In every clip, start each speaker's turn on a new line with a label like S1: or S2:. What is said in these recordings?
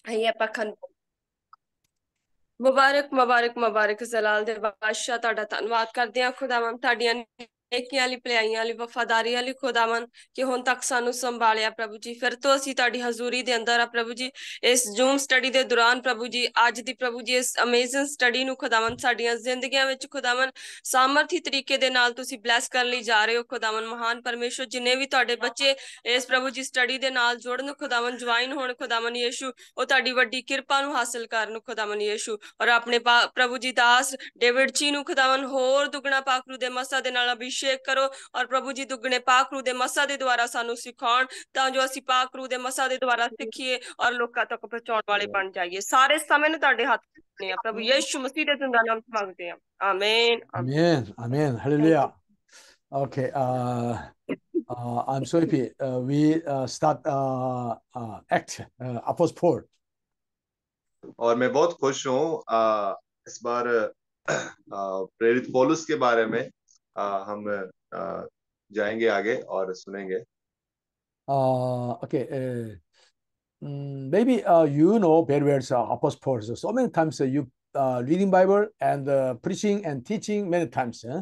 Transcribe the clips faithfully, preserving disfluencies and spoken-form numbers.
S1: ਆਈਏ ਆਪਾਂ ਖੰ ਮੁਬਾਰਕ ਮੁਬਾਰਕ ਮੁਬਾਰਕ ਜ਼ਲਾਲ ਦੇ ਬਾਦਸ਼ਾਹ, ਤੁਹਾਡਾ ਧੰਨਵਾਦ ਕਰਦੇ ਹਾਂ ਖੁਦਾਵੰਦ, ਤੁਹਾਡੀਆਂ ਨੇਕੀਆਂ ਵਾਲੀ ਭਲਾਈਆਂ ਵਾਲੀ ਵਫਾਦਾਰੀ ਵਾਲੀ ਖੁਦਾਵੰਦ, ਕਿ ਹੁਣ ਤੱਕ ਸਾਨੂੰ ਸੰਭਾਲਿਆ ਪ੍ਰਭੂ ਜੀ। ਫਿਰ ਤੋਂ ਅਸੀਂ ਤੁਹਾਡੀ ਹਜ਼ੂਰੀ ਦੇ ਅੰਦਰ ਆ ਪ੍ਰਭੂ ਜੀ, ਇਸ ਜ਼ੂਮ ਸਟੱਡੀ ਦੇ ਦੌਰਾਨ ਪ੍ਰਭੂ ਜੀ, ਅੱਜ ਦੀ ਪ੍ਰਭੂ ਜੀ ਇਸ ਅਮੇਜ਼ਿੰਗ ਸਟੱਡੀ ਨੂੰ ਖੁਦਾਵੰਦ ਸਾਡੀਆਂ ਜ਼ਿੰਦਗੀਆਂ ਵਿੱਚ ਖੁਦਾਵੰਦ ਸਾਮਰਥੀ ਤਰੀਕੇ ਦੇ ਨਾਲ ਤੁਸੀਂ ਬਲੈਸ ਕਰਨ ਲਈ ਜਾ ਰਹੇ ਹੋ ਖੁਦਾਵੰਦ। ਮਹਾਨ ਪਰਮੇਸ਼ਵਰ, ਜਿੰਨੇ ਵੀ ਤੁਹਾਡੇ ਬੱਚੇ ਇਸ ਪ੍ਰਭੂ ਜੀ ਸਟੱਡੀ ਦੇ ਨਾਲ ਜੁੜਨ ਖੁਦਾਵੰਦ, ਜੁਆਇਨ ਹੋਣ ਖੁਦਾਵੰਦ ਯੀਸ਼ੂ, ਉਹ ਤੁਹਾਡੀ ਵੱਡੀ ਕਿਰਪਾ ਨੂੰ ਹਾਸਲ ਕਰਨ ਖੁਦਾਵੰਦ ਯੀਸ਼ੂ। ਔਰ ਆਪਣੇ ਪ੍ਰਭੂ ਜੀ ਦਾਸ ਡੇਵਿਡ ਜੀ ਨੂੰ ਖੁਦਾਵੰਦ ਹੋਰ ਦੁੱਗਣਾ ਪਾਖਰੂ ਦੇ ਮਸਾ ਦੇ ਨਾਲ ਅਭਿਸ਼ੇਕ ਕਰੋ, ਔਰ ਪ੍ਰਭੂ ਜੀ ਦੁੱਗਣੇ ਪਾਖਰੂ ਦੇ ਮਸਾ ਦੇ ਦੁਆਰਾ ਸਾਨੂੰ ਸਿਖਾਉਣ, ਤਾਂ ਜੋ ਅਸੀਂ ਪਾਖਰੂ ਦੇ ਮਸਾ ਦੇ ਦੁਆਰਾ ਸਿੱਖੀਏ ਔਰ ਲੋਕਾਂ ਤੱਕ ਪਹੁੰਚਾਉਣ ਵਾਲੇ ਬਣ ਜਾਈਏ। ਸਾਰੇ ਸਮੇਂ ਨੂੰ ਤੁਹਾਡੇ ਹੱਥ ਨੇ ਆ ਪ੍ਰਭੂ ਯੀਸ਼ੂ ਮਸੀਹ ਦੇ ਜਿੰਦਾ ਨਾਮ ਚ ਮੰਗਦੇ ਹਾਂ, amen
S2: Amen. Amen.
S1: Thank
S2: Hallelujah. Okay. Uh, uh, I'm so happy. Uh, we uh, start uh, uh, Act uh, Apostle Paul.
S3: और मैं बहुत खुश हूँ आ, इस बार आ, प्रेरित पौलुस के बारे में आ, हम आ, जाएंगे आगे और सुनेंगे।
S2: Uh, okay. Uh, mm, maybe uh, you know very well uh, Apostle Paul. So, so many times uh, you uh, reading Bible and uh, preaching and teaching many times. Huh?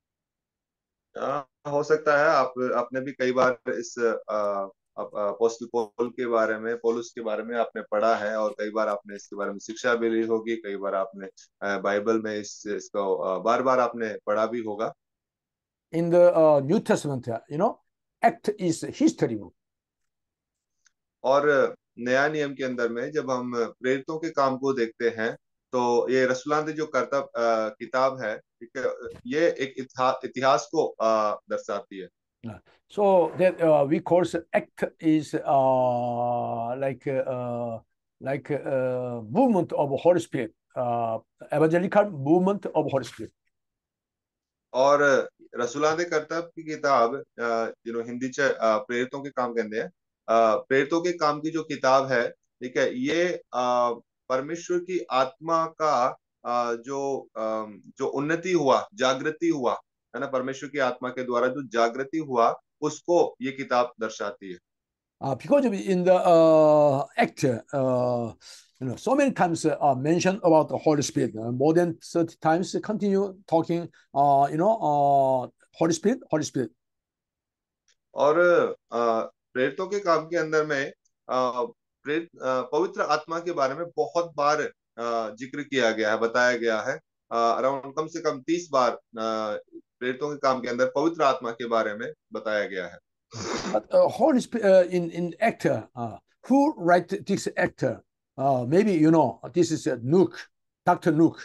S3: आ, हो सकता है आप आपने भी कई बार इस आ, अपोस्टल पौल के बारे में, पौलुस के बारे में आपने पढ़ा है, और कई बार आपने इसके बारे में शिक्षा भी ली होगी, कई बार आपने बाइबल में इस इसको बार बार आपने पढ़ा भी होगा।
S2: In the uh, New Testament, you know, Act is history book.
S3: और नया नियम के अंदर में जब हम प्रेरितों के काम को देखते हैं, तो ये रसूलान जो करतब किताब है, ठीक है, ये एक इतिहास को दर्शाती है।
S2: So that uh, we call Act is uh, like uh, like uh, movement of Holy Spirit, uh, evangelical movement of Holy Spirit.
S3: और रसूलान दे करतब की किताब यू नो हिंदी च प्रेरितों के काम कहते हैं, प्रेरितों के काम की जो किताब है, ठीक है, ये परमेश्वर की आत्मा का जो जो उन्नति हुआ, जागृति हुआ है ना, परमेश्वर की आत्मा के द्वारा जो जागृति हुआ, उसको ये किताब दर्शाती है।
S2: Uh, because in the uh, Act, uh, you know, so many times uh, mentioned about the Holy Spirit, uh, more than thirty times continue talking, uh, you know, uh, Holy Spirit, Holy Spirit.
S3: और प्रेरितों के काम के अंदर में प्रेरित पवित्र आत्मा के बारे में बहुत बार जिक्र किया गया है, बताया गया है। अराउंड कम से कम तीस बार प्रेरितों के काम के अंदर पवित्र आत्मा के बारे में बताया गया है।
S2: But uh, Holy Spirit uh, in in actor, uh, who write this actor? Uh, maybe you know this is uh, Nook, Doctor Nook.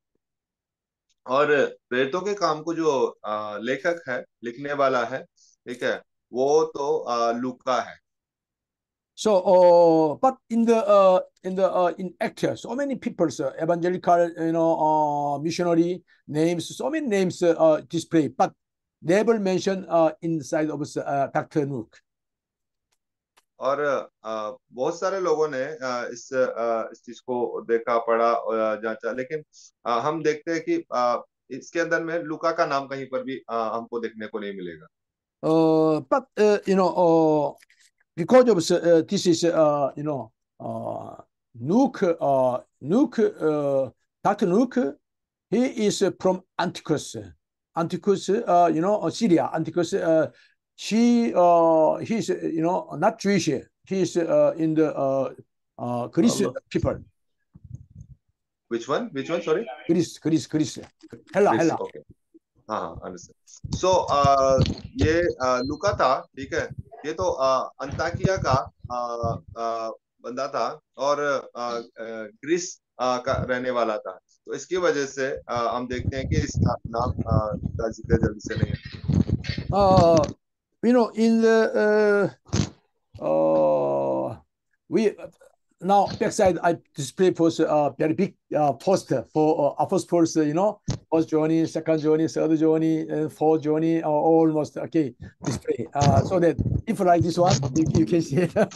S3: और प्रेरितों के काम को जो uh, लेखक है, लिखने वाला है, ठीक है, वो तो uh, लूका है।
S2: So, uh, but in the uh, in the uh, in actor, so many people, uh, evangelical, you know, uh, missionary names, so many names uh, display, but never mentioned uh, inside of uh, Doctor Nook.
S3: और uh, बहुत सारे लोगों ने uh, इस uh, इस चीज को देखा, पढ़ा, uh, जांचा, लेकिन uh, हम देखते हैं कि uh, इसके अंदर में लूका का नाम कहीं पर भी uh, हमको देखने को नहीं मिलेगा।
S2: Uh, but uh, you know, uh, because of uh, this is uh, you know, uh, Nook, uh, Nook, uh, Doctor Nook, he is from Antiochus, Antiochus, uh, you know, Syria. Antiochus, uh, she, uh, he's, you know, not Jewish. He's uh, in the uh, uh, Greece um, people.
S3: Which one? Which one? Sorry.
S2: Greece, Greece, Greece. Hella,
S3: Greece,
S2: Hella.
S3: okay. हाँ हाँ, understand. So uh, ये uh, लूका था, ठीक है, ये तो uh, Antakya का uh, uh, बंदा था और uh, uh, ग्रीस uh, का रहने वाला था, तो इसकी वजह से uh, हम देखते हैं कि इसका नाम uh, का जिक्र जल्दी से नहीं है।
S2: Uh, you know, in the uh, uh, we now backside I display post a uh, very big uh, poster for uh, apostles, you know, first journey, second journey, third journey, and fourth journey, uh, almost okay display. Uh, so that if like this one, you, you can see it.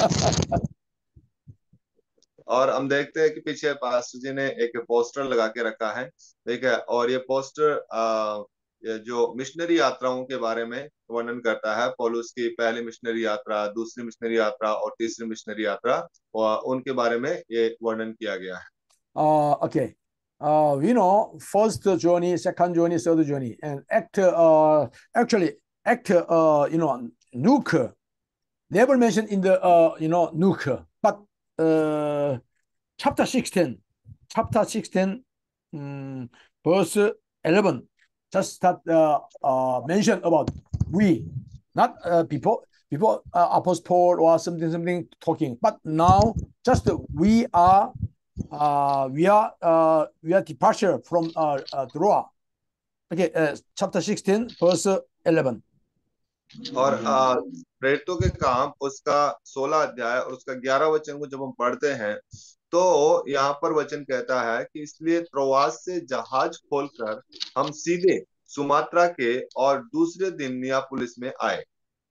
S3: और हम देखते हैं कि पीछे pastor जी ने एक poster लगा के रखा है, ठीक है, और ये पोस्टर आ, जो मिशनरी यात्राओं के बारे में वर्णन करता है। पौलुस की पहली मिशनरी यात्रा, दूसरी मिशनरी यात्रा और तीसरी मिशनरी यात्रा, और उनके बारे में ये वर्णन किया गया है।
S2: Uh, okay. Uh, we know first journey, second journey, third journey, and act. Uh, actually, act. Uh, you know, nuke never mentioned in the uh, you know nuke, but uh, chapter sixteen, chapter sixteen, um, verse eleven, just start uh, uh, mention about we, not uh, people. People, uh, Apostle Paul or something, something talking, but now just we are uh, we are uh, we are departure from uh, uh, Troa. Okay, uh, chapter sixteen, verse eleven.
S3: और आ, प्रेरितों के काम उसका सोलह अध्याय और उसका ग्यारह वचन को जब हम पढ़ते हैं तो यहाँ पर वचन कहता है कि इसलिए त्रोआस से जहाज खोलकर हम सीधे सुमात्रा के और दूसरे दिन नियापुलिस में आए।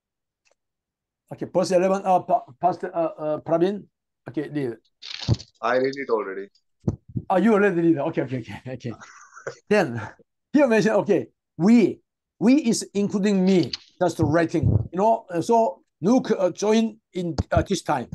S2: Okay, verse eleven. Uh, Pastor uh, uh, Pravin. Okay, read it.
S3: I read it already.
S2: Oh, you already read it. Okay, okay, okay, okay. Then here mention. Okay, we we is including me. Just writing. You know. So Luke uh, join in uh, this time.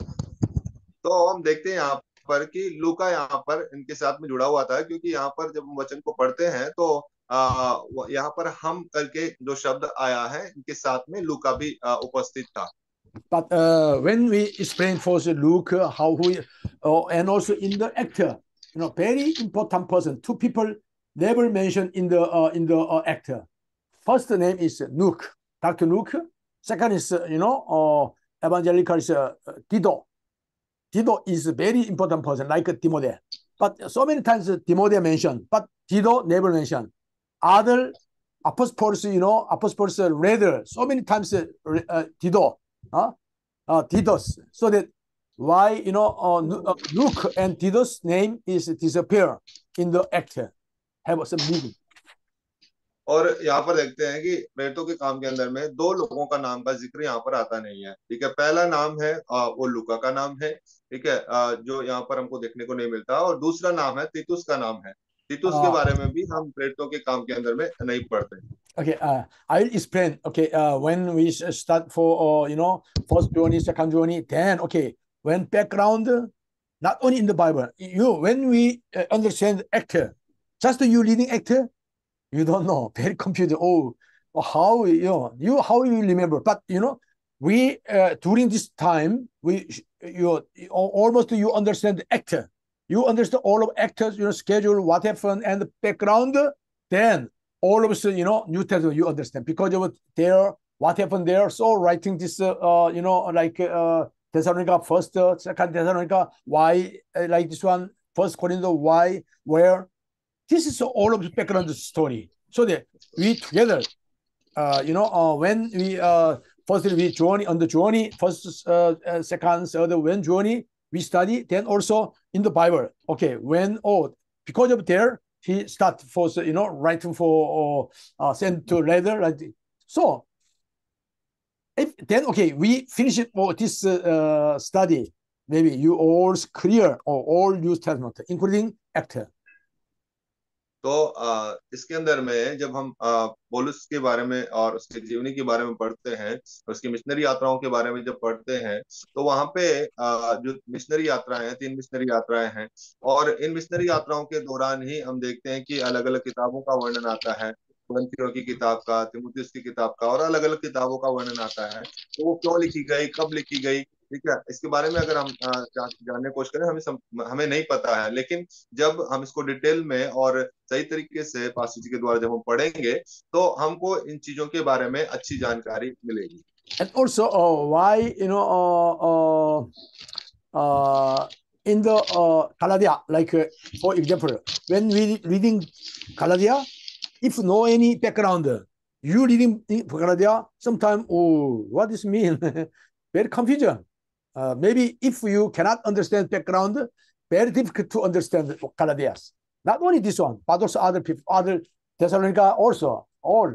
S3: तो हम देखते हैं यहाँ पर कि लूका यहाँ पर इनके साथ में जुड़ा हुआ था, क्योंकि यहाँ पर जब हम वचन को पढ़ते हैं तो आ, यहाँ पर हम करके जो शब्द आया है इनके साथ में लूका भी आ, उपस्थित था।
S2: But uh, when we explain for the Luke uh, how we uh, and also in the actor, you know, very important person. Two people never mentioned in the uh, in the uh, actor. First name is Luke, Doctor Luke. Second is uh, you know uh, evangelical is uh, Tito. Tito is a very important person, like Timothy. But so many times uh, Timothy mentioned, but Tito never mentioned. Other apostles, you know, apostles uh, rather so many times uh, uh, Tito. Uh, uh, Titus, so that why you know uh, Luke and Titus name is disappear in the act have some meaning.
S3: और यहाँ पर देखते हैं कि प्रेरितों के काम के अंदर में दो लोगों का नाम का जिक्र यहाँ पर आता नहीं है। ठीक है, पहला नाम है आ, वो लूका का नाम है। ठीक है, आ, जो यहाँ पर हमको देखने को नहीं मिलता, और दूसरा नाम है तीतुस का नाम है। तीतुस uh, के बारे में भी हम प्रेरितों के काम के अंदर में नहीं पढ़ते।
S2: Okay, uh, I will explain. Okay, uh, when we start for uh, you know first journey, second journey, then okay, when background, not only in the Bible, you when we uh, understand actor, just you reading actor, you don't know, very confused. Oh, how you know you how you remember? But you know, we uh, during this time we you almost you understand the actor, you understand all of actors, you know, schedule, what happened, and the background, then. All of a sudden, you know, New Testament, you understand because of there, what happened there. So writing this, uh, uh you know, like uh, Thessalonica first, uh, second Thessalonica, why uh, like this one, First Corinthians, why, where. This is all of the background story. So that we together, uh, you know, uh, when we uh, first we journey on the journey, first, uh, uh, second, third, when journey we study, then also in the Bible. Okay, when oh, because of there. He start for you know writing for uh, send to letter like so. If then okay, we finish it for this uh, study. Maybe you all clear or all New Testament, including actor.
S3: तो आ, इसके अंदर में जब हम आ, पौलुस के बारे में और उसके जीवनी के बारे में पढ़ते हैं, उसकी मिशनरी यात्राओं के बारे में जब पढ़ते हैं, तो वहां पे आ, जो मिशनरी यात्राएं हैं, तीन मिशनरी यात्राएं हैं, और इन मिशनरी यात्राओं के दौरान ही हम देखते हैं कि अलग अलग किताबों का वर्णन आता है। कुरिन्थियों की किताब का, तीमुथियुस की किताब का, और अलग अलग किताबों का वर्णन आता है। तो वो क्यों लिखी गई, कब लिखी गई, ठीक है, इसके बारे में अगर हम जा, जानने की कोशिश करें, हमें सम, हमें नहीं पता है। लेकिन जब हम इसको डिटेल में और सही तरीके से पास्टर जी के द्वारा जब हम पढ़ेंगे तो हमको इन चीजों के बारे में अच्छी जानकारी मिलेगी।
S2: And also uh, why you know uh, uh, uh, in the uh, Galatia, like uh, for example, when we reading Galatia, if no any background, you reading Galatia, sometimes oh, what does mean? Very confusion. Uh, maybe if you cannot understand background, very difficult to understand Galatians. Not only this one, but also other people, other Thessalonica also, all.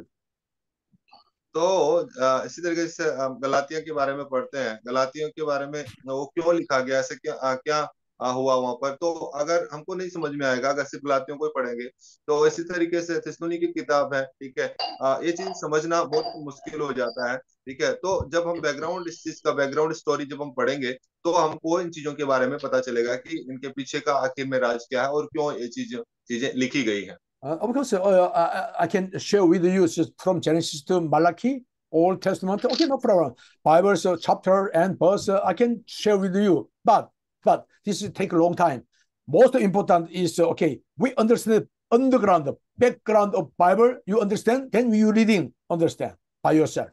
S3: तो इसी तरीके से गलातियों के बारे में पढ़ते हैं, गलातियों के बारे में वो क्यों लिखा गया, ऐसे क्या क्या हुआ वहां पर, तो अगर हमको नहीं समझ में आएगा, अगर सिर्फ गलातियों को ही पढ़ेंगे, तो इसी तरीके से थिस्सलुनीकी की किताब है, ठीक है, आ, ये चीज समझना बहुत मुश्किल हो जाता है, ठीक है। तो जब हम बैकग्राउंड, इस चीज का बैकग्राउंड स्टोरी जब हम पढ़ेंगे, तो हमको इन चीजों के बारे में पता चलेगा कि इनके पीछे का आखिर में राज क्या है और क्यों ये चीज चीजें लिखी गई है।
S2: Uh, of course, uh, I, I can share with you just from Genesis to Malachi, Old Testament. Okay, no problem. Bible's uh, chapter and verse uh, I can share with you, but but this will take a long time. Most important is uh, okay. We understand the underground, the background of Bible. You understand? Then you reading understand by yourself.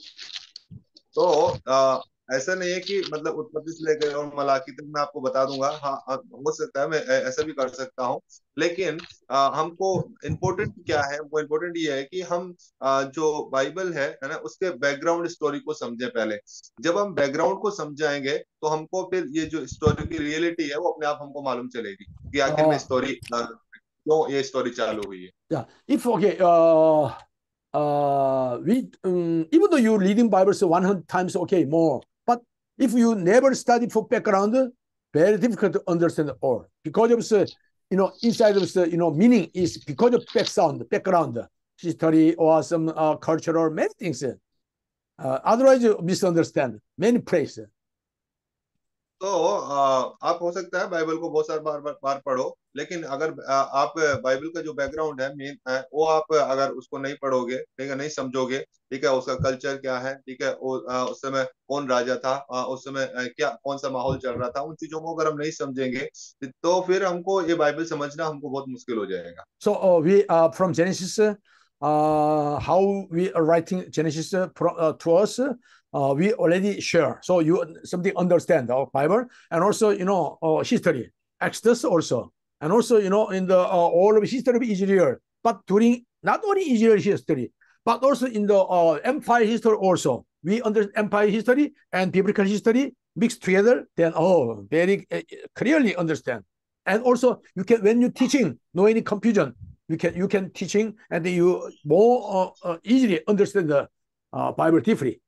S3: तो आ, ऐसा नहीं है कि मतलब उत्पत्ति से लेकर और मलाकी तक मैं आपको बता दूंगा, हाँ हाँ, हो सकता है मैं ऐ- ऐसा भी कर सकता हूँ, लेकिन आ, हमको इम्पोर्टेंट क्या है, हमको इम्पोर्टेंट ये है कि हम आ, जो बाइबल है है ना, उसके बैकग्राउंड स्टोरी को समझें पहले। जब हम बैकग्राउंड को समझ जाएंगे, तो हमको फिर ये जो स्टोरी की रियलिटी है वो अपने आप हमको मालूम चलेगी कि आखिर में
S2: Uh,
S3: स्टोरी क्यों ये स्टोरी चालू हुई है।
S2: yeah. If okay. Uh, uh, we um, even though you reading Bible so one hundred times, okay, more. But if you never study for background, very difficult to understand all because of the, you know, inside of the, you know, meaning is because of background, background, history or some uh, cultural many things. Uh, otherwise, you misunderstand many places.
S3: तो आ, आप हो सकता है Bible को बहुत सार बार बार बार पढ़ो, लेकिन अगर आ, आप बाइबल का जो बैकग्राउंड है मेन है, वो आप अगर उसको नहीं पढ़ोगे, ठीक है, नहीं समझोगे, ठीक है, उसका कल्चर क्या है, ठीक है, वो, आ, उस समय कौन राजा था, आ, उस समय आ, क्या कौन सा माहौल चल रहा था, उन चीजों को अगर हम नहीं समझेंगे, तो फिर हमको ये बाइबल समझना हमको बहुत मुश्किल हो जाएगा।
S2: So uh, we uh, from Genesis, uh, how we are writing Genesis uh, pro, uh, to us, uh, we already share. So you something understand our Bible and also you know uh, history, Exodus also, and also you know in the uh, all of history of Israel. But during not only Israel history, but also in the uh, empire history also, we understand empire history and biblical history mixed together. Then oh, very uh, clearly understand. And also you can when you're teaching no any confusion, you can you can teaching and you more uh, uh, easily understand the uh, Bible deeply.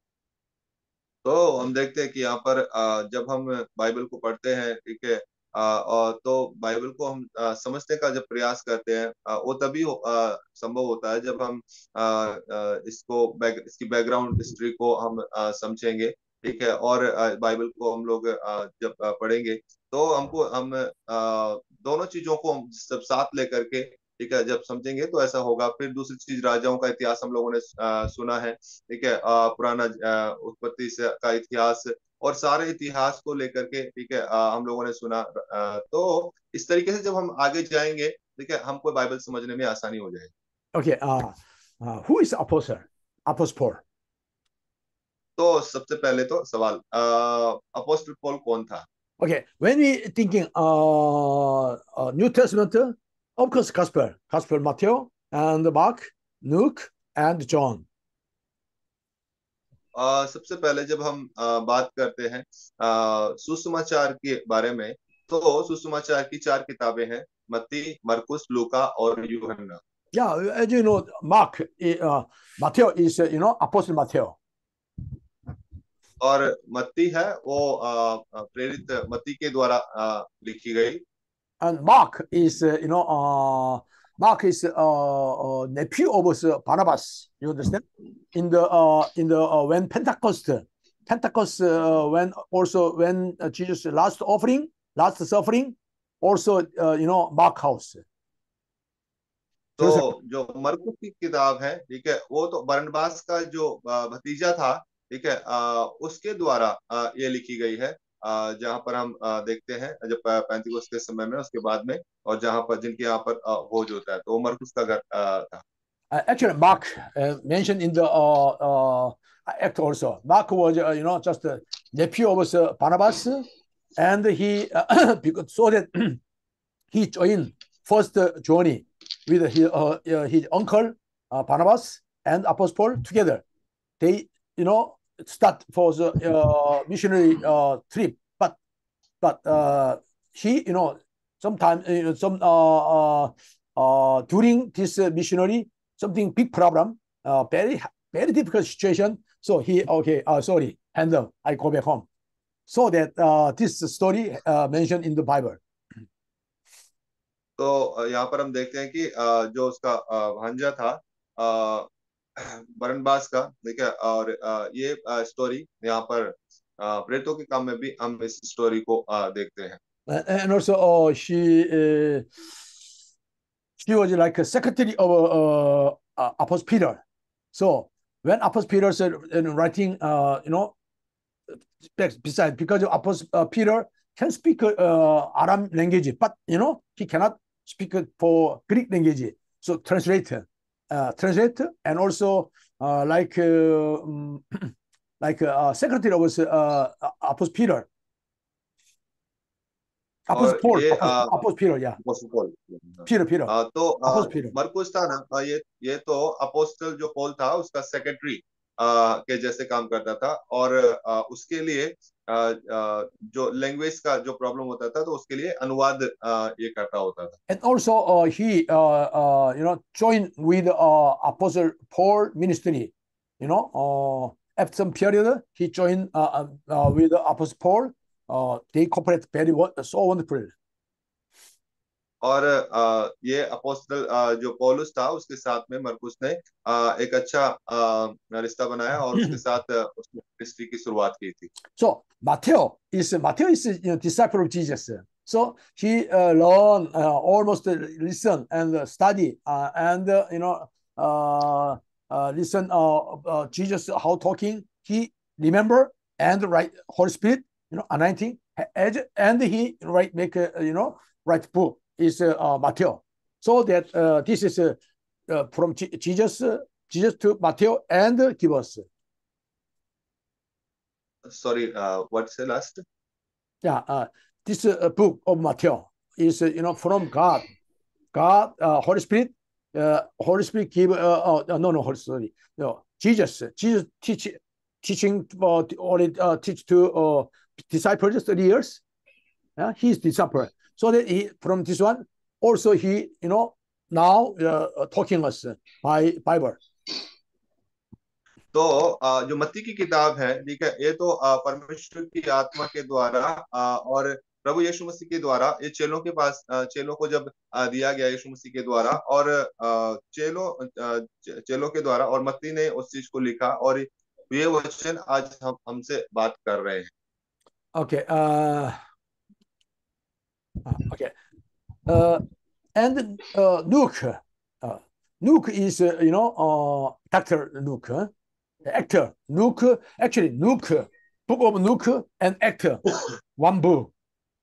S3: तो हम देखते हैं कि यहाँ पर आ, जब हम Bible को पढ़ते हैं, ठीक है, आ, और तो बाइबल को हम आ, समझने का जब प्रयास करते हैं, आ, वो तभी हो- आ, संभव होता है जब हम आ, आ, इसको बैक इसकी बैकग्राउंड हिस्ट्री को हम आ, समझेंगे, ठीक है, और आ, बाइबल को हम लोग आ, जब आ, पढ़ेंगे, तो हमको हम आ, दोनों चीजों को हम सब साथ लेकर के, ठीक है, जब समझेंगे तो ऐसा होगा। फिर दूसरी चीज, राजाओं का इतिहास हम लोगों ने आ, सुना है, ठीक है, अ, पुराना अ, उत्पत्ति से का इतिहास और सारे इतिहास को लेकर के, ठीक है, अ, हम लोगों ने सुना, अ, तो इस तरीके से जब हम आगे जाएंगे, ठीक है, हमको बाइबल समझने में आसानी हो जाएगी।
S2: Okay, uh, uh, who is apostle? Apostle Paul.
S3: तो सबसे पहले तो सवाल, अपोस्टल पौल कौन था?
S2: Okay, when we thinking uh, uh, New Testament, of course, Gospel, Gospel Matthew and Mark, Luke and John.
S3: अ, सबसे पहले जब हम अ, बात करते हैं अ, सुसमाचार के बारे में, तो सुसमाचार की चार किताबें हैं, मत्ती, मरकुस, लूका और यूहन्ना।
S2: Yeah, as you know, Mark, uh, Matthew is uh, you know Apostle Matthew.
S3: और मत्ती है वो अ, अ, प्रेरित मत्ती के द्वारा अ, लिखी गई।
S2: And Mark is, uh, you know, uh, Mark is uh, uh, nephew of uh, Barnabas. You understand? In the uh, in the uh, when Pentecost, Pentecost uh, when also when uh, Jesus last offering, last suffering, also uh, you know Mark house. Jerusalem.
S3: तो जो मरकुस की किताब है, ठीक है, वो तो बरनबास का जो अ, भतीजा था, ठीक है, अ, उसके द्वारा अ, ये लिखी गई है, अ, जहाँ पर हम अ, देखते हैं जब पैंतीकोस के समय में, उसके बाद में, और जहाँ पर जिनके यहाँ पर अ, भोज होता है, तो वो मरकुस का घर अ, था।
S2: Uh, actually, Mark uh, mentioned in the uh, uh, act also. Mark was, uh, you know, just a nephew of uh, Barnabas, and he uh, because so that he joined first uh, journey with his, uh, uh, his uncle uh, Barnabas and Apostle together. They, you know, start for the uh, missionary uh, trip, but but uh, he, you know, sometimes you know, some uh, uh, uh, during this uh, missionary something big problem, uh, very very difficult situation. So he okay, uh, sorry, handle. I go back home. so that uh, this story uh, mentioned in the Bible.
S3: तो यहाँ पर हम देखते हैं कि जो उसका भांजा था बरनबास का, ठीक है, और ये स्टोरी यहाँ पर प्रेरितों के काम में भी हम इस स्टोरी को देखते हैं.
S2: And also uh, she uh, she was like a secretary of uh, uh, Apostle Peter. So when Apostle Peter said in writing, uh, you know, besides because Apostle uh, Peter can speak uh, Aram language, but you know he cannot speak for Greek language. So translate, uh, translate, and also uh, like uh, like uh, secretary of uh, Apostle Peter. Apostle Paul,
S3: ये
S2: Apostle, Apostle Peter, yeah.
S3: Apostle Paul.
S2: Peter, Peter.
S3: आ, तो
S2: Apostle Peter.
S3: मरकुस था ना, ये ये तो apostle जो Paul था उसका सेक्रेटरी के जैसे काम करता था, और आ, उसके लिए आ, आ, जो लैंग्वेज का जो प्रॉब्लम होता था तो उसके लिए अनुवाद आ, ये करता होता था.
S2: And also uh, he uh, uh, you know joined with uh, Apostle Paul ministry. You know, uh, after some period he joined uh, uh, with Apostle Paul. Uh, they cooperate very well, so wonderful.
S3: और आ, ये apostle जो पौलुस था उसके साथ में मरकुस ने आ, एक अच्छा आ, रिश्ता बनाया और उसके साथ उसने मिनिस्ट्री की शुरुआत की थी.
S2: So Matthew is Matthew is you know, disciple of Jesus. So he uh, learned uh, almost uh, listen and uh, study uh, and uh, you know uh, uh, listen uh, uh, Jesus how talking. He remember and write Holy Spirit. You know, anointing, and he write make a you know write book is uh, uh, Matthew, so that uh, this is uh, uh, from G Jesus uh, Jesus to Matthew and uh, give us.
S3: Sorry, uh, what's the last?
S2: Yeah, uh, this uh, book of Matthew is uh, you know from God, God uh, Holy Spirit, uh, Holy Spirit give uh, uh, no no Holy Spirit no Jesus Jesus teach teaching uh, only uh, teach to. Uh, disciples thirty years, yeah, he's disciple. So that he from this one also he you know now uh, talking us by Bible.
S3: तो जो मत्ती की किताब है, ठीक है, ये तो परमेश्वर की आत्मा के द्वारा और प्रभु यीशु मसीह के द्वारा ये चेलों के पास चेलों को जब दिया गया यीशु मसीह के द्वारा, और चेलों चेलों के द्वारा, और मत्ती ने उस चीज को लिखा और ये वचन आज हम हमसे बात कर रहे हैं.
S2: Okay. Uh, okay. Uh, and uh, Luke, uh, Luke is uh, you know uh, Doctor Luke, huh? Actor Luke. Actually, Luke, book of Luke and actor, one book.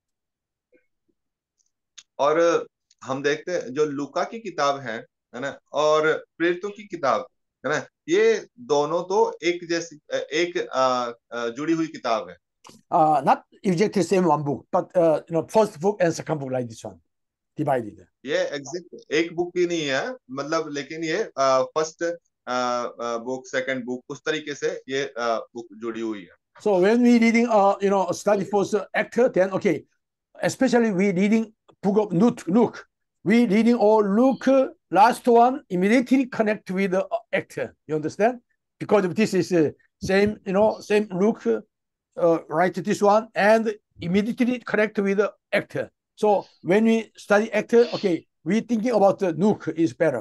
S3: और हम देखते हैं जो लूका की किताब है, है ना, और प्रेरितों की किताब है ना, ये दोनों तो एक जैसी एक आ, आ, जुड़ी हुई किताब है.
S2: Uh, not exactly same one book, but uh, you know, first book and second book like this one, divided.
S3: ये एग्जैक्ट एक बुक ही नहीं है, मतलब, लेकिन ये फर्स्ट बुक सेकंड बुक उस तरीके से ये बुक जुड़ी हुई है.
S2: So when we reading, uh, you know, study for the actor, then okay, especially we reading book of Luke, Luke, we reading all Luke last one immediately connect with the actor. You understand? Because of this is uh, same, you know, same Luke. Uh, write this one and immediately connect with the actor. So when we study actor, okay, we thinking about the Luke is better.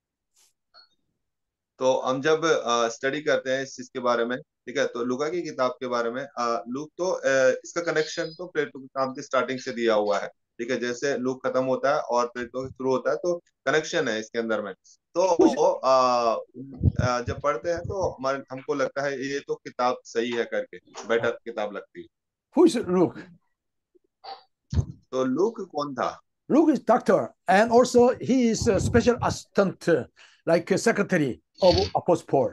S3: तो हम जब study करते हैं इस चीज के बारे में, ठीक है, तो लूका की किताब के बारे में, लूक तो आ, इसका कनेक्शन तो प्रेरितों के काम की स्टार्टिंग से दिया हुआ है, ठीक है, जैसे लूक खत्म होता है और प्रेरितों शुरू होता है तो कनेक्शन है इसके अंदर में. तो आ, जब पढ़ते हैं तो हमारे हमको लगता है ये तो किताब सही है करके बेटर किताब लगती है.
S2: Who is Luke?
S3: तो लूक कौन था?
S2: Luke is doctor, and also he is a special assistant, like a secretary of Apostle Paul.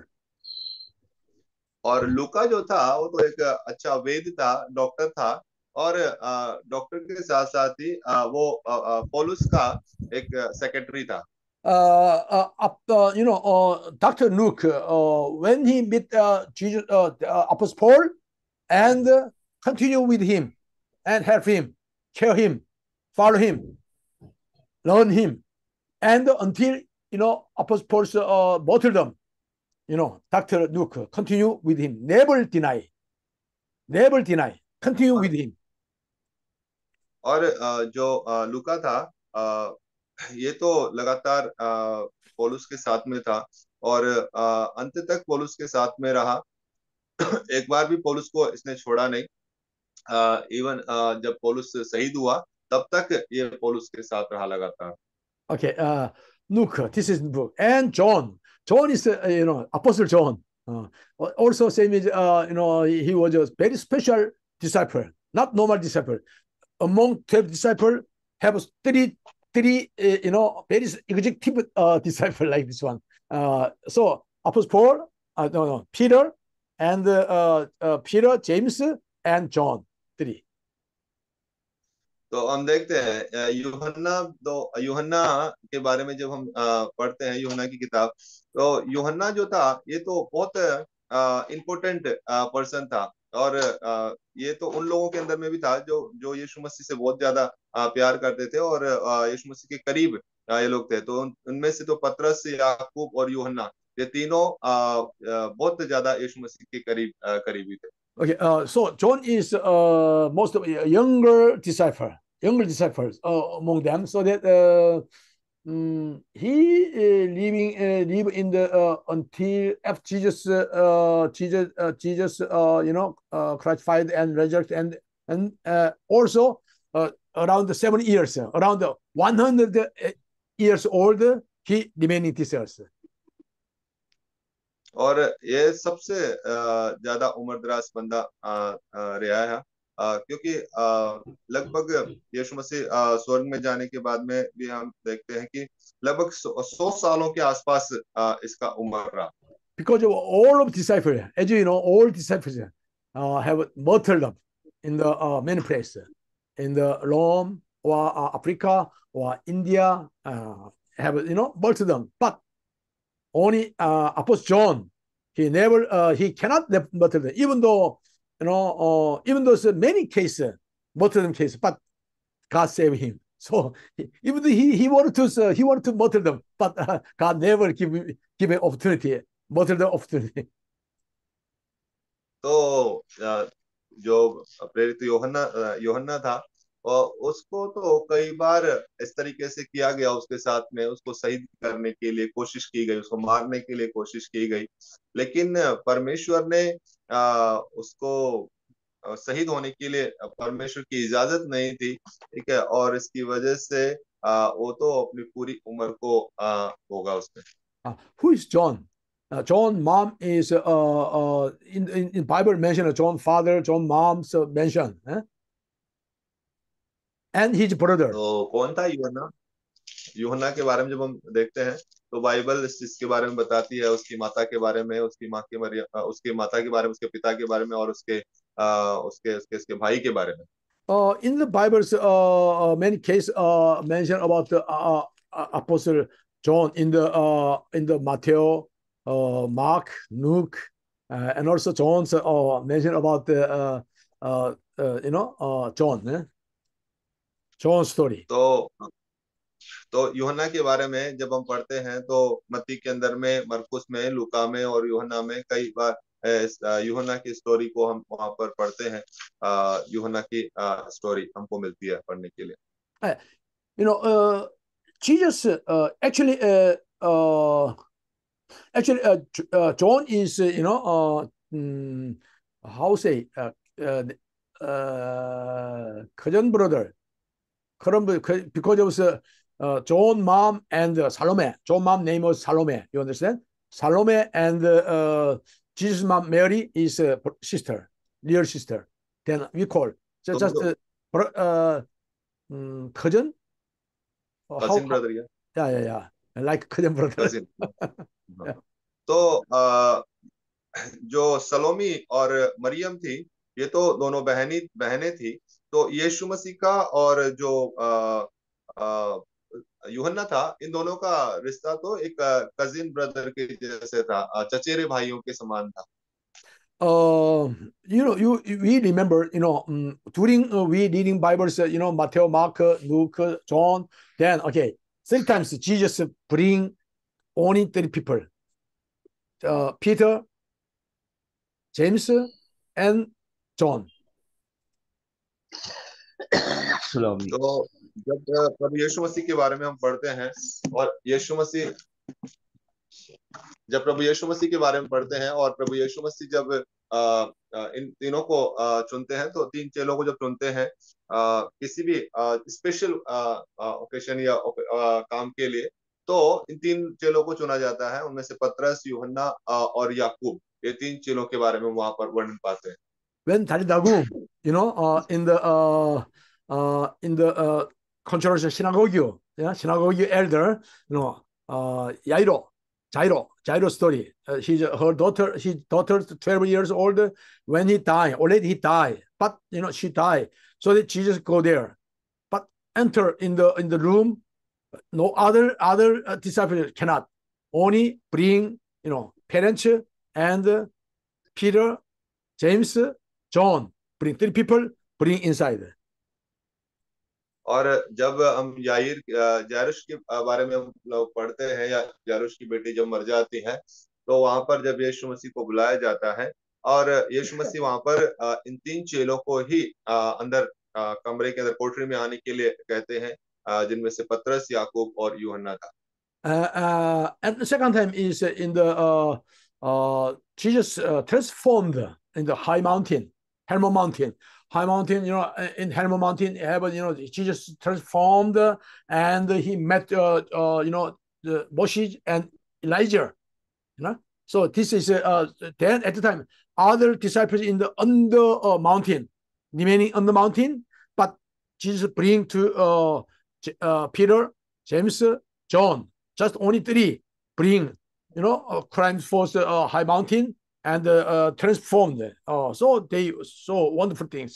S3: और लूका जो था वो तो एक अच्छा वैद्य था, डॉक्टर था, और डॉक्टर के साथ साथ ही वो पौलुस का एक सेक्रेटरी था.
S2: Uh, uh, uh, you know, uh, Doctor Luke, uh, when he met uh, Jesus, uh, uh, Apostle Paul, and uh, continue with him, and help him, care him, follow him, learn him, and until you know Apostle Paul's uh, martyrdom, you know, Doctor Luke continue with him, never deny, never deny, continue with him.
S3: और अ, जो अ, लूका था, अ, ये तो लगातार अ, पौलुस के साथ में था और अ, अंत तक पौलुस के साथ में रहा। एक बार भी पौलुस को इसने छोड़ा नहीं। इवन जब पौलुस शहीद हुआ तब तक ये पौलुस के साथ रहा लगातार।
S2: Okay, uh, Luke, this is the book, and John. John is uh, you know Apostle John. Uh, also same as uh, you know he was a very special disciple, not normal disciple. Among twelve disciples, have three three uh, you know very executive uh, disciple like this one. Uh, so Apostle Paul, uh, no no Peter, and uh, uh, Peter, James, and John, three.
S3: तो हम देखते हैं अ, यूहन्ना, तो यूहन्ना के बारे में जब हम अ, पढ़ते हैं यूहन्ना की किताब, तो यूहन्ना जो था ये तो बहुत इम्पोर्टेंट पर्सन था। और अ, ये तो उन लोगों के अंदर में भी था जो जो यीशु मसीह से बहुत ज्यादा अ, प्यार करते थे और अ, यीशु मसीह के करीब अ, ये लोग थे। तो उन, उनमें से तो पतरस, याकूब और यूहन्ना, ये तीनों अ, अ, बहुत ज्यादा यीशु मसीह के करीब अ, करीबी थे।
S2: Okay, uh, so John is uh, most of a younger disciple, younger disciples uh, among them. So that uh, mm, he uh, living uh, live in the uh, until after Jesus, uh, Jesus, uh, Jesus, uh, you know, uh, crucified and resurrected, and and uh, also uh, around the seven years, around the one hundred years old, he remained in this earth.
S3: और ये सबसे अ, ज्यादा उम्रदराज बंदा अ, अ, रहा है, अ, क्योंकि अ, लगभग यीशु मसीह अ, स्वर्ग में जाने के बाद में भी हम देखते हैं कि लगभग सौ, सौ सालों के आसपास अ, इसका उम्र रहा।
S2: Because of all of disciples, as you know, all disciples uh, have martyred up in the uh, many places, in the Rome or uh, Africa or India, uh, have you know martyrdom. But only uh, Apostle John, he never, uh, he cannot martyrdom, even though you know, uh, even though there's many cases, martyrdom cases, but God saved him. So even though he he wanted to uh, he wanted to martyr them, but uh, God never give give an opportunity, martyrdom opportunity.
S3: तो अ, जो प्रेरित योहन्ना अ, योहन्ना था, और उसको तो कई बार इस तरीके से किया गया, उसके साथ में उसको शहीद करने के लिए कोशिश की गई, उसको मारने के लिए कोशिश की गई, लेकिन परमेश्वर ने आ, उसको अ, शहीद होने के लिए परमेश्वर की इजाजत नहीं थी, ठीक है। और इसकी वजह से आ, वो तो अपनी पूरी उम्र को आ, होगा उसमें।
S2: Uh, who is John? Uh, John mom is uh, uh, in, in in Bible mentioned John father, John mom's uh, mentioned, eh? And his brother.
S3: तो कौन था यूहन्ना? यूहन्ना के बारे में जब हम देखते हैं तो बाइबल इस चीज के बारे में बताती है, उसकी माता के बारे में, उसकी माँ के मरियम, अ, उसकी माता के बारे में, उसके पिता के बारे में, और उसके आ, उसके उसके उसके भाई के बारे में।
S2: Uh, in the Bible's uh, uh, many cases uh, mention about the uh, uh, Apostle John in the uh, in the Matthew, uh, Mark, Luke, uh, and also John's uh, mention about the uh, uh, uh, you know uh, John, eh? John's story.
S3: तो तो यूहन्ना के बारे में जब हम पढ़ते हैं तो मत्ती के अंदर में, मरकुस में, लूका में और यूहन्ना में कई बार अ, इस, अ, यूहन्ना की स्टोरी को हम वहां पर पढ़ते हैं। अ, यूहन्ना की अ, स्टोरी हमको मिलती है पढ़ने के लिए।
S2: Uh, you know, uh, Jesus uh, actually uh, uh, actually uh, J- uh, John is uh, you know uh, mm, how say uh, uh, uh, cousin brother. Cousin bro- because of uh, uh, John mom and uh, Salome. John mom name was Salome. You understand? Salome and uh, uh, Jesus mom Mary is uh, sister, real sister. Then we call just,
S3: तुम
S2: just
S3: तो
S2: uh, bro- uh, mm, cousin. Or how,
S3: cousin
S2: how?
S3: Brother या
S2: Yeah, yeah, yeah. Like cousin brother.
S3: Cousin.
S2: Yeah.
S3: तो अ, जो सलोमी और मरियम थी, ये तो दोनों बहनी बहनें थी। तो यीशु मसीह का और जो आ, आ, यूहन्ना था, इन दोनों का रिश्ता तो एक कजिन ब्रदर के जैसे था, अ, चचेरे भाइयों के समान था।
S2: Uh, you know, you we remember, you know, um, during uh, we reading Bibles, uh, you know, Matthew, Mark, Luke, John. Then okay, sometimes Jesus bring only three people: uh, Peter, James, and John.
S3: तो जब प्रभु यीशु मसीह के बारे में हम पढ़ते हैं और यीशु मसीह जब प्रभु यीशु मसीह के बारे में पढ़ते हैं और प्रभु यीशु मसीह जब आ, आ, इन तीनों को आ, चुनते हैं, तो तीन चेलों को जब चुनते हैं आ, किसी भी स्पेशल ओकेशन या आ, काम के लिए, तो इन तीन चेलों को चुना जाता है। उनमें से पतरस, यूहन्ना और याकूब, ये तीन चेलों के बारे में वहां पर वर्णन पाते हैं।
S2: When 다리다고, you know, uh, in the uh, uh, in the uh, controversial synagogue, yeah, synagogue elder, you know, uh, Jairo, Jairo, Jairo story. Uh, she's her daughter. His daughter, twelve years old. When he died, already he died, but you know she died. So that Jesus go there, but enter in the in the room. No other other uh, disciples cannot. Only bring you know parents and uh, Peter, James, John, bring three people, bring inside.
S3: और जब हम याईर जायरुश के बारे में हम लोग पढ़ते हैं, या जायरुश की बेटी जब मर जाती है, तो वहां पर जब यीशु मसीह को बुलाया जाता है और यीशु मसीह वहां पर इन तीन चेलों को ही अंदर कमरे के अंदर कोठरी में आने के लिए कहते हैं, जिनमें से पतरस, याकूब और यूहन्ना था।
S2: Uh, uh, and the second time is in the uh, uh, Jesus uh, transformed in the high mountain, Hermon mountain. High mountain, you know, in Hermon mountain, heaven, you know, Jesus transformed and he met, uh, uh, you know, the Moses and Elijah, you know. So this is uh, then at the time other disciples in the on the uh, mountain, remaining on the mountain, but Jesus bring to uh, uh, Peter, James, John. Just only three bring, you know, uh, crimes for the uh, high mountain and uh, uh, transformed. Uh, so they so wonderful things.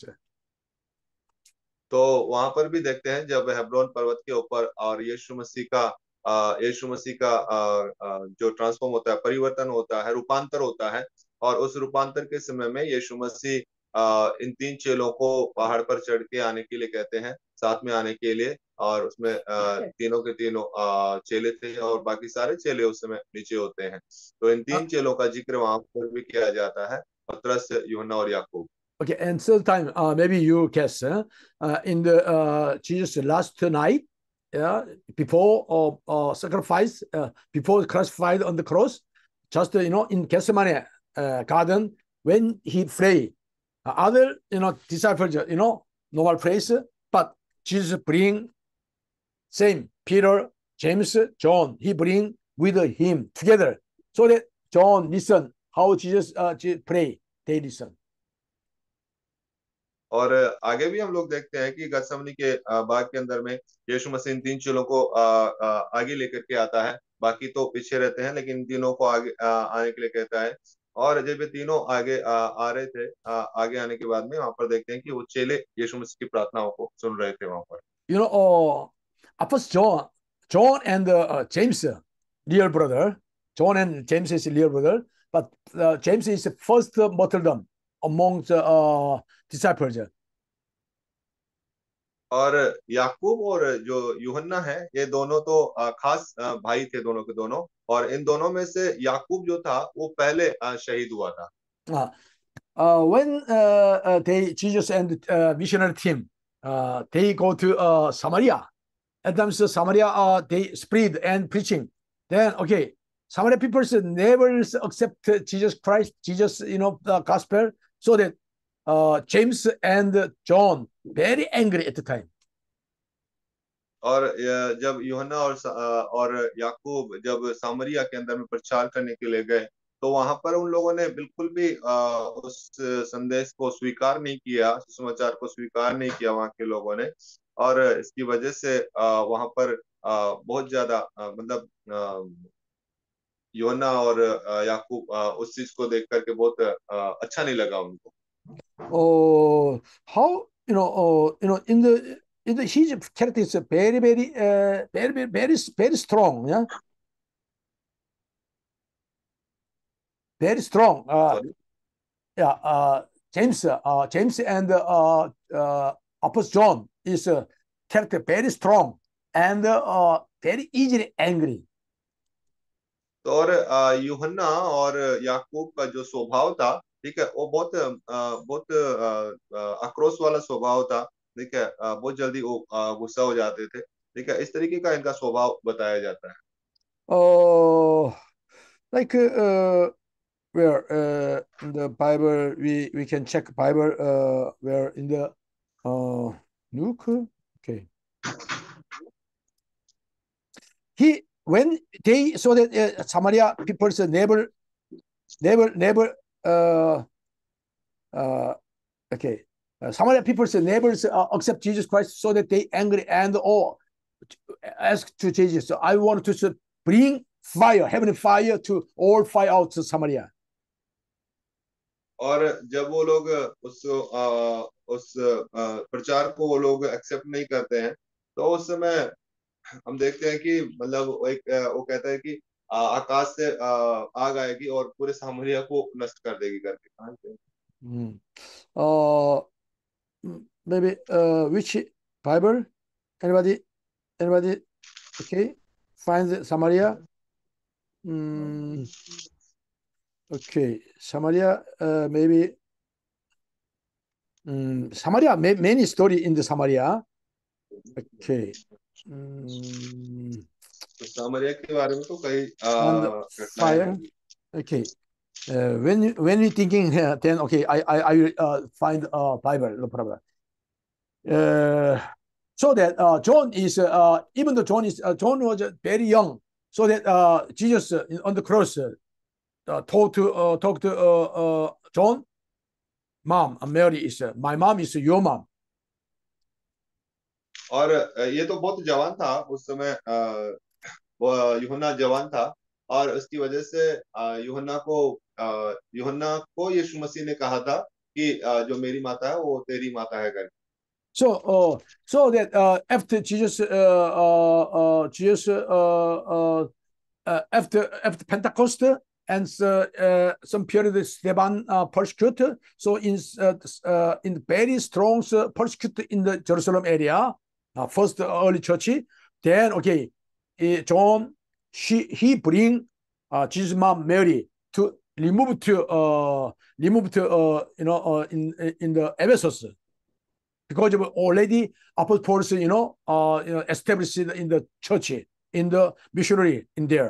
S3: तो वहां पर भी देखते हैं जब Hebron पर्वत के ऊपर और यीशु मसीह का यीशु मसीह का जो ट्रांसफॉर्म होता है, परिवर्तन होता है, रूपांतर होता है, और उस रूपांतर के समय में यीशु मसीह इन तीन चेलों को पहाड़ पर चढ़ के आने के लिए कहते हैं, साथ में आने के लिए, और उसमें तीनों के तीनों चेले थे और बाकी सारे चेले उस समय नीचे होते हैं। तो इन तीन चेलों का जिक्र वहां पर भी किया जाता है, पतरस, यूहन्ना और याकूब।
S2: Okay, and third time, uh, maybe you guess, uh, uh, in the uh, Jesus last night, yeah, before uh, uh, sacrifice, uh, before crucified on the cross, just uh, you know, in Gethsemane uh, garden, when he prayed, uh, other you know disciples, you know, normal place, but Jesus bring same Peter, James, John, he bring with him together, so that John listen how Jesus uh, pray, they listen.
S3: और आगे भी हम लोग देखते हैं कि गतसमनी के बाग के अंदर में यीशु मसीह इन तीन चेलों को आगे लेकर के आता है, बाकी तो पीछे रहते हैं, लेकिन इन तीनों को आगे आने के लिए कहता है। और जब ये तीनों आगे आ, आ रहे थे, आ, आगे आने के बाद में वहां पर देखते हैं कि वो चेले यीशु मसीह की प्रार्थनाओं को सुन रहे थे वहां पर।
S2: You know, uh, Apostle John, John and uh, James, real brother. John and James is real brother, but uh, James is the first martyrdom among the uh, disciples.
S3: और याकूब और जो यूहन्ना है, ये दोनों तो खास भाई थे, दोनों के दोनों, और इन दोनों में से याकूब जो था वो पहले शहीद हुआ था।
S2: Uh, uh, when uh, uh, they Jesus and uh, missionary team uh, they go to uh, Samaria, at times Samaria uh, they spread and preaching. Then okay, Samaria people never accept Jesus Christ, Jesus, you know, the gospel. So that uh, James and John very angry at the time.
S3: और जब यूहन्ना और और याकूब जब सामरिया के अंदर में प्रचार करने के लिए गए, तो वहां पर उन लोगों ने बिल्कुल भी उस संदेश को स्वीकार नहीं किया, समाचार को स्वीकार नहीं किया वहां के लोगों ने, और इसकी वजह से वहां पर बहुत ज्यादा मतलब यूहन्ना और याकूब उस चीज को देख करके बहुत अच्छा नहीं लगा उनको।
S2: Oh, how you know? Oh, you know, in the in the his character is very very uh, very very very very strong, yeah, very strong. Uh, yeah, uh, James, uh, James and uh, uh, Apostle John is uh, character very strong and uh, very easily angry.
S3: तो और यूहन्ना और याकूब का जो स्वभाव था, ठीक है, वो बहुत बहुत आक्रोश वाला स्वभाव था, ठीक है, बहुत जल्दी वो गुस्सा हो जाते थे, ठीक है, इस तरीके का इनका स्वभाव बताया जाता है।
S2: Oh, like uh, where uh, in the Bible we we can check Bible uh, where in the uh, Luke. Okay, he when they saw that uh, Samaria people's never never never uh, uh, okay uh, Samaria people's neighbors uh, accept Jesus Christ, so that they angry and all ask to Jesus, so I want to bring fire, heavenly fire, to all fire out to Samaria.
S3: और जब वो लोग उस आ, उस आ, प्रचार को वो लोग एक्सेप्ट नहीं करते हैं, तो उस समय हम देखते हैं कि मतलब वो एक वो कहता है कि आ, आकाश से आ, आग आएगी और पूरे सामरिया को नष्ट कर देगी करके कहा है।
S2: Hmm. Uh, maybe uh, which Bible? Anybody? Anybody? Okay. Find Samaria. Mm, okay. Samaria. Uh, maybe. Mm, Samaria. May, many story in the Samaria. Okay. Mm,
S3: तो सामरिया के बारे में तो कई
S2: and
S3: घटनाएं
S2: fire. Okay. Uh, when you- when you thinking uh, then okay, I I I will uh, find uh, Bible, no problem. Uh, so that uh, John is uh, even though John is uh, John was very young, so that uh, Jesus uh, on the cross uh, uh, talked to uh, talked to uh, uh, John, mom, Mary is uh, my mom is your mom.
S3: और ये तो बहुत जवान था उस समय, वो यूहन्ना जवान था, और उसकी वजह से यूहन्ना को यूहन्ना को यीशु मसीह ने कहा था कि जो मेरी माता है वो तेरी माता है करके।
S2: So, uh, so that uh, after Jesus, uh, uh, uh, Jesus, uh, uh, uh, after after Pentecost and uh, uh, some period Stephen uh, persecuted, so in uh, uh, in very strong uh, persecute in the Jerusalem area, uh, first early church, then okay, uh, John she he bring uh, Jesus' mom Mary to remove to uh, remove to uh, you know uh, in in the Ephesus. Because of already apostles, you know, uh, you know, established in the church, in the missionary in there.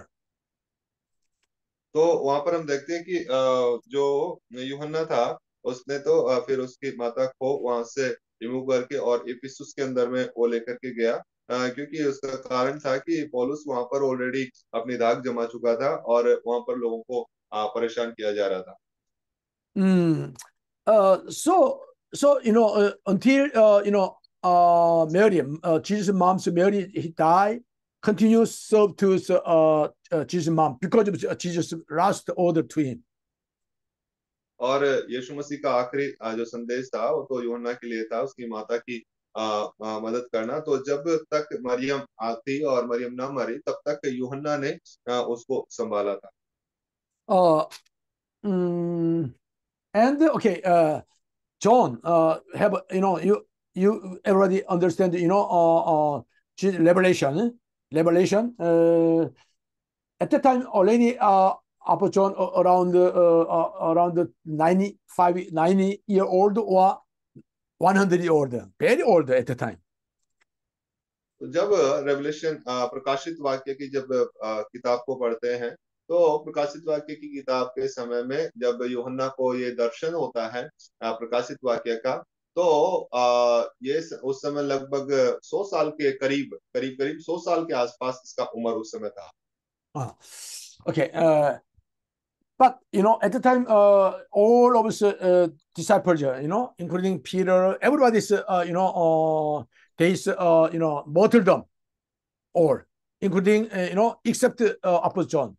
S3: तो वहां पर हम देखते हैं कि जो यूहन्ना था उसने तो फिर उसकी माता को वहां से रिमूव करके और इफिसुस के अंदर में वो लेकर के गया, क्योंकि उसका कारण था कि पौलुस वहां पर ऑलरेडी अपनी दाग जमा चुका था और वहां पर लोगों को परेशान किया जा रहा था।
S2: Mm. Uh, so, so you know, uh, until uh, you know, uh, Mary, uh, Jesus' mom's Mary, he died, continues serve to uh, uh, Jesus' mom because of Jesus' last order to him.
S3: और यीशु मसीह का आखिरी जो संदेश था वो तो यूहन्ना के लिए था, उसकी माता की आ, आ, मदद करना। तो जब तक मरियम आती और मरियम ना मरी तब तक यूहन्ना ने आ, उसको संभाला था।
S2: Uh, um, and okay, uh, John, uh, have you know you you already understand you know uh, uh Revelation, Revelation. Uh, at the time already uh, Apostle John around uh, uh, around ninety-five, ninety year old or one hundred year old, very old at the time.
S3: तो जब revelation प्रकाशित वाक्य की जब किताब को पढ़ते हैं, तो प्रकाशित वाक्य की किताब के समय में जब यूहन्ना को ये दर्शन होता है प्रकाशित वाक्य का, तो ये उस समय लगभग सौ साल के करीब करीब करीब सौ साल के आसपास इसका उम्र उस समय था।
S2: uh, okay uh, but you know at the time uh, all of us uh, disciples, you know, including Peter, everybody's uh, you know uh, there's uh, you know martyrdom, all including uh, you know except uh, Apostle John.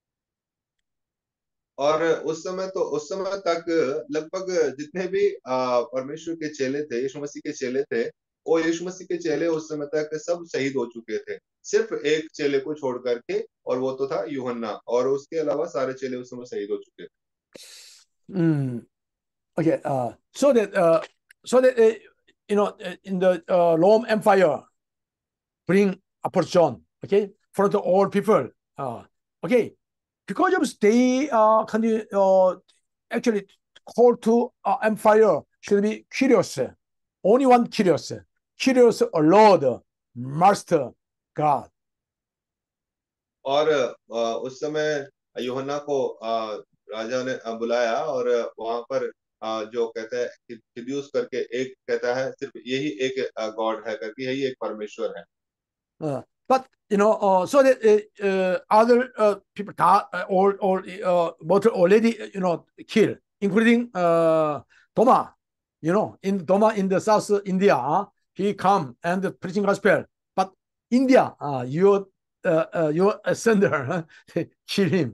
S3: और उस समय तो उस समय तक लगभग जितने भी परमेश्वर के चेले थे, यीशु मसीह के चेले थे, वो यीशु मसीह के चेले उस समय तक सब शहीद हो चुके थे, सिर्फ एक चेले को छोड़ करके, और वो तो था यूहन्ना, और उसके अलावा सारे चेले उस समय शहीद हो चुके थे।
S2: mm. Okay, uh, so that uh, so that uh, you know in the uh, Rome Empire bring Apostle John, okay, for the all people, uh, okay, because of they uh, continue, uh, actually call to uh, empire should be curious. Only one curious. Curious, a Lord, Master, God.
S3: और आ, उस समय यूहन्ना को आ, राजा ने आ, बुलाया और वहां पर आ, जो कहता है थिदियुस करके एक कहता है सिर्फ यही एक गॉड है करके यही एक परमेश्वर है.
S2: Uh, but you know, uh, so that uh, uh, other uh, people died, uh, or or uh, but already you know killed, including uh, Thomas. You know, in Thomas in the South India, uh, he come and preaching gospel. But India, uh, your uh, uh, your sender uh, kill him.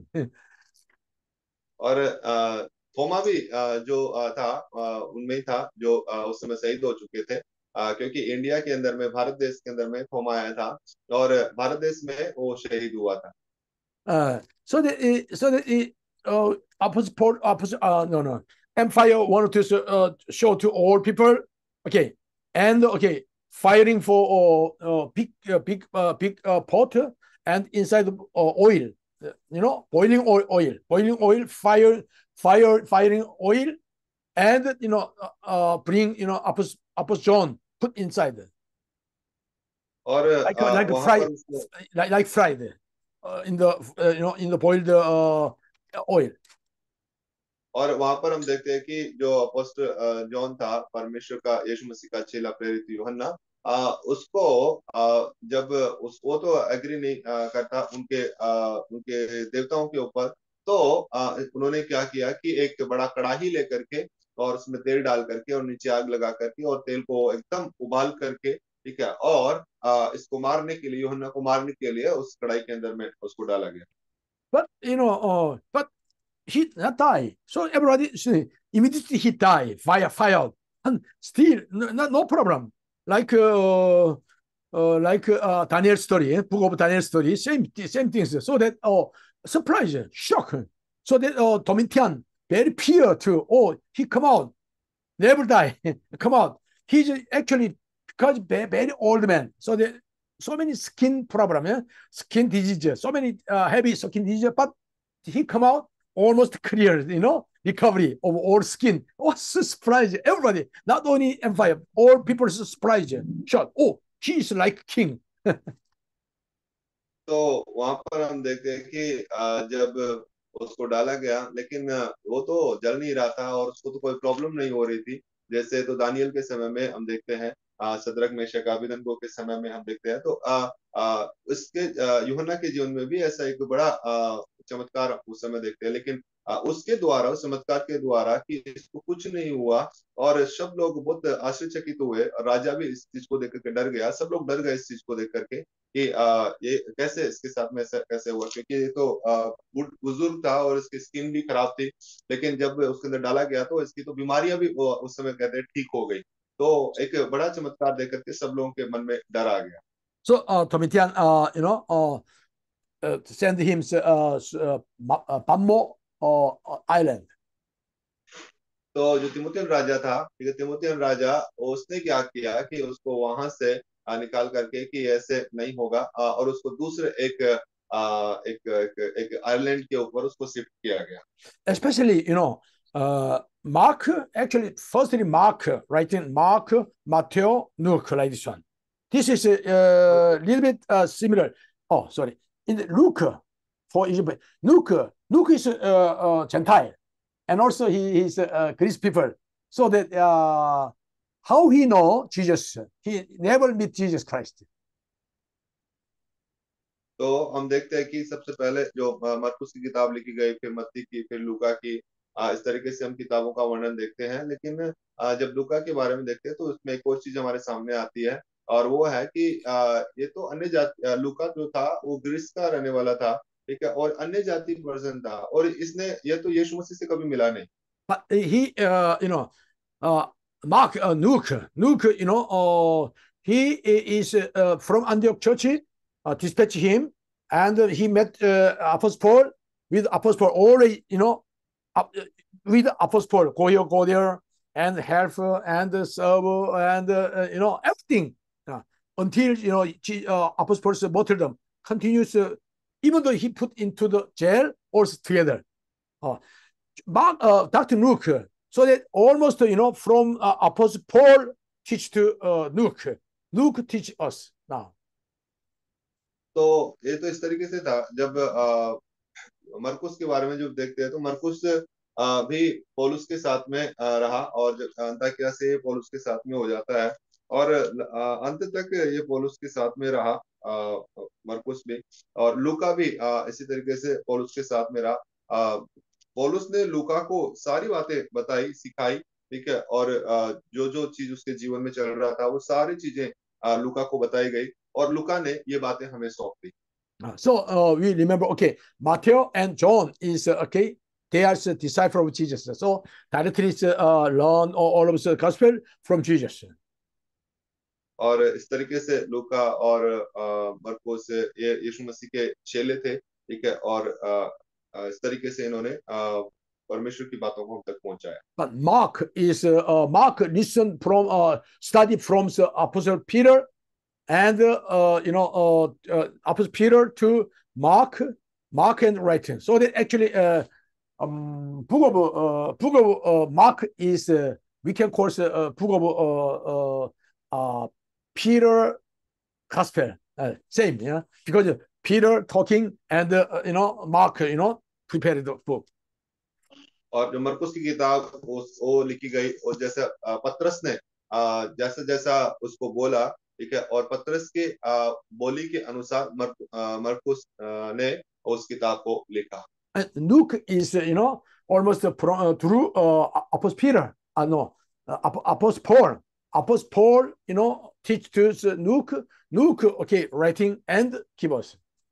S3: और आ, थोमा भी आ, जो आ, था आ, उनमें ही था जो आ, उस समय शहीद हो चुके थे. आ, क्योंकि इंडिया के अंदर में भारत देश के अंदर में थोमा आया था और भारत देश में वो शहीद हुआ था.
S2: Uh, so the so the uh, opposite port opposite uh, no no empire wanted to uh, show to all people, okay, and okay, firing for uh, uh, big uh, big uh, big uh, pot and inside uh, oil, you know, boiling oil, oil boiling oil, fire fire firing oil, and you know uh, uh, bring you know Apostle, Apostle John put inside
S3: और
S2: like
S3: आ,
S2: like
S3: वहां
S2: fried
S3: पर उसको
S2: like like fried uh, in the uh, you know in the boiled uh, oil.
S3: और वहां पर हम देखते हैं कि जो अपोस्टल जॉन था परमेश्वर का यीशु मसीह का चेला प्रेरित यूहन्ना, आ, उसको आ, जब उस वो तो एग्री नहीं आ, करता उनके आ, उनके देवताओं के ऊपर, तो आ, उन्होंने क्या किया कि एक बड़ा कड़ाही लेकर के और उसमें तेल डाल करके और नीचे आग लगा करके और तेल को एकदम उबाल करके, ठीक है, और आ, इसको मारने के लिए यूहन्ना को मारने के लिए उस कढ़ाई के अंदर में उसको डाला गया.
S2: But you know, uh, but he not die. So everybody see, immediately he die, fire, fire, and still no, no, no problem. Like uh, uh, like uh, Daniel story, eh? Book of Daniel story, same same things. So that oh, surprise, shock. So that uh, Domitian very fear to oh he come out, never die, come out. He's actually because very, very old man. So that so many skin problem, yeah? Skin disease, so many uh, heavy skin disease, but he come out almost clear, you know, recovery of all skin. Oh, surprise! Everybody, not only empire, all people surprised. Shocked. Oh, he is like king.
S3: तो वहां पर हम देखते हैं कि आ, जब उसको डाला गया, लेकिन वो तो जल नहीं रहा था और उसको तो कोई प्रॉब्लम नहीं हो रही थी. जैसे तो दानियल के समय में हम देखते हैं, सदरक मेशक अबेदनगो के समय में हम देखते हैं, तो आ, आ, उसके यूहन्ना के जीवन में भी ऐसा एक बड़ा आ, चमत्कार उस समय देखते हैं. लेकिन आ, उसके द्वारा, उस चमत्कार के द्वारा कि इसको कुछ नहीं हुआ और सब लोग बहुत आश्चर्यचकित हुए, राजा भी इस चीज को देख करके डर गया, सब लोग डर गए इस चीज को देख करके कि आ, ये कैसे इसके साथ में ऐसा कैसे हुआ, क्योंकि ये तो बुजुर्ग था और इसकी स्किन भी खराब थी, लेकिन जब उसके अंदर डाला गया तो इसकी तो बीमारियां भी उस समय कहते हैं ठीक हो गई. तो एक बड़ा चमत्कार देख करके सब लोगों के मन में डर आ गया.
S2: So uh, Domitian, uh, you know, uh, uh, send him uh, uh, Pammo uh, island.
S3: तो जो तिमुथियन राजा था, ठीक है, तिमुथियन राजा उसने क्या किया कि उसको वहां से निकाल करके कि ऐसे नहीं होगा और उसको दूसरे एक एक एक, एक आइलैंड के ऊपर उसको शिफ्ट किया गया.
S2: Especially, you know, uh, Mark, actually, firstly, Mark, writing Mark, Matthew, Luke, like this one. This is a uh, little bit uh, similar. Oh, sorry. In Luke, for example, Luke, Luke is uh, uh, Gentile, and also he is uh, Greek people. So that uh, how he know Jesus? He never meet Jesus Christ.
S3: तो हम देखते हैं कि सबसे पहले जो मरकुस की किताब लिखी गई, फिर मत्ती की, फिर लूका की, इस तरीके से हम किताबों का वर्णन देखते हैं. लेकिन जब लूका के बारे में देखते हैं तो उसमें एक और चीज हमारे सामने आती है, और वो है कि ये तो अन्य जाति, लूका जो था वो ग्रीस का रहने वाला था, ठीक है, और अन्य जाति पर्सन था, और इसने ये तो यीशु मसीह से कभी मिला नहीं.
S2: But he, uh, you know, uh, Mark, uh, Luke, Luke, you know, uh, he is uh, from Antioch Church. Uh, dispatch him, and uh, he met uh, Apostle Paul. With Apostle Paul, already, you know, uh, with Apostle Paul, go here, go there, and help and serve and uh, you know everything uh, until you know uh, Apostle Paul's martyrdom continues. Uh, even though he put into the jail, also together. Uh, Mark, uh, Doctor Luke, So that almost, you know, from uh, Apostle Paul teach to uh, Luke. Luke teach us now.
S3: तो ये तो इस तरीके से था जब आ, मरकुस के बारे में जब देखते हैं तो मरकुस आ, भी पौलुस के साथ में आ, रहा और जब अंताकिया से पौलुस के साथ में हो जाता है और आ, अंत तक ये पौलुस के साथ में रहा आ, मरकुस भी और लूका भी आ, इसी तरीके से पौलुस के साथ में रहा। आ, पौलुस ने लूका को सारी बातें बताई सिखाई, ठीक है, और आ, जो जो चीज उसके जीवन में चल रहा था वो सारी चीजें आ, लूका को बताई गई और लूका ने ये बातें हमें सौंप दी।
S2: So uh, we remember, okay, Matthew and John is uh, okay. They are the disciple of Jesus. So directly uh, learn all of the gospel from Jesus.
S3: और इस तरीके से लूका और मरकुस ये यीशु मसीह के चेले थे, ठीक है, और आ, इस तरीके से इन्होंने परमेश्वर की बातों को हम तक पहुंचाया।
S2: But Mark is uh, Mark listen from uh, study from the Apostle Peter. And, uh, you know, uh, uh, Apostle Peter to Mark, Mark and writing. So that actually, uh, um, book of, uh, book of uh, Mark is, uh, we can call it uh, book of uh, uh, uh, Peter Gospel. Uh, same, yeah, because Peter talking and, uh, you know, Mark, you know, prepared the book.
S3: और जो मरकुस की किताब वो, वो लिखी गई और जैसा पतरस ने जैसा जैसा उसको बोला, ठीक है, और पतरस के बोली के अनुसार मरकुस ने उस किताब को लिखा।
S2: Luke is, you know, almost uh, through uh, Apostle Peter. Uh, no, uh, Apostle Paul. Apostle Paul, you know, teach to Luke. Luke, okay, writing and keyboards.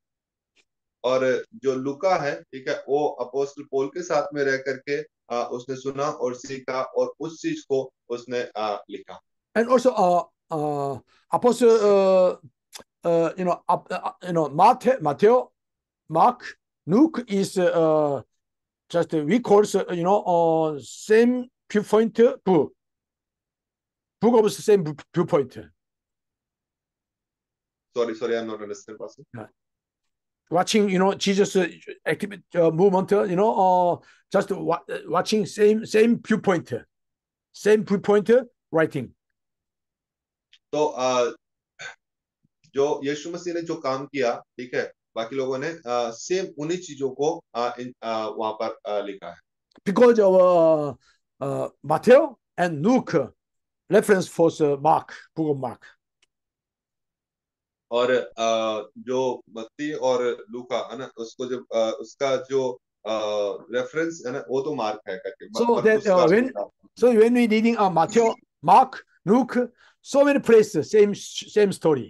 S3: और जो लूका है, ठीक है, वो अपोस्टल पौल के साथ में रह करके आ, उसने सुना और सीखा और उस चीज को उसने आ, लिखा।
S2: And also, uh, uh, Apostle, uh, uh, you know, uh, uh, you know, Matthew, Matthew, Mark, Luke is uh, just uh, we call, uh, you know, uh, same viewpoint book, book of the same viewpoint.
S3: Sorry, sorry, I'm not understanding.
S2: Yeah. Watching, you know, Jesus' uh, activity, uh, movement, uh, you know, uh, just wa watching same same viewpoint, same viewpoint writing.
S3: तो uh, जो यीशु मसीह ने जो काम किया, ठीक है, बाकी लोगों ने सेम उन्हीं चीजों को वहां पर लिखा है।
S2: Because of uh, uh, Matthew and Luke reference for Mark, book of Mark.
S3: और जो मत्ती और लूका है ना, उसको जब उसका जो रेफरेंस है ना, वो तो मार्क है करके।
S2: So that uh, when so when we reading uh, Matthew, Mark, Luke, so many places, same same story.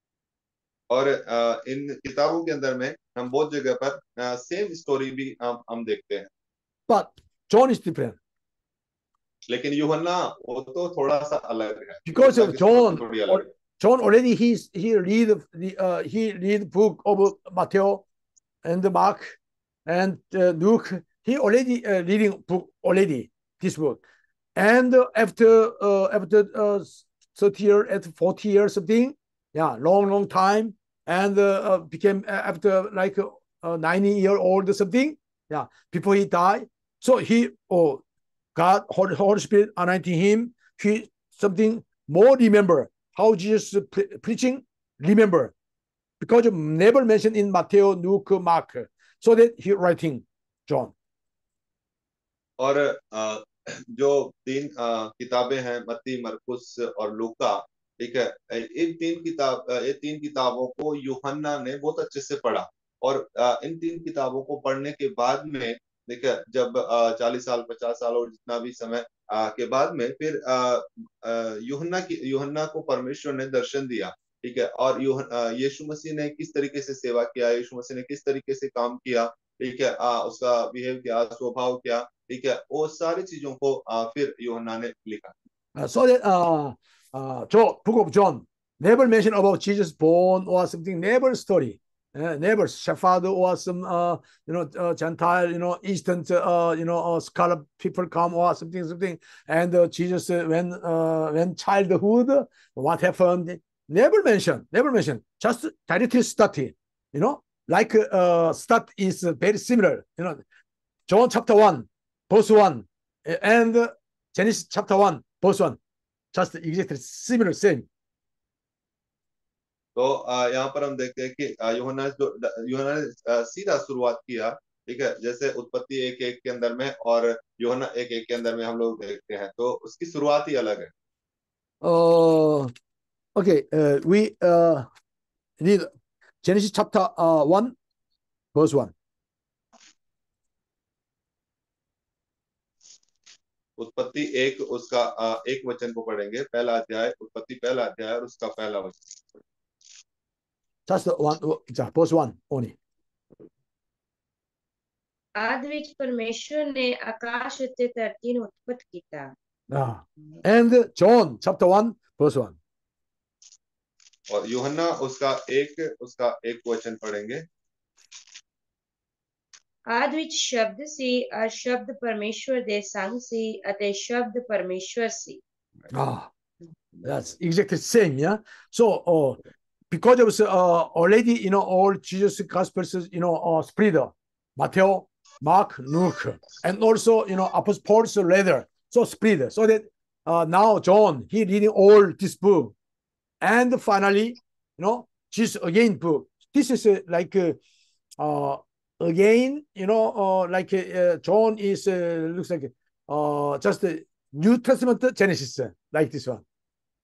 S3: और इन किताबों के अंदर में हम बहुत जगह पर सेम स्टोरी भी हम हम देखते हैं।
S2: But John is different.
S3: लेकिन यूहन्ना वो तो थोड़ा सा अलग है।
S2: Because of John, John already he's he read the uh, he read book of Matthew and Mark and uh, Luke. He already uh, reading book already this book, and after uh, after uh, thirty years, at forty years something, yeah, long long time, and uh, became after like uh, ninety year old or something, yeah, before he died. So he oh God Holy, Holy Spirit anointing him. He something more remember. How Jesus pre preaching, remember, because never mentioned in Matthew, Luke, Mark, so that he writing John.
S3: और जो तीन किताबें हैं, मत्ती, मरकुस और लूका, ठीक है, इन तीन किताब ये तीन किताबों को यूहन्ना ने बहुत अच्छे से पढ़ा और इन तीन किताबों को पढ़ने के बाद में, ठीक है, जब चालीस साल पचास साल और जितना भी समय के बाद में फिर यूहन्ना की यूहन्ना को परमेश्वर ने दर्शन दिया, ठीक है, और यीशु मसीह ने किस तरीके से सेवा किया, यीशु मसीह ने किस तरीके से काम किया, ठीक है, आ, उसका बिहेव क्या, स्वभाव क्या, ठीक है, वो सारी चीजों को आ, फिर यूहन्ना ने लिखा।
S2: uh, so that uh, uh, John, book of John never mention about Jesus born or something, never story. Uh, never shepherd or some uh, you know uh, Gentile, you know, Eastern uh, you know uh, scholar people come or something something, and uh, Jesus uh, when uh, when childhood what happened, never mention, never mention, just directly study, you know, like uh, start is very similar, you know, John chapter one, verse one, and Genesis chapter one, verse one, just exactly similar, same.
S3: तो आ, यहाँ पर हम देखते हैं कि आ, यूहन्ना जो यूहन्ना ने आ, सीधा शुरुआत किया, ठीक है, जैसे उत्पत्ति एक एक के अंदर में और यूहन्ना एक एक के अंदर में हम लोग देखते हैं, तो उसकी शुरुआत ही अलग है।
S2: Uh, okay, uh, we uh, read Genesis chapter uh, one, verse one.
S3: उत्पत्ति एक उसका आ, एक वचन को पढ़ेंगे, पहला अध्याय, उत्पत्ति पहला अध्याय और उसका पहला वचन।
S2: Just one, verse one only.
S4: ਆਦਿ ਵਿੱਚ ਪਰਮੇਸ਼ਵਰ ਨੇ ਆਕਾਸ਼ ਅਤੇ ਧਰਤੀ ਨੂੰ ਉਤਪਤ ਕੀਤਾ।
S2: Ah. And John chapter one, verse one.
S3: और यूहन्ना उसका एक उसका एक वचन पढ़ेंगे।
S4: ਆਦਿ ਵਿੱਚ ਸ਼ਬਦ ਸੀ ਔਰ ਸ਼ਬਦ ਪਰਮੇਸ਼ਵਰ ਦੇ ਸੰਗ ਸੀ ਅਤੇ ਸ਼ਬਦ ਪਰਮੇਸ਼ਵਰ ਸੀ।
S2: Ah, that's exactly same, yeah. So, uh, because of uh, already, you know, all Jesus' Gospels, you know, uh, spread, Matthew, Mark, Luke, and also, you know, Apostle Paul's letter, so spread, so that uh, now John, he reading all this book, and finally, you know, Jesus again book. This is uh, like, uh, uh, again, you know, uh, like uh, John is, uh, looks like uh, just the New Testament Genesis, like this one.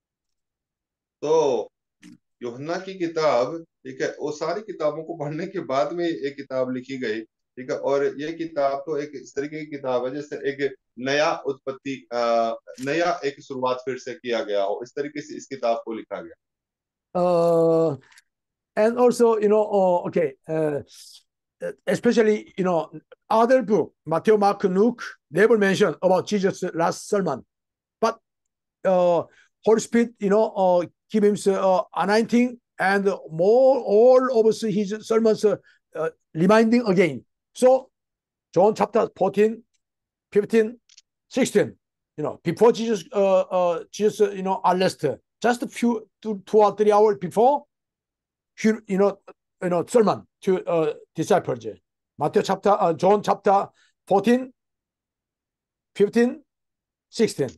S3: तो यूहन्ना की किताब, ठीक है, वो सारी किताबों को पढ़ने के बाद में एक किताब लिखी गई, ठीक है, और ये किताब तो एक इस तरीके की किताब है जैसे एक नया उत्पत्ति, नया एक शुरुआत फिर से किया गया हो, इस तरीके से इस किताब को लिखा गया।
S2: Uh, and also, you know, uh, okay, uh, especially, you know, other book, Matthew, Mark, Luke, never mention about Jesus' last sermon, but uh, Holy Spirit, you know, uh, give him uh, anointing and more all of his sermons uh, uh, reminding again. So John chapter fourteen, fifteen, sixteen, you know, before Jesus, uh, uh, Jesus, uh, you know, arrested, just a few two, two or three hours before, he, you know, you know, sermon to uh, disciples. Matthew chapter, uh, John chapter fourteen, fifteen, sixteen.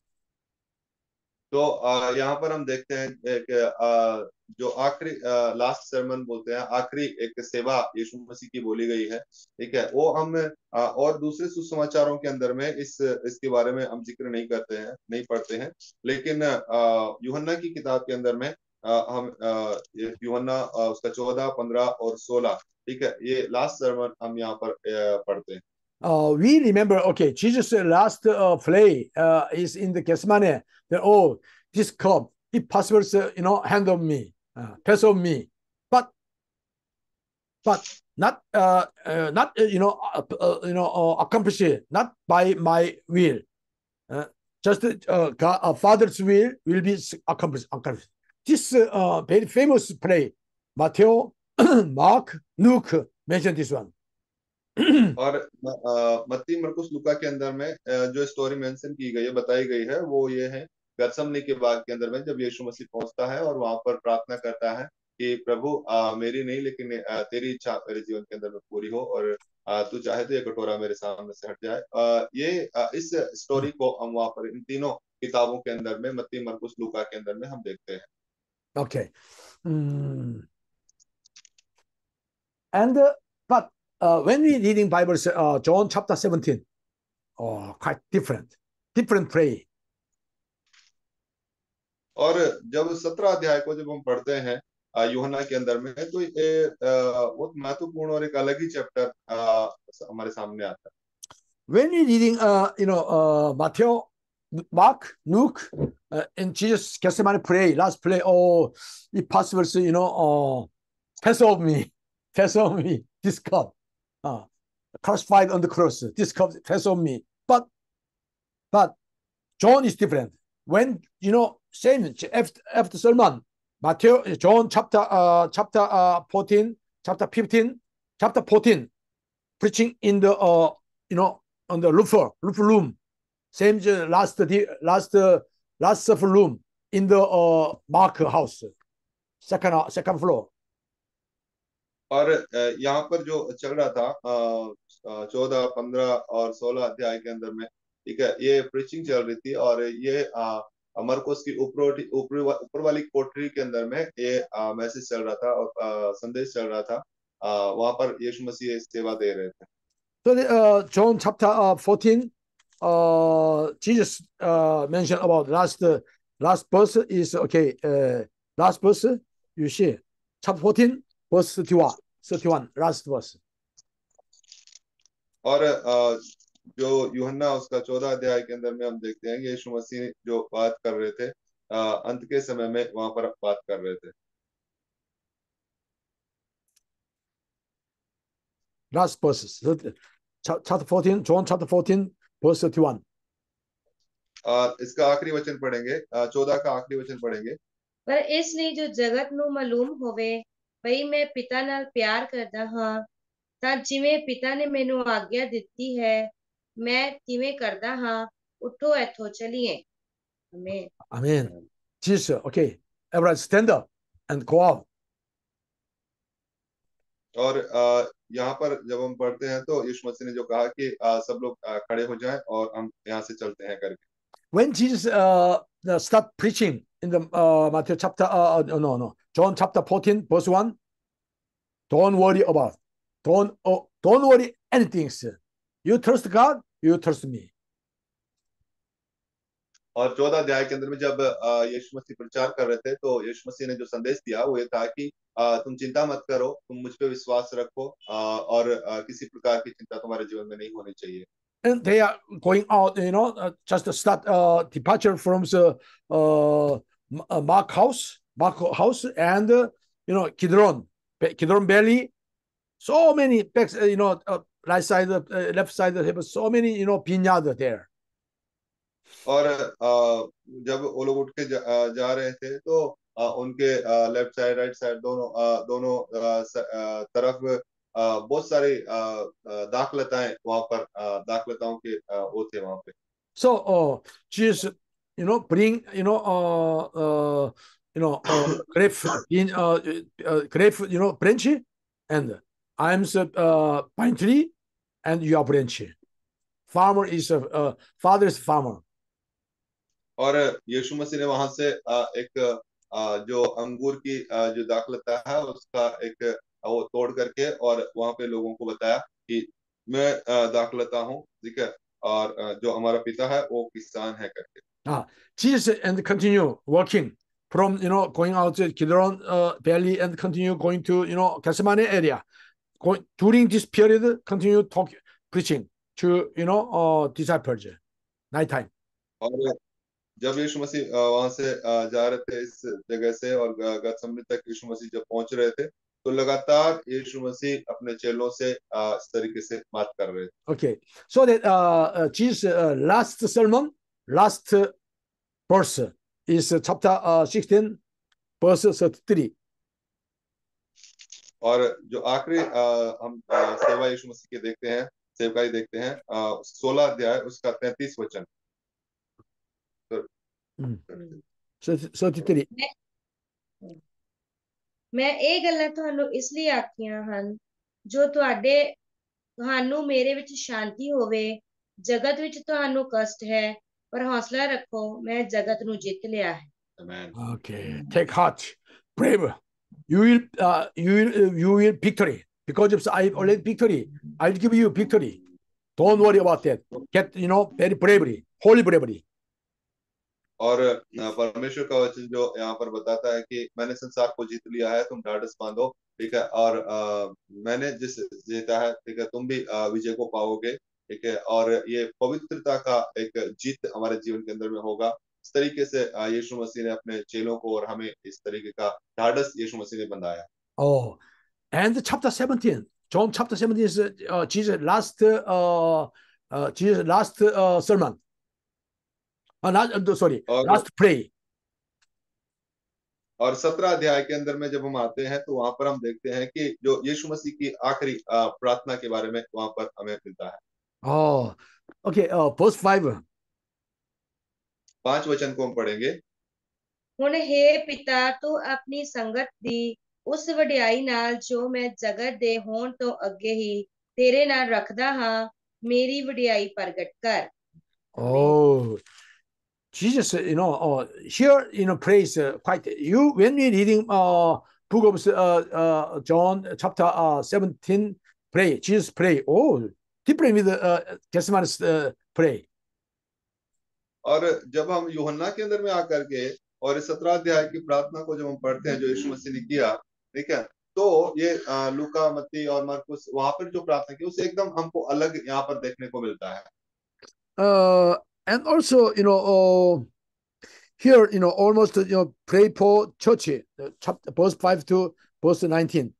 S3: तो यहाँ पर हम देखते हैं कि जो आखिरी last sermon बोलते हैं, आखिरी एक सेवा यीशु मसीह की बोली गई है, ठीक है, वो हम और दूसरे सुसमाचारों के अंदर में इस इसके बारे में हम जिक्र नहीं करते हैं, नहीं पढ़ते हैं, लेकिन यूहन्ना की किताब के अंदर में हम यूहन्ना उसका चौदह, पंद्रह और सोलह, ठीक है, ये लास्ट सर्मन हम यहाँ पर पढ़ते हैं।
S2: Uh, we remember, okay, Jesus' last uh, play uh, is in the Gethsemane. That, oh, this cup, if possible, uh, you know, hand of me, uh, pass of me, but, but not, uh, uh, not, uh, you know, uh, uh, you know, uh, accomplish it, not by my will. Uh, just uh, God, uh, Father's will will be accomplished. accomplished. This uh, very famous play, Matthew, Mark, Luke mentioned this one.
S3: और मत्ती, मरकुस, लूका के अंदर में जो story mention की गई है, बताई गई है, वो ये है गत्समनी के बाग के अंदर में जब यीशु मसीह पहुंचता है और वहां पर प्रार्थना करता है कि प्रभु आ, मेरी नहीं लेकिन आ, तेरी इच्छा मेरे जीवन के अंदर में पूरी हो, और आ, तू चाहे तो ये कटोरा मेरे सामने से हट जाए। आ, ये आ, इस स्टोरी को हम वहां पर इन तीनों किताबों के अंदर में, मत्ती, मरकुस, लूका के अंदर में हम देखते हैं।
S2: Okay. Mm. And uh, but Uh, when we reading Bible, uh, John chapter seventeen, oh, quite different, different play.
S3: और जब सत्रह अध्याय को जब हम पढ़ते हैं यूहन्ना के अंदर में, तो ये बहुत महत्वपूर्ण और एक अलग ही चैप्टर हमारे सामने आता है।
S2: When we reading, uh, you know, uh, Matthew, Mark, Luke, uh, in Jesus' Gethsemane pray, last play, oh, if possible, so, you know, uh, pass over me, pass over me, this cup. Uh, crucified on the cross. This comes pass on me. But but John is different. When you know same after after sermon, Matthew, John chapter uh chapter uh fourteen, chapter fifteen, chapter fourteen, preaching in the uh you know on the roof roof room, same last the last uh, last room in the uh Mark house, second uh, second floor.
S3: और यहाँ पर जो चल रहा था चौदह, पंद्रह और सोलह अध्याय के अंदर में, ठीक है, ये प्रीचिंग चल रही थी और ये आ, मरकुस की ऊपर ऊपर ऊपर वाली कोठरी के अंदर में ये मैसेज चल रहा था और आ, संदेश चल रहा था। आ, वहां पर यीशु मसीह सेवा दे रहे थे।
S2: So the, uh, John chapter uh, fourteen, uh, Jesus uh, mentioned about last uh, last verse is okay. Uh, last verse you see chapter fourteen verse thirty-one, thirty-one last verse.
S3: और आ, जो यूहन्ना उसका चौदह अध्याय के अंदर में हम देखते हैं कि यीशु मसीह जो बात कर रहे थे आ, अंत के समय में वहां पर बात कर रहे थे।
S2: Last verse, chapter fourteen, John chapter fourteen, verse thirty-one.
S3: आ, इसका आखिरी वचन पढ़ेंगे, चौदह का आखिरी वचन पढ़ेंगे।
S4: पर इसलिए जो जगत ਨੂੰ ਮਾਲੂਮ ਹੋਵੇ ਭਈ ਮੈਂ ਪਿਤਾ ਨਾਲ ਪਿਆਰ ਕਰਦਾ ਹਾਂ ਤਾਂ ਜਿਵੇਂ ਪਿਤਾ ਨੇ ਮੈਨੂੰ ਆਗਿਆ ਦਿੱਤੀ ਹੈ ਮੈਂ ਤਿਵੇਂ ਕਰਦਾ ਹਾਂ ਉਠੋ ਇੱਥੋਂ ਚਲੀਏ। Amen.
S2: Amen. Jesus, okay. Everyone stand up and go out.
S3: और आ, यहाँ पर जब हम पढ़ते हैं तो यीशु मसीह ने जो कहा कि आ, सब लोग आ, खड़े हो जाएं और हम यहाँ से चलते हैं करके।
S2: When Jesus uh, start preaching in the uh, Matthew chapter, uh, no, no, John chapter fourteen, verse one, don't worry about, don't, oh, don't worry anything. Sir. You trust God, you trust me.
S3: और चौदह अध्याय के अंदर में जब यीशु मसीह प्रचार कर रहे थे तो यीशु मसीह ने जो संदेश दिया वो ये था कि आ, तुम चिंता मत करो, तुम मुझ पे विश्वास रखो आ, और आ, किसी प्रकार की चिंता तुम्हारे जीवन में नहीं होनी चाहिए।
S2: And they are going out, you know, uh, just to start uh, departure from the uh, Mark house, Mark house, and uh, you know, Kidron, Kidron Valley. So many backs, uh, you know, uh, right side, uh, left side, have so many, you know, vineyard there.
S3: और आ, जब वो लोग उठ के जा, जा रहे थे तो आ, उनके लेफ्ट साइड राइट साइड दोनों आ, दोनों आ, स, आ, तरफ आ, बहुत सारी दाखलताएं वहां पर दाखलताओं के आ, वो थे वहां पे।
S2: So uh, Jesus, you know, bring, you know, uh, uh, you know, uh, grape in uh, uh, grape, you know, branch, and I'm the uh, pine tree, and you are branch. Farmer is a uh, father is farmer.
S3: और यीशु मसीह ने वहां से एक जो अंगूर की जो दाखलता है उसका एक वो तोड़ करके और वहां पे लोगों को बताया कि मैं दाखलता हूँ, ठीक है, और जो हमारा पिता है वो किसान है करके।
S2: Ah, Jesus and continue working from, you know, going out to Kidron uh, Valley and continue going to, you know, Gethsemane area. Going during this period, continue talk preaching to, you know, uh, disciples night time.
S3: और जब यीशु मसीह वहां से जा रहे थे इस जगह से और गतसमनी तक यीशु मसीह जब पहुंच रहे थे तो लगातार यीशु मसीह अपने चेलों से इस तरीके से बात कर रहे थे।
S2: Okay, so that uh, Jesus uh, last sermon, last verse is chapter uh, sixteen, verse thirty-three.
S3: और जो आखिरी हम सेवा यीशु मसीह के देखते हैं, सेवकाई देखते हैं, सोलह अध्याय उसका तैंतीस वचन।
S2: thirty-three.
S4: मैं ਇਹ ਗੱਲਾਂ ਤੁਹਾਨੂੰ ਇਸ ਲਈ ਆਖੀਆਂ ਹਨ ਜੋ ਤੁਹਾਡੇ ਤੁਹਾਨੂੰ ਮੇਰੇ ਵਿੱਚ ਸ਼ਾਂਤੀ ਹੋਵੇ। ਜਗਤ ਵਿੱਚ ਤੁਹਾਨੂੰ ਕਸ਼ਟ ਹੈ ਪਰ ਹੌਸਲਾ ਰੱਖੋ, ਮੈਂ ਜਗਤ ਨੂੰ ਜਿੱਤ ਲਿਆ ਹੈ।
S3: Amen.
S2: Okay, take heart, brave. You will, uh, you will, uh, you will victory because of I already victory. I'll give you victory. Don't worry about that. Get, you know, very bravery, holy bravery.
S3: और परमेश्वर का वचन जो यहाँ पर बताता है कि मैंने संसार को जीत लिया है, तुम ढाढ़स बांधो, ठीक है, और आ, मैंने जिस जीता है, ठीक है, तुम भी विजय को पाओगे, ठीक है, और ये पवित्रता का एक जीत हमारे जीवन के अंदर में होगा। इस तरीके से यीशु मसीह ने अपने चेलों को और हमें इस तरीके का ढाढ़स यीशु मसीह ने बंधाया।
S2: Oh, and chapter seventeen, John chapter seventeen is uh, Jesus last, uh, uh, Jesus last uh, sermon. Uh, not, uh, sorry,
S3: और,
S2: last pray.
S3: और सत्रह अध्याय के अंदर में जब हम आते हैं तो वहां पर हम देखते हैं कि जो यीशु मसीह की आखिरी प्रार्थना के बारे में वहां पर हमें मिलता है।
S2: Oh, okay, uh, verse five.
S3: पांच वचन को हम पढ़ेंगे।
S4: ਹੁਣ हे पिता तू अपनी संगत दी उस वडियाई नाल जो मैं जगत दे होण तो अगे ही तेरे नाल रखदा हां, मेरी वडियाई प्रगट कर।
S2: Oh, Jesus, you know, uh, here, you know, praise uh, quite you when we reading uh book of uh, uh John chapter uh seventeen, pray Jesus pray. Oh, different with uh Gethsemane's uh, pray.
S3: और जब हम यूहन्ना के अंदर में आकर के और इस सत्रह अध्याय की प्रार्थना को जब हम पढ़ते हैं जो यीशु मसीह ने किया, ठीक है, तो ये अ, लूका, मत्ती और मरकुस वहां पर जो प्रार्थना की उससे एकदम हमको अलग यहाँ पर देखने को मिलता है.
S2: Uh, and also, you know, uh, here, you know, almost, you know, pray for church, uh, chapter verse five to verse nineteen.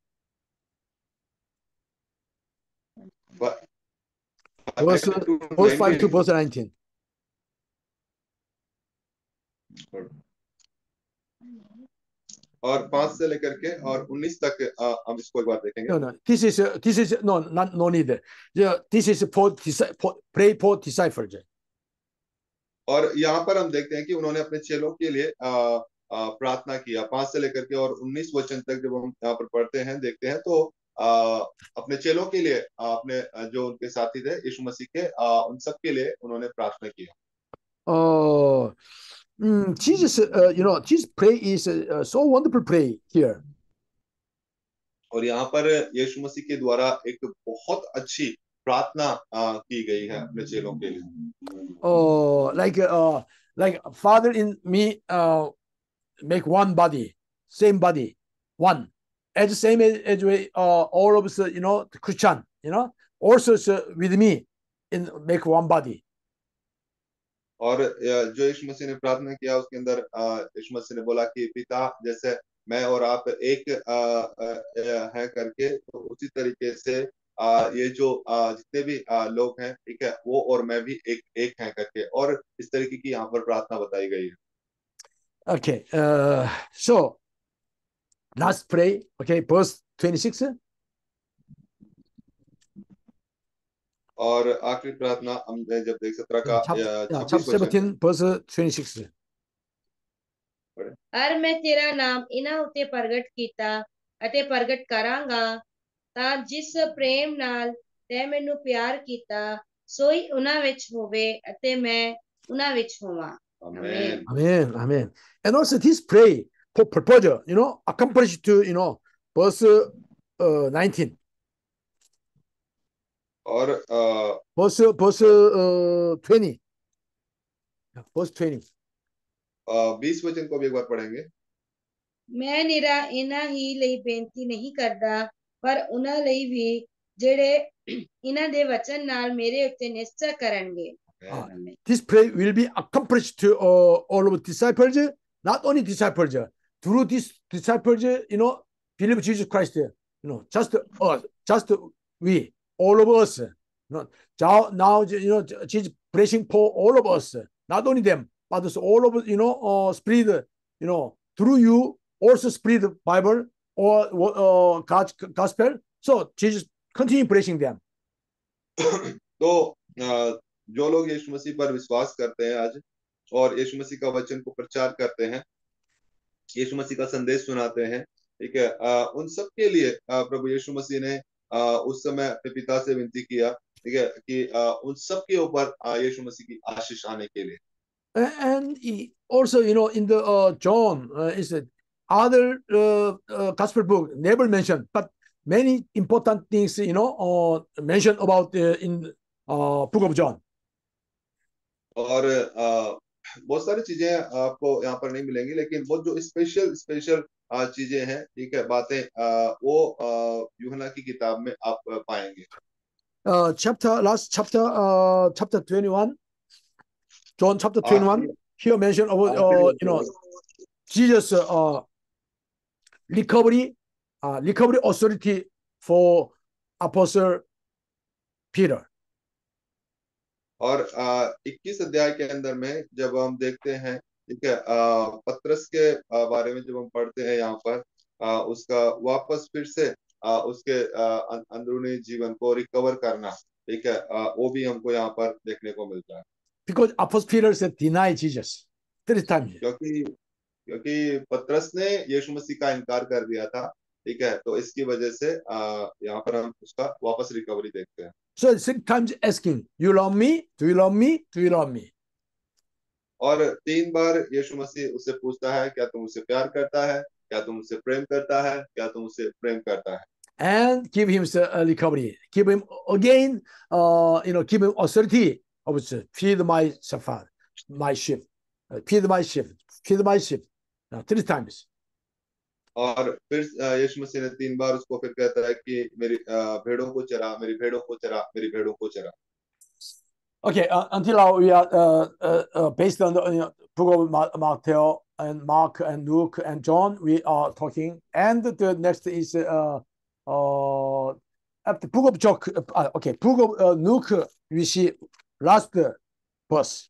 S3: But-
S2: Verse, verse five to verse nineteen.
S3: और पांच से लेकर के और उन्नीस तक अ, हम इसको एक बार देखेंगे.
S2: No, no. This is uh, this is no, not no need. Yeah, this is for, disi- for pray for disciples.
S3: और यहाँ पर हम देखते हैं कि उन्होंने अपने चेलों के लिए अ, अ, प्रार्थना किया. पांच से लेकर के और उन्नीस वचन तक जब हम यहाँ पर पढ़ते हैं, देखते हैं, तो अ, अपने चेलों के लिए, अ, अपने अ, जो उनके साथी थे यीशु मसीह के, अ, उन सब के लिए उन्होंने प्रार्थना किया.
S2: Oh, mm, Jesus, uh, you know, Jesus pray is uh, so wonderful pray here.
S3: और यहाँ पर यीशु मसीह के द्वारा एक बहुत अच्छी प्रार्थना अ, की गई है अपने चेलों के लिए.
S2: Oh, like uh, like Father in me uh, make one body, same body, one. As the same as, as we, uh, all of us, uh, you know, Christian, you know, also uh, with me in make one body.
S3: और अ, जो यीशु मसीह ने प्रार्थना किया उसके अंदर अ, यीशु मसीह ने बोला कि पिता, जैसे मैं और आप एक अ, अ, अ, है करके, तो उसी तरीके से अ, ये जो अ, जितने भी अ, लोग हैं, ठीक है, वो और मैं भी एक एक हैं करके, और इस तरीके की यहाँ पर प्रार्थना बताई गई है.
S2: Okay, uh, so let's pray. Okay, verse twenty-six.
S3: और आखिरी प्रार्थना हम जब देख सत्रह का
S2: Chapter,
S3: अ,
S2: yeah,
S3: छब्बीस
S2: chapter
S3: वचन.
S2: seventeen, verse twenty-six.
S4: ਅਰ ਮੈਂ ਤੇਰਾ ਨਾਮ ਇਹਨਾਂ ਉੱਤੇ ਪ੍ਰਗਟ ਕੀਤਾ ਅਤੇ ਪ੍ਰਗਟ ਕਰਾਂਗਾ, ਤਾਂ ਜਿਸ ਪ੍ਰੇਮ ਨਾਲ ਤੈਂ ਮੈਨੂੰ ਪਿਆਰ ਕੀਤਾ ਸੋਈ ਉਹਨਾਂ ਵਿੱਚ ਹੋਵੇ ਅਤੇ ਮੈਂ ਉਹਨਾਂ ਵਿੱਚ ਹੋਵਾਂ.
S3: Amen.
S2: Amen, amen. And also this pray for proposal, you know, accomplished to, you know, verse uh, nineteen.
S3: और अ,
S2: Verse, verse uh, twenty. Yeah, verse twenty.
S3: अ, बीस वचन को भी एक बार पढ़ेंगे.
S4: ਮੈਂ ਨਿਰਾ ਇਹਨਾਂ ਹੀ ਲਈ ਬੇਨਤੀ ਨਹੀਂ ਕਰਦਾ, ਪਰ ਉਹਨਾਂ ਲਈ ਵੀ ਜਿਹੜੇ ਇਹਨਾਂ ਦੇ ਵਚਨ ਨਾਲ ਮੇਰੇ ਉੱਤੇ ਨਿਸ਼ਚੈ ਕਰਨਗੇ.
S2: Uh, this prayer will be accomplished to uh, all of disciples, not only disciples. Through these disciples, you know, believe Jesus Christ, you know, just us, just we, all of us. You know, now, now you know, Jesus praying for all of us, not only them, but also all of us, you know, uh, spread, you know, through you also spread the Bible or uh, God's gospel. So Jesus continue praising them.
S3: तो अ, जो लोग यीशु मसीह पर विश्वास करते हैं आज, और यीशु मसीह का वचन को प्रचार करते हैं, यीशु मसीह का संदेश सुनाते हैं, ठीक है, अ, उन सब के लिए अ, प्रभु यीशु मसीह ने अ, उस समय अपने पिता से विनती किया, ठीक है, कि अ, उन सब के ऊपर अ, यीशु मसीह की आशीष आने के लिए.
S2: And he also, you know, in the uh, John uh, is a other uh, uh, gospel book never mentioned, but many important things, you know, uh, mentioned about uh, in uh, book of John.
S3: और अ, बहुत सारी चीजें आपको यहाँ पर नहीं मिलेंगी, लेकिन वो जो स्पेशल स्पेशल चीजें हैं, ठीक है, बातें, अ, वो अ, यूहन्ना की किताब में आप अ, पाएंगे.
S2: Uh, chapter last chapter uh, chapter twenty-one, John chapter twenty-one. Here mentioned about uh, you know Jesus uh, recovery uh, recovery authority for Apostle Peter.
S3: और इक्कीस अध्याय के अंदर में जब हम देखते हैं, ठीक है, अ, पतरस के अ, बारे में जब हम पढ़ते हैं यहाँ पर, अ, उसका वापस फिर से अ, उसके अ, अं- अंदरूनी जीवन को रिकवर करना, ठीक है, अ, वो भी हमको यहाँ पर देखने को मिलता है.
S2: Because Apostle Peter said deny Jesus three times.
S3: क्योंकि क्योंकि पतरस ने यीशु मसीह का इनकार कर दिया था ठीक है, तो इसकी वजह से आ, यहाँ पर हम उसका वापस रिकवरी देखते हैं.
S2: So six times asking, you love me? Do you love me? Do you love me?
S3: और तीन बार यीशु मसीह उससे पूछता है, क्या तुम उससे प्यार करता है, क्या तुम उससे प्रेम करता है, क्या तुम उससे प्रेम करता है.
S2: And give him the uh, recovery. Give him again, uh, you know, give him authority of the feed my shepherd, my sheep, uh, feed my sheep, feed my sheep. Uh, three times.
S3: और फिर अ, यीशु मसीह ने तीन बार उसको फिर कहता है कि मेरी अ, भेड़ों को चरा, मेरी भेड़ों को चरा, मेरी भेड़ों को चरा.
S2: Okay, uh, until now we are uh, uh, uh, based on the you know, book of Ma- Matthew and Mark and Luke and John. We are talking, and the next is uh, uh, at the book of Job. Uh, okay, book of uh, Luke. We see last verse,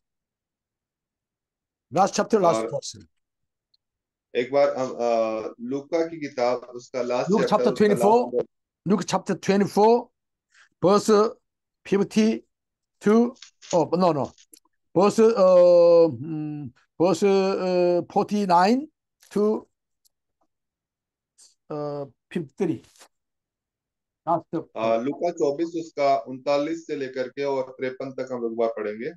S2: last chapter, last
S3: और
S2: verse.
S3: एक बार हम अ, लूका की किताब उसका last
S2: Luke
S3: chapter,
S2: chapter
S3: उसका
S2: twenty-four.
S3: Last.
S2: Luke chapter twenty-four, verse fifty-two. Oh no no. Verse uh, mm, verse uh, forty-nine to uh, fifty-three. Last, uh,
S3: लूका चौबीस उसका उनतालीस से लेकर के और तिरपन तक हम एक बार पढ़ेंगे.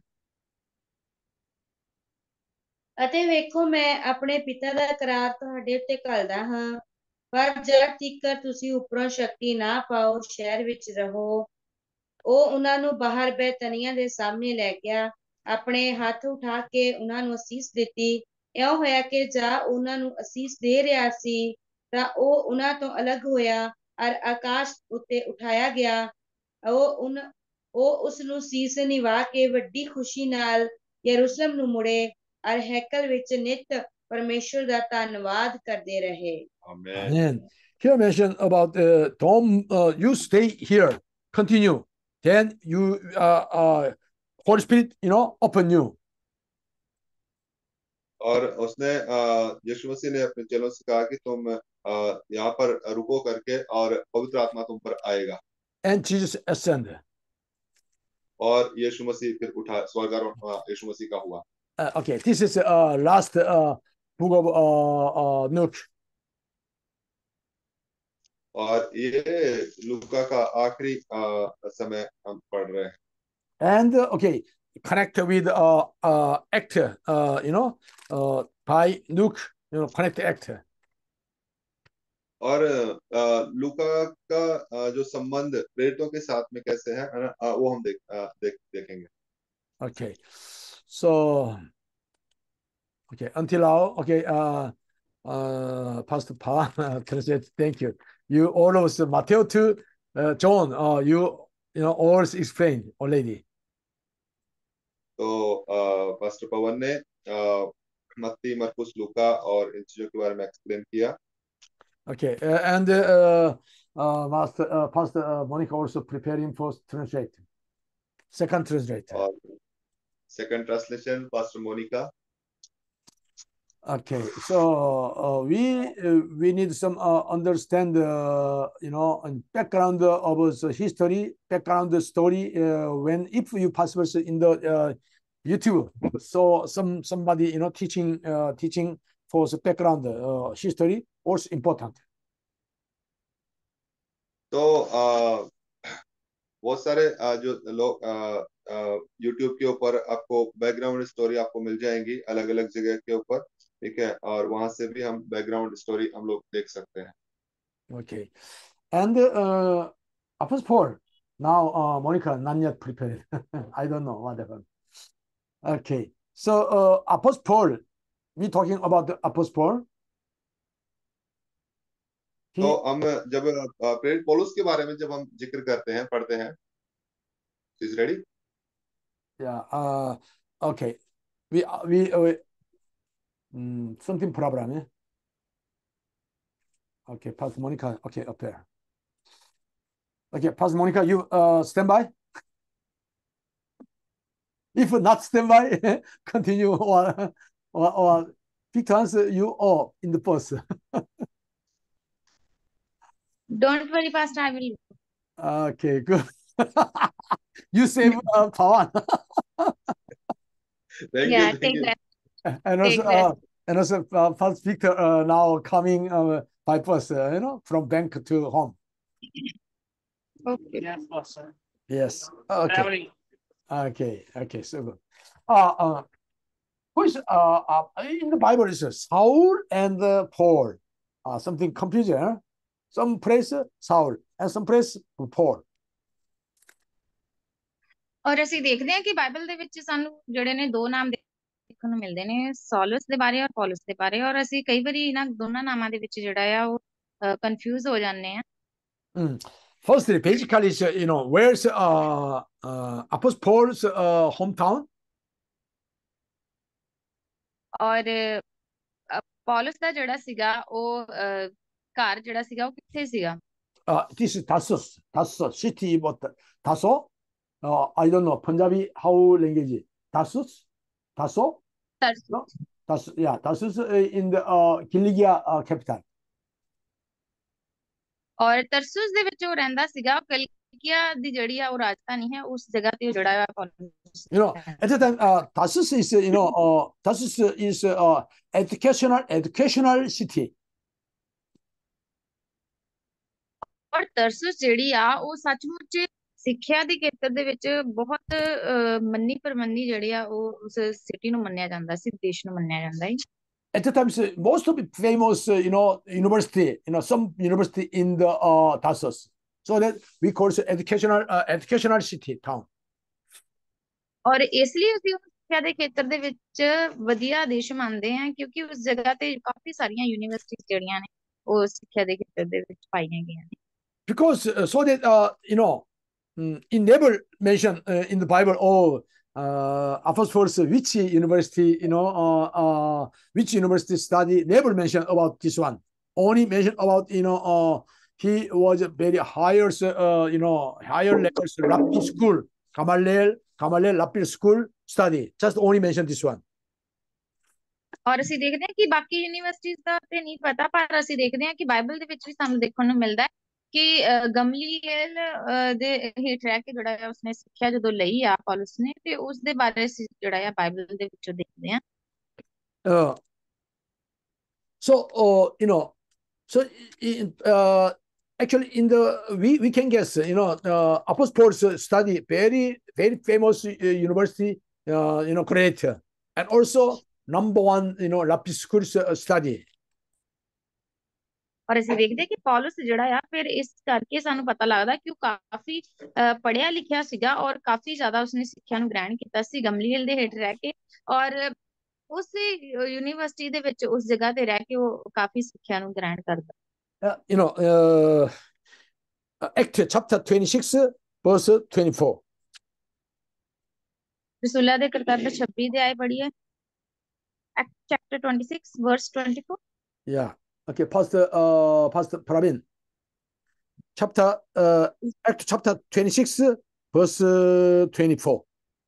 S4: ਅਤੇ ਵੇਖੋ ਮੈਂ ਆਪਣੇ ਪਿਤਾ ਦਾ ਕਰਾਰ ਤੁਹਾਡੇ ਉੱਤੇ ਘੱਲਦਾ ਹਾਂ, ਪਰ ਜਦ ਤੀਕਰ ਤੁਸੀਂ ਉੱਪਰੋਂ ਸ਼ਕਤੀ ਨਾ ਪਾਓ, ਸ਼ਹਿਰ ਵਿੱਚ ਰਹੋ। ਉਹ ਉਹਨਾਂ ਨੂੰ ਬਾਹਰ ਬੈਤਨੀਆਂ ਦੇ ਸਾਹਮਣੇ ਲੈ ਗਿਆ, ਆਪਣੇ ਹੱਥ ਉਠਾ ਕੇ ਉਹਨਾਂ ਨੂੰ ਅਸੀਸ ਦਿੱਤੀ। ਇਉਂ ਹੋਇਆ ਕਿ ਜਾ ਉਹਨਾਂ ਨੂੰ ਅਸੀਸ ਦੇ ਰਿਹਾ ਸੀ ਤਾਂ ਉਹ ਉਹਨਾਂ ਤੋਂ ਅਲੱਗ ਹੋਇਆ ਔਰ ਆਕਾਸ਼ ਉੱਤੇ ਉਠਾਇਆ ਗਿਆ। ਉਹ ਉਨ ਉਹ ਉਸ ਨੂੰ ਸੀਸ ਨਿਵਾ ਕੇ ਵੱਡੀ ਖੁਸ਼ੀ ਨਾਲ ਯਰੂਸ਼ਲਮ ਨੂੰ ਮੁੜੇ ਔਰ ਹੈਕਲ ਵਿੱਚ ਨਿਤ ਪਰਮੇਸ਼ਵਰ ਦਾ ਧੰਨਵਾਦ ਕਰਦੇ ਰਹੇ।
S3: Amen.
S2: Amen. Here mentioned about uh, don't uh, you stay here, continue. Then you uh, uh, Holy Spirit, you know, open you.
S3: और उसने अ, यीशु मसीह ने अपने चेलों से कहा कि तुम अ, यहाँ पर रुको करके और पवित्र आत्मा तुम पर आएगा.
S2: And Jesus ascended.
S3: और यीशु मसीह फिर उठा, स्वर्गारोहण यीशु मसीह का हुआ.
S2: Uh, okay, this is uh, last uh, book of uh, uh, Luke.
S3: और ये लूका का आखिरी अ, समय हम पढ़ रहे हैं.
S2: And uh, okay, connect with uh, uh, actor, uh, you know, uh, by Luke, you know, connect actor.
S3: और अ, लूका का अ, जो संबंध प्रेरितों के साथ में कैसे है, है ना, अ, वो हम देख अ, देख देखेंगे.
S2: Okay, so okay until now, okay, uh, uh, Pastor Pa, translate. Thank you. You all of us, Matthew to uh, John, uh, you you know always explained already.
S3: तो पास्टर पवन ने अ, मत्ती, मरकुस, लूका और इन चीजों के बारे में एक्सप्लेन किया.
S2: Okay, uh, and uh, uh, Master, uh, Pastor uh, Monica also preparing for translate. Second translator.
S3: और second translation pastor Monica.
S2: Okay, so uh, we uh, we need some uh, understand uh, you know and background of the history, background the story. Uh, when if you possible in the uh, YouTube, so some somebody you know teaching uh, teaching for the background uh, history also important.
S3: तो अ, बहुत सारे अ, जो लोग YouTube के ऊपर आपको background story आपको मिल जाएंगी अलग अलग जगह के ऊपर, ठीक है, और वहां से भी हम बैकग्राउंड स्टोरी हम लोग देख सकते हैं.
S2: Okay, and uh, Apostle Paul now uh, Monica not yet prepared. I don't know what happened. Okay, so uh, Apostle Paul, we talking about the Apostle Paul. He,
S3: तो हम जब अ, प्रेरित पौलुस के बारे में जब हम जिक्र करते हैं, पढ़ते हैं, is ready.
S2: yeah, uh, okay, we we, uh, mm, something problem. Eh? Okay, Pastor Monica. Okay, up there. Okay, Pastor Monica, you uh stand by. If not stand by, continue or or, or because you all in the bus.
S5: Don't worry, Pastor, I will.
S2: Okay, good. You save uh, Pawan.
S3: Thank
S5: Yeah,
S3: you, thank
S5: take
S3: you.
S5: that.
S2: And also,
S5: Take that.
S2: uh, and also, uh, Pastor Victor uh, now coming uh, by bus, uh, you know, from bank to home.
S5: Okay.
S6: Yes, Pastor.
S2: Yes. Okay.
S6: Traveling.
S2: Okay. Okay. So good. Uh, uh, who is uh, uh in the Bible is Saul and uh, Paul. Uh, something confusing. Huh? Some place Saul and some place Paul.
S5: ਔਰ ਅਸੀਂ ਦੇਖਦੇ ਹਾਂ ਕਿ Bible ਦੇ ਵਿੱਚ ਸਾਨੂੰ ਜਿਹੜੇ ਨੇ ਦੋ ਨਾਮ ਦੇਖਣ ਨੂੰ ਮਿਲਦੇ ਨੇ, ਸੌਲਸ ਦੇ ਬਾਰੇ ਔਰ ਪੌਲਸ ਦੇ ਬਾਰੇ, ਔਰ ਅਸੀਂ ਕਈ ਵਾਰੀ ਇਹਨਾਂ ਦੋਨਾਂ ਨਾਮਾਂ ਦੇ ਵਿੱਚ ਜਿਹੜਾ ਆ ਉਹ ਕਨਫਿਊਜ਼ ਹੋ ਜਾਂਦੇ ਆ।
S2: Mm. Firstly, basically, is, uh, you know, where's uh, uh, Apostle Paul's uh, hometown?
S5: ਔਰ ਅ, ਪੌਲਸ ਦਾ ਜਿਹੜਾ ਸੀਗਾ ਉਹ ਅ, ਘਰ ਜਿਹੜਾ ਸੀਗਾ ਉਹ ਕਿੱਥੇ ਸੀਗਾ?
S2: Uh, this is Tarsus, Tarsus city, but Tarsus. Uh, I don't know Punjabi how language. Tarsus, Tarsus,
S5: ਤਰਸ-
S2: no, Tarsus. Yeah, Tarsus uh, in the uh, Kilikia uh, capital.
S5: ਔਰ ਤਰਸੁਸ ਦੇ ਵਿੱਚ ਉਹ ਰਹਿੰਦਾ ਸੀਗਾ। ਕਲਿਕਿਆ ਦੀ ਜਿਹੜੀ ਆ ਉਹ ਰਾਜਧਾਨੀ ਹੈ, ਉਸ ਜਗ੍ਹਾ ਤੇ ਉਹ ਜਿਹੜਾ ਆ Paulus
S2: You know, at the time, uh, Tarsus is uh, you know, uh, Tarsus is uh, educational educational city.
S5: ਔਰ ਤਰਸੁਸ ਜਿਹੜੀ ਆ ਉਹ ਸੱਚਮੁੱਚ ਸਿੱਖਿਆ ਦੇ ਖੇਤਰ ਦੇ ਵਿੱਚ ਬਹੁਤ ਅ, ਮੰਨੀ ਪ੍ਰਮੰਨੀ ਜਿਹੜੀ ਆ ਉਹ ਉਸ ਸਿਟੀ ਨੂੰ ਮੰਨਿਆ ਜਾਂਦਾ ਸੀ, ਦੇਸ਼ ਨੂੰ ਮੰਨਿਆ ਜਾਂਦਾ ਹੈ।
S2: At the time, uh, most of the famous, uh, you know, university, you know, some university in the uh, Tarsus. So that we call it educational, uh, educational city town.
S5: ਔਰ ਇਸ ਲਈ ਅਸੀਂ ਉਸ ਸਿੱਖਿਆ ਦੇ ਖੇਤਰ ਦੇ ਵਿੱਚ ਵਧੀਆ ਦੇਸ਼ ਮੰਨਦੇ ਹਾਂ, ਕਿਉਂਕਿ ਉਸ ਜਗ੍ਹਾ ਤੇ ਕਾਫੀ ਸਾਰੀਆਂ ਯੂਨੀਵਰਸਿਟੀ ਜਿਹੜੀਆਂ ਨੇ ਉਹ ਸਿੱਖਿਆ ਦੇ ਖੇਤਰ ਦੇ ਵਿੱਚ ਪਾਈਆਂ ਗਈਆਂ ਨੇ।
S2: Because uh, so that uh, you know, mm, it never mentioned uh, in the Bible, oh, uh, apostles, which university, you know, uh, uh, which university study, never mentioned about this one. Only mentioned about, you know, uh, he was a very higher, uh, you know, higher levels Rabbi school, Gamaliel, Gamaliel Rabbi school study. Just only mentioned this one.
S5: ਔਰ ਅਸੀਂ ਦੇਖਦੇ ਹਾਂ ਕਿ ਬਾਕੀ universities ਦਾ ਤੇ ਨਹੀਂ ਪਤਾ, ਪਰ ਅਸੀਂ ਦੇਖਦੇ ਹਾਂ ਕਿ ਬਾਈਬਲ ਦੇ ਵਿੱਚ ਵੀ ਸਾਨੂੰ ਦੇਖਣ ਨੂੰ ਮਿਲਦਾ ਹੈ ਕਿ ਅ, ਗਮਲੀਏਲ ਅ, ਦੇ ਹੇਠ ਰਹਿ ਕੇ ਜਿਹੜਾ ਹੈ ਉਸਨੇ ਸਿੱਖਿਆ ਜਦੋਂ ਲਈ ਆ ਪੌਲਸ ਨੇ, ਤੇ ਉਸ ਦੇ ਬਾਰੇ ਅਸੀਂ ਜਿਹੜਾ ਆ ਬਾਈਬਲ ਦੇ ਵਿੱਚੋਂ ਦੇਖਦੇ ਹਾਂ।
S2: Uh, so, uh, you know, so in, uh, actually in the, we, we can guess, you know, uh, Apostle Paul's study, very, very famous uh, university, uh, you know, creator, and also number one, you know, Rabbi school uh, study.
S5: ਔਰ ਅਸੀਂ ਦੇਖਦੇ ਹਾਂ ਕਿ ਪੌਲਸ ਜਿਹੜਾ ਆ ਫਿਰ ਇਸ ਕਰਕੇ ਸਾਨੂੰ ਪਤਾ ਲੱਗਦਾ ਕਿ ਉਹ ਕਾਫੀ ਅ, ਪੜ੍ਹਿਆ ਲਿਖਿਆ ਸੀਗਾ ਔਰ ਕਾਫੀ ਜ਼ਿਆਦਾ ਉਸਨੇ ਸਿੱਖਿਆ ਨੂੰ ਗ੍ਰਹਿਣ ਕੀਤਾ ਸੀ ਗਮਲੀਏਲ ਦੇ ਹੇਠ ਰਹਿ ਕੇ, ਔਰ ਉਸ ਯੂਨੀਵਰਸਿਟੀ ਦੇ ਵਿੱਚ ਉਸ ਜਗ੍ਹਾ ਤੇ ਰਹਿ ਕੇ ਉਹ ਕਾਫੀ ਸਿੱਖਿਆ ਨੂੰ ਗ੍ਰਹਿਣ ਕਰਦਾ।
S2: Uh, you know, uh, Act chapter twenty-six, verse twenty-four.
S5: ਰਸੂਲਾਂ ਦੇ ਕਰਤੱਵ ਛੱਬੀ ਦੇ ਆਏ ਪੜ੍ਹੀਏ। Act chapter twenty-six verse twenty-four।
S2: Yeah. Okay, Pastor, uh, Pastor Pravin. Chapter, uh, Act chapter twenty-six, verse uh, twenty-four.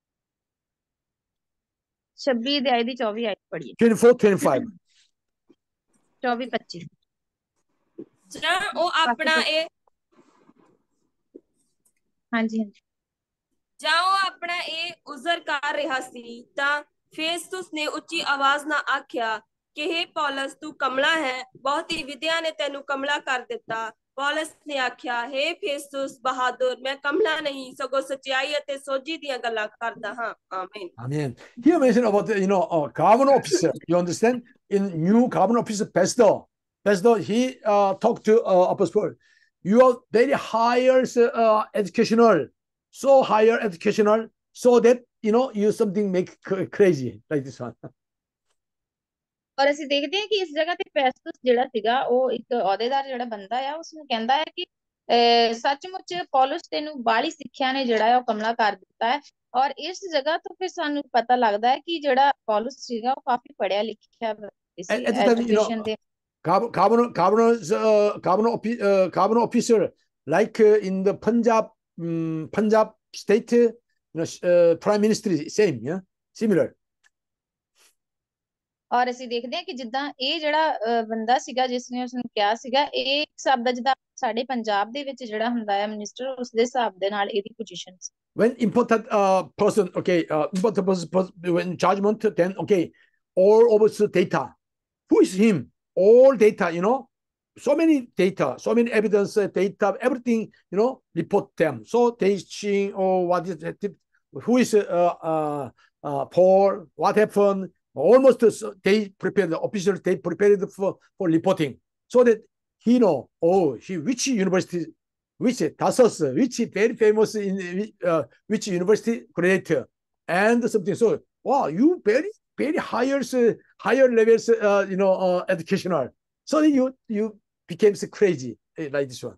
S5: ਛੱਬੀ ਦੇ ਆਏ ਦੀ ਚੌਵੀ ਆਏ ਪੜ੍ਹੀਏ।
S2: twenty-four, twenty-five.
S5: ਚੌਵੀ ਪੱਚੀ।
S1: ਜਾਂ ਉਹ ਆਪਣਾ ਇਹ
S5: ਹਾਂਜੀ ਹਾਂਜੀ।
S1: ਜਾਂ ਉਹ ਆਪਣਾ ਇਹ ਉਜ਼ਰ ਕਰ ਰਿਹਾ ਸੀ ਤਾਂ ਫੇਸਤੁਸ ਨੇ ਉੱਚੀ ਆਵਾਜ਼ ਨਾਲ ਆਖਿਆ ਕਿ ਹੇ ਪੌਲਸ ਤੂੰ ਕਮਲਾ ਹੈ, ਬਹੁਤੀ ਵਿਦਿਆ ਨੇ ਤੈਨੂੰ ਕਮਲਾ ਕਰ ਦਿੱਤਾ। ਪੌਲਸ ਨੇ ਆਖਿਆ, ਹੇ ਫੇਸਤੁਸ ਬਹਾਦਰ, ਮੈਂ ਕਮਲਾ ਨਹੀਂ ਸਗੋਂ ਸਚਾਈ ਅਤੇ ਸੋਝੀ ਦੀਆਂ ਗੱਲਾਂ ਕਰਦਾ ਹਾਂ। Amen.
S2: Amen. Here mention about, you know, uh, governor officer. You understand? In new governor officer, pastor, pastor, he uh, talked to uh, Apostle Paul. You are very higher uh, educational, so higher educational, so that, you know, you something make cra- crazy like this one.
S5: ਔਰ ਅਸੀਂ ਦੇਖਦੇ ਹਾਂ ਕਿ ਇਸ ਜਗ੍ਹਾ ਤੇ Festus ਜਿਹੜਾ ਸੀਗਾ ਉਹ ਇੱਕ ਅਹੁਦੇਦਾਰ ਜਿਹੜਾ ਬੰਦਾ ਆ ਉਸਨੂੰ ਕਹਿੰਦਾ ਹੈ ਕਿ ਅਹ, ਸੱਚਮੁੱਚ ਪੌਲਸ ਤੈਨੂੰ ਬਾਹਲੀ ਸਿੱਖਿਆ ਨੇ ਜਿਹੜਾ ਹੈ ਉਹ ਕਮਲਾ ਕਰ ਦਿੱਤਾ ਹੈ। ਔਰ ਇਸ ਜਗ੍ਹਾ ਤੋਂ ਫਿਰ ਸਾਨੂੰ ਪਤਾ ਲੱਗਦਾ ਹੈ ਕਿ ਜਿਹੜਾ ਪੌਲਸ ਸੀਗਾ ਉਹ ਕਾਫੀ ਪੜ੍ਹਿਆ ਲਿਖਿਆ ਵਿਅਕਤੀ ਸੀ
S2: At, at the time, you know,
S5: education ਦੇ।
S2: gov- governor, governor's, uh, governor, offi- uh, governor officer, like uh, in the Punjab, um, Punjab state, uh, you know, uh, prime minister, same, yeah, similar.
S5: ਔਰ ਅਸੀਂ ਦੇਖਦੇ ਹਾਂ ਕਿ ਜਿੱਦਾਂ ਇਹ ਜਿਹੜਾ ਅਹ, ਬੰਦਾ ਸੀਗਾ ਜਿਸਨੇ ਉਸਨੂੰ ਕਿਹਾ ਸੀਗਾ, ਇਹ ਇੱਕ ਹਿਸਾਬ ਦਾ ਜਿੱਦਾਂ ਸਾਡੇ ਪੰਜਾਬ ਦੇ ਵਿੱਚ ਜਿਹੜਾ ਹੁੰਦਾ ਹੈ ਮਿਨਿਸਟਰ, ਉਸ ਦੇ ਹਿਸਾਬ ਦੇ ਨਾਲ ਇਹਦੀ ਪੋਜੀਸ਼ਨ ਸੀ।
S2: When important uh, person, okay, uh, important person, person when judgment, then okay, all of us data. Who is him? All data, you know, so many data, so many evidence, uh, data, everything, you know, report them. So teaching or what is it, who is uh, uh, uh, poor, what happened, almost uh, they prepared, the officials, they prepared for, for reporting. So that he know, oh, he, which university, which Dasos, which very famous in uh, which university creator, and something. So, wow, you very, very higher, uh, higher levels, uh, you know, uh, educational. So you, you became so crazy like this one.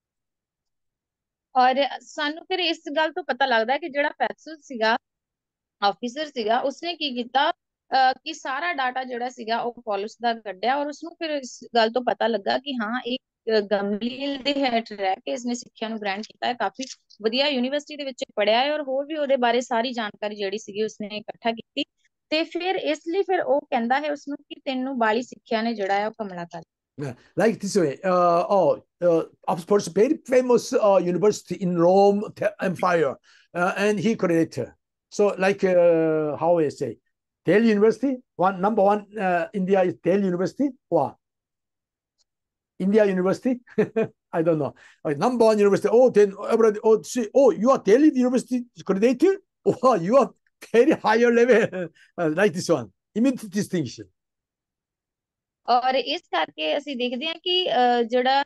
S5: ਔਰ ਸਾਨੂੰ ਫਿਰ ਇਸ ਗੱਲ ਤੋਂ ਪਤਾ ਲੱਗਦਾ ਕਿ ਜਿਹੜਾ ਪੈਸੂਸ ਸੀਗਾ ਆਫੀਸਰ ਸੀਗਾ ਉਸਨੇ ਕੀ ਕੀਤਾ ਅਹ ਕਿ ਸਾਰਾ ਡਾਟਾ ਜਿਹੜਾ ਸੀਗਾ ਉਹ ਪੋਲਿਸ ਦਾ ਕੱਢਿਆ ਔਰ ਉਸਨੂੰ ਫਿਰ ਇਸ ਗੱਲ ਤੋਂ ਪਤਾ ਲੱਗਾ ਕਿ ਹਾਂ ਇੱਕ ਗੰਭੀਰ ਦੇ ਹੇਠ ਰਹਿ ਕੇ ਇਸਨੇ ਸਿੱਖਿਆ ਨੂੰ ਗ੍ਰਹਿਣ ਕੀਤਾ ਹੈ, ਕਾਫੀ ਵਧੀਆ ਯੂਨੀਵਰਸਿਟੀ ਦੇ ਵਿੱਚ ਪੜ੍ਹਿਆ ਹੈ ਔਰ ਹੋਰ ਵੀ ਉਹਦੇ ਬਾਰੇ ਸਾਰੀ ਜਾਣਕਾਰੀ ਜਿਹੜੀ ਸੀਗੀ ਉਸਨੇ ਇਕੱਠਾ ਕੀਤੀ ਤੇ ਫਿਰ ਇਸ ਲਈ ਫਿਰ ਉਹ ਕਹਿੰਦਾ ਹੈ ਉਸਨੂੰ ਕਿ ਤੈਨੂੰ ਬਾਲੀ ਸਿੱਖਿਆ ਨੇ ਜਿਹੜਾ ਹੈ ਉਹ ਕਮਲਾ ਕਰ
S2: Yeah, like this way. Uh, oh, uh, of course, very famous uh, university in Rome Empire, uh, and he created. So, like uh, how I say, Delhi University, one number one, uh, India is Delhi University. Wow, India University. I don't know. Uh, number one university. Oh, then everybody. Oh, see, oh, you are Delhi University accredited. Wow, you are very higher level. uh, like this one, immediate distinction.
S5: ਔਰ ਇਸ ਕਰਕੇ ਅਸੀਂ ਦੇਖਦੇ ਹਾਂ ਕਿ ਜਿਹੜਾ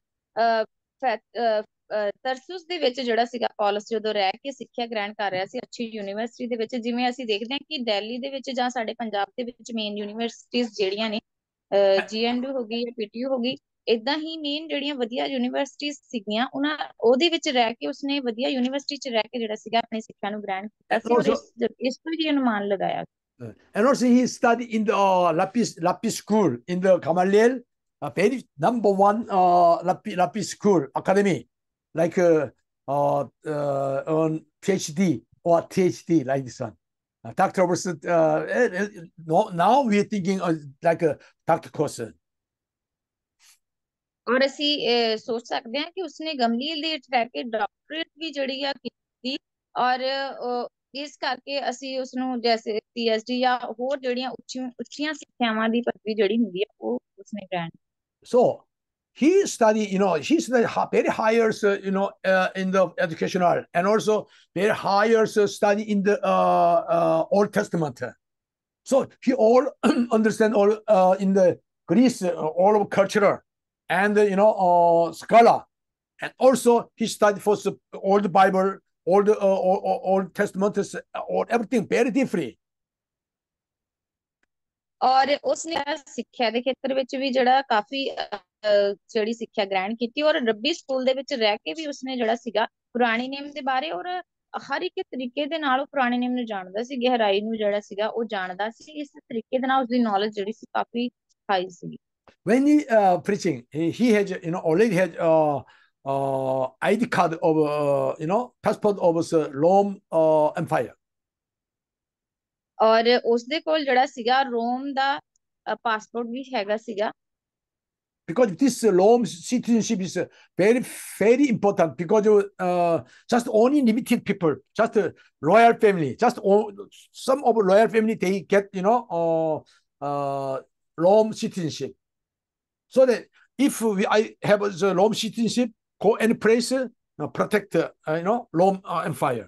S5: ਤਰਸੂਸ ਦੇ ਵਿੱਚ ਜਿਹੜਾ ਸੀਗਾ ਪੌਲਸ ਜਦੋਂ ਰਹਿ ਕੇ ਸਿੱਖਿਆ ਗ੍ਰਹਿਣ ਕਰ ਰਿਹਾ ਸੀ ਅੱਛੀ ਯੂਨੀਵਰਸਿਟੀ ਦੇ ਵਿੱਚ, ਜਿਵੇਂ ਅਸੀਂ ਦੇਖਦੇ ਹਾਂ ਕਿ ਦਿੱਲੀ ਦੇ ਵਿੱਚ ਜਾਂ ਸਾਡੇ ਪੰਜਾਬ ਦੇ ਵਿੱਚ ਮੇਨ ਯੂਨੀਵਰਸਿਟੀਆਂ ਜਿਹੜੀਆਂ ਨੇ ਜੀ ਐਨ ਡੀ ਹੋ ਗਈ ਜਾਂ ਪੀਟੀਯੂ ਹੋ ਗਈ, ਏਦਾਂ ਹੀ ਮੇਨ ਜਿਹੜੀਆਂ ਵਧੀਆ ਯੂਨੀਵਰਸਿਟੀਆਂ ਸੀਗੀਆਂ ਉਹਨਾਂ ਉਹਦੇ ਵਿੱਚ ਰਹਿ ਕੇ ਉਸਨੇ ਵਧੀਆ ਯੂਨੀਵਰਸਿਟੀ 'ਚ ਰਹਿ ਕੇ ਜਿਹੜਾ ਸੀਗਾ ਆਪਣੀ ਸਿੱਖਿਆ ਨੂੰ ਗ੍ਰਹਿਣ ਕੀਤਾ ਸੀ ਔਰ ਇਸ ਇਸ ਤੋਂ ਹੀ ਅਨੁਮਾਨ ਲਗਾਇਆ।
S2: Uh, and also he studied in the uh, Lapis Lapis school in the Gamaliel, uh, very number one uh, Lapis, Lapis school academy, like uh, uh, uh, on PhD or PhD like this one. Uh, Doctor was uh, no, now we are thinking uh, like a doctor course.
S5: ਔਰ ਅਸੀਂ ਸੋਚ ਸਕਦੇ ਹਾਂ ਕਿ ਉਸਨੇ ਗਮਲੀਲ ਦੇ ਵਿੱਚ ਰਹਿ ਕੇ ਡਾਕਟਰੇਟ ਵੀ ਜਿਹੜੀ ਆ ਕੀਤੀ ਔਰ ਇਸ ਕਰਕੇ ਅਸੀਂ ਉਸਨੂੰ ਜੈਸੇ ਪੀ ਐਚ ਡੀ ਜਾਂ ਹੋਰ ਜਿਹੜੀਆਂ ਉੱਚੀ ਉੱਚੀਆਂ ਸਿੱਖਿਆਵਾਂ ਦੀ ਪਦਵੀ ਜਿਹੜੀ ਹੁੰਦੀ ਹੈ ਉਹ ਉਸਨੇ ਗ੍ਰਹਿਣ।
S2: So he studied, you know, he's very higher, you know, uh, in the educational, and also very higher study in the uh, uh, Old Testament. So he all understand all uh, in the Greece, uh, all of cultural, and uh, you know, uh, scholar, and also he studied for the Old Bible. All the uh, all, all Testament is all everything very different.
S5: ਔਰ ਉਸਨੇ ਸਿੱਖਿਆ ਦੇ ਖੇਤਰ ਵਿੱਚ ਵੀ ਜਿਹੜਾ ਕਾਫੀ ਜਿਹੜੀ ਸਿੱਖਿਆ ਗ੍ਰਹਿਣ ਕੀਤੀ ਔਰ ਰੱਬੀ ਸਕੂਲ ਦੇ ਵਿੱਚ ਰਹਿ ਕੇ ਵੀ ਉਸਨੇ ਜਿਹੜਾ ਸੀਗਾ ਪੁਰਾਣੇ ਨਿਯਮ ਦੇ ਬਾਰੇ ਔਰ ਹਰ ਇੱਕ ਤਰੀਕੇ ਦੇ ਨਾਲ ਉਹ ਪੁਰਾਣੇ ਨਿਯਮ ਨੂੰ ਜਾਣਦਾ ਸੀ, ਗਹਿਰਾਈ ਨੂੰ ਜਿਹੜਾ ਸੀਗਾ ਉਹ ਜਾਣਦਾ ਸੀ, ਇਸ ਤਰੀਕੇ ਦੇ ਨਾਲ ਉਸਦੀ ਨੌਲੇਜ ਜਿਹੜੀ ਸੀ ਕਾਫੀ ਹਾਈ ਸੀ।
S2: When he uh, preaching, he, he had, you know, already had uh, uh, I D card of, uh, you know, passport of the Rome uh, Empire.
S5: ਔਰ ਉਸਦੇ ਕੋਲ ਜਿਹੜਾ ਸੀਗਾ ਰੋਮ ਦਾ ਪਾਸਪੋਰਟ ਵੀ ਹੈਗਾ ਸੀਗਾ।
S2: Because this uh, Rome citizenship is uh, very, very important because uh, just only limited people, just a royal family, just all, some of royal family, they get, you know, uh, uh, Rome citizenship. So that if we, I have the Rome citizenship, go any place, uh, protect, uh, you know, Rome uh, Empire.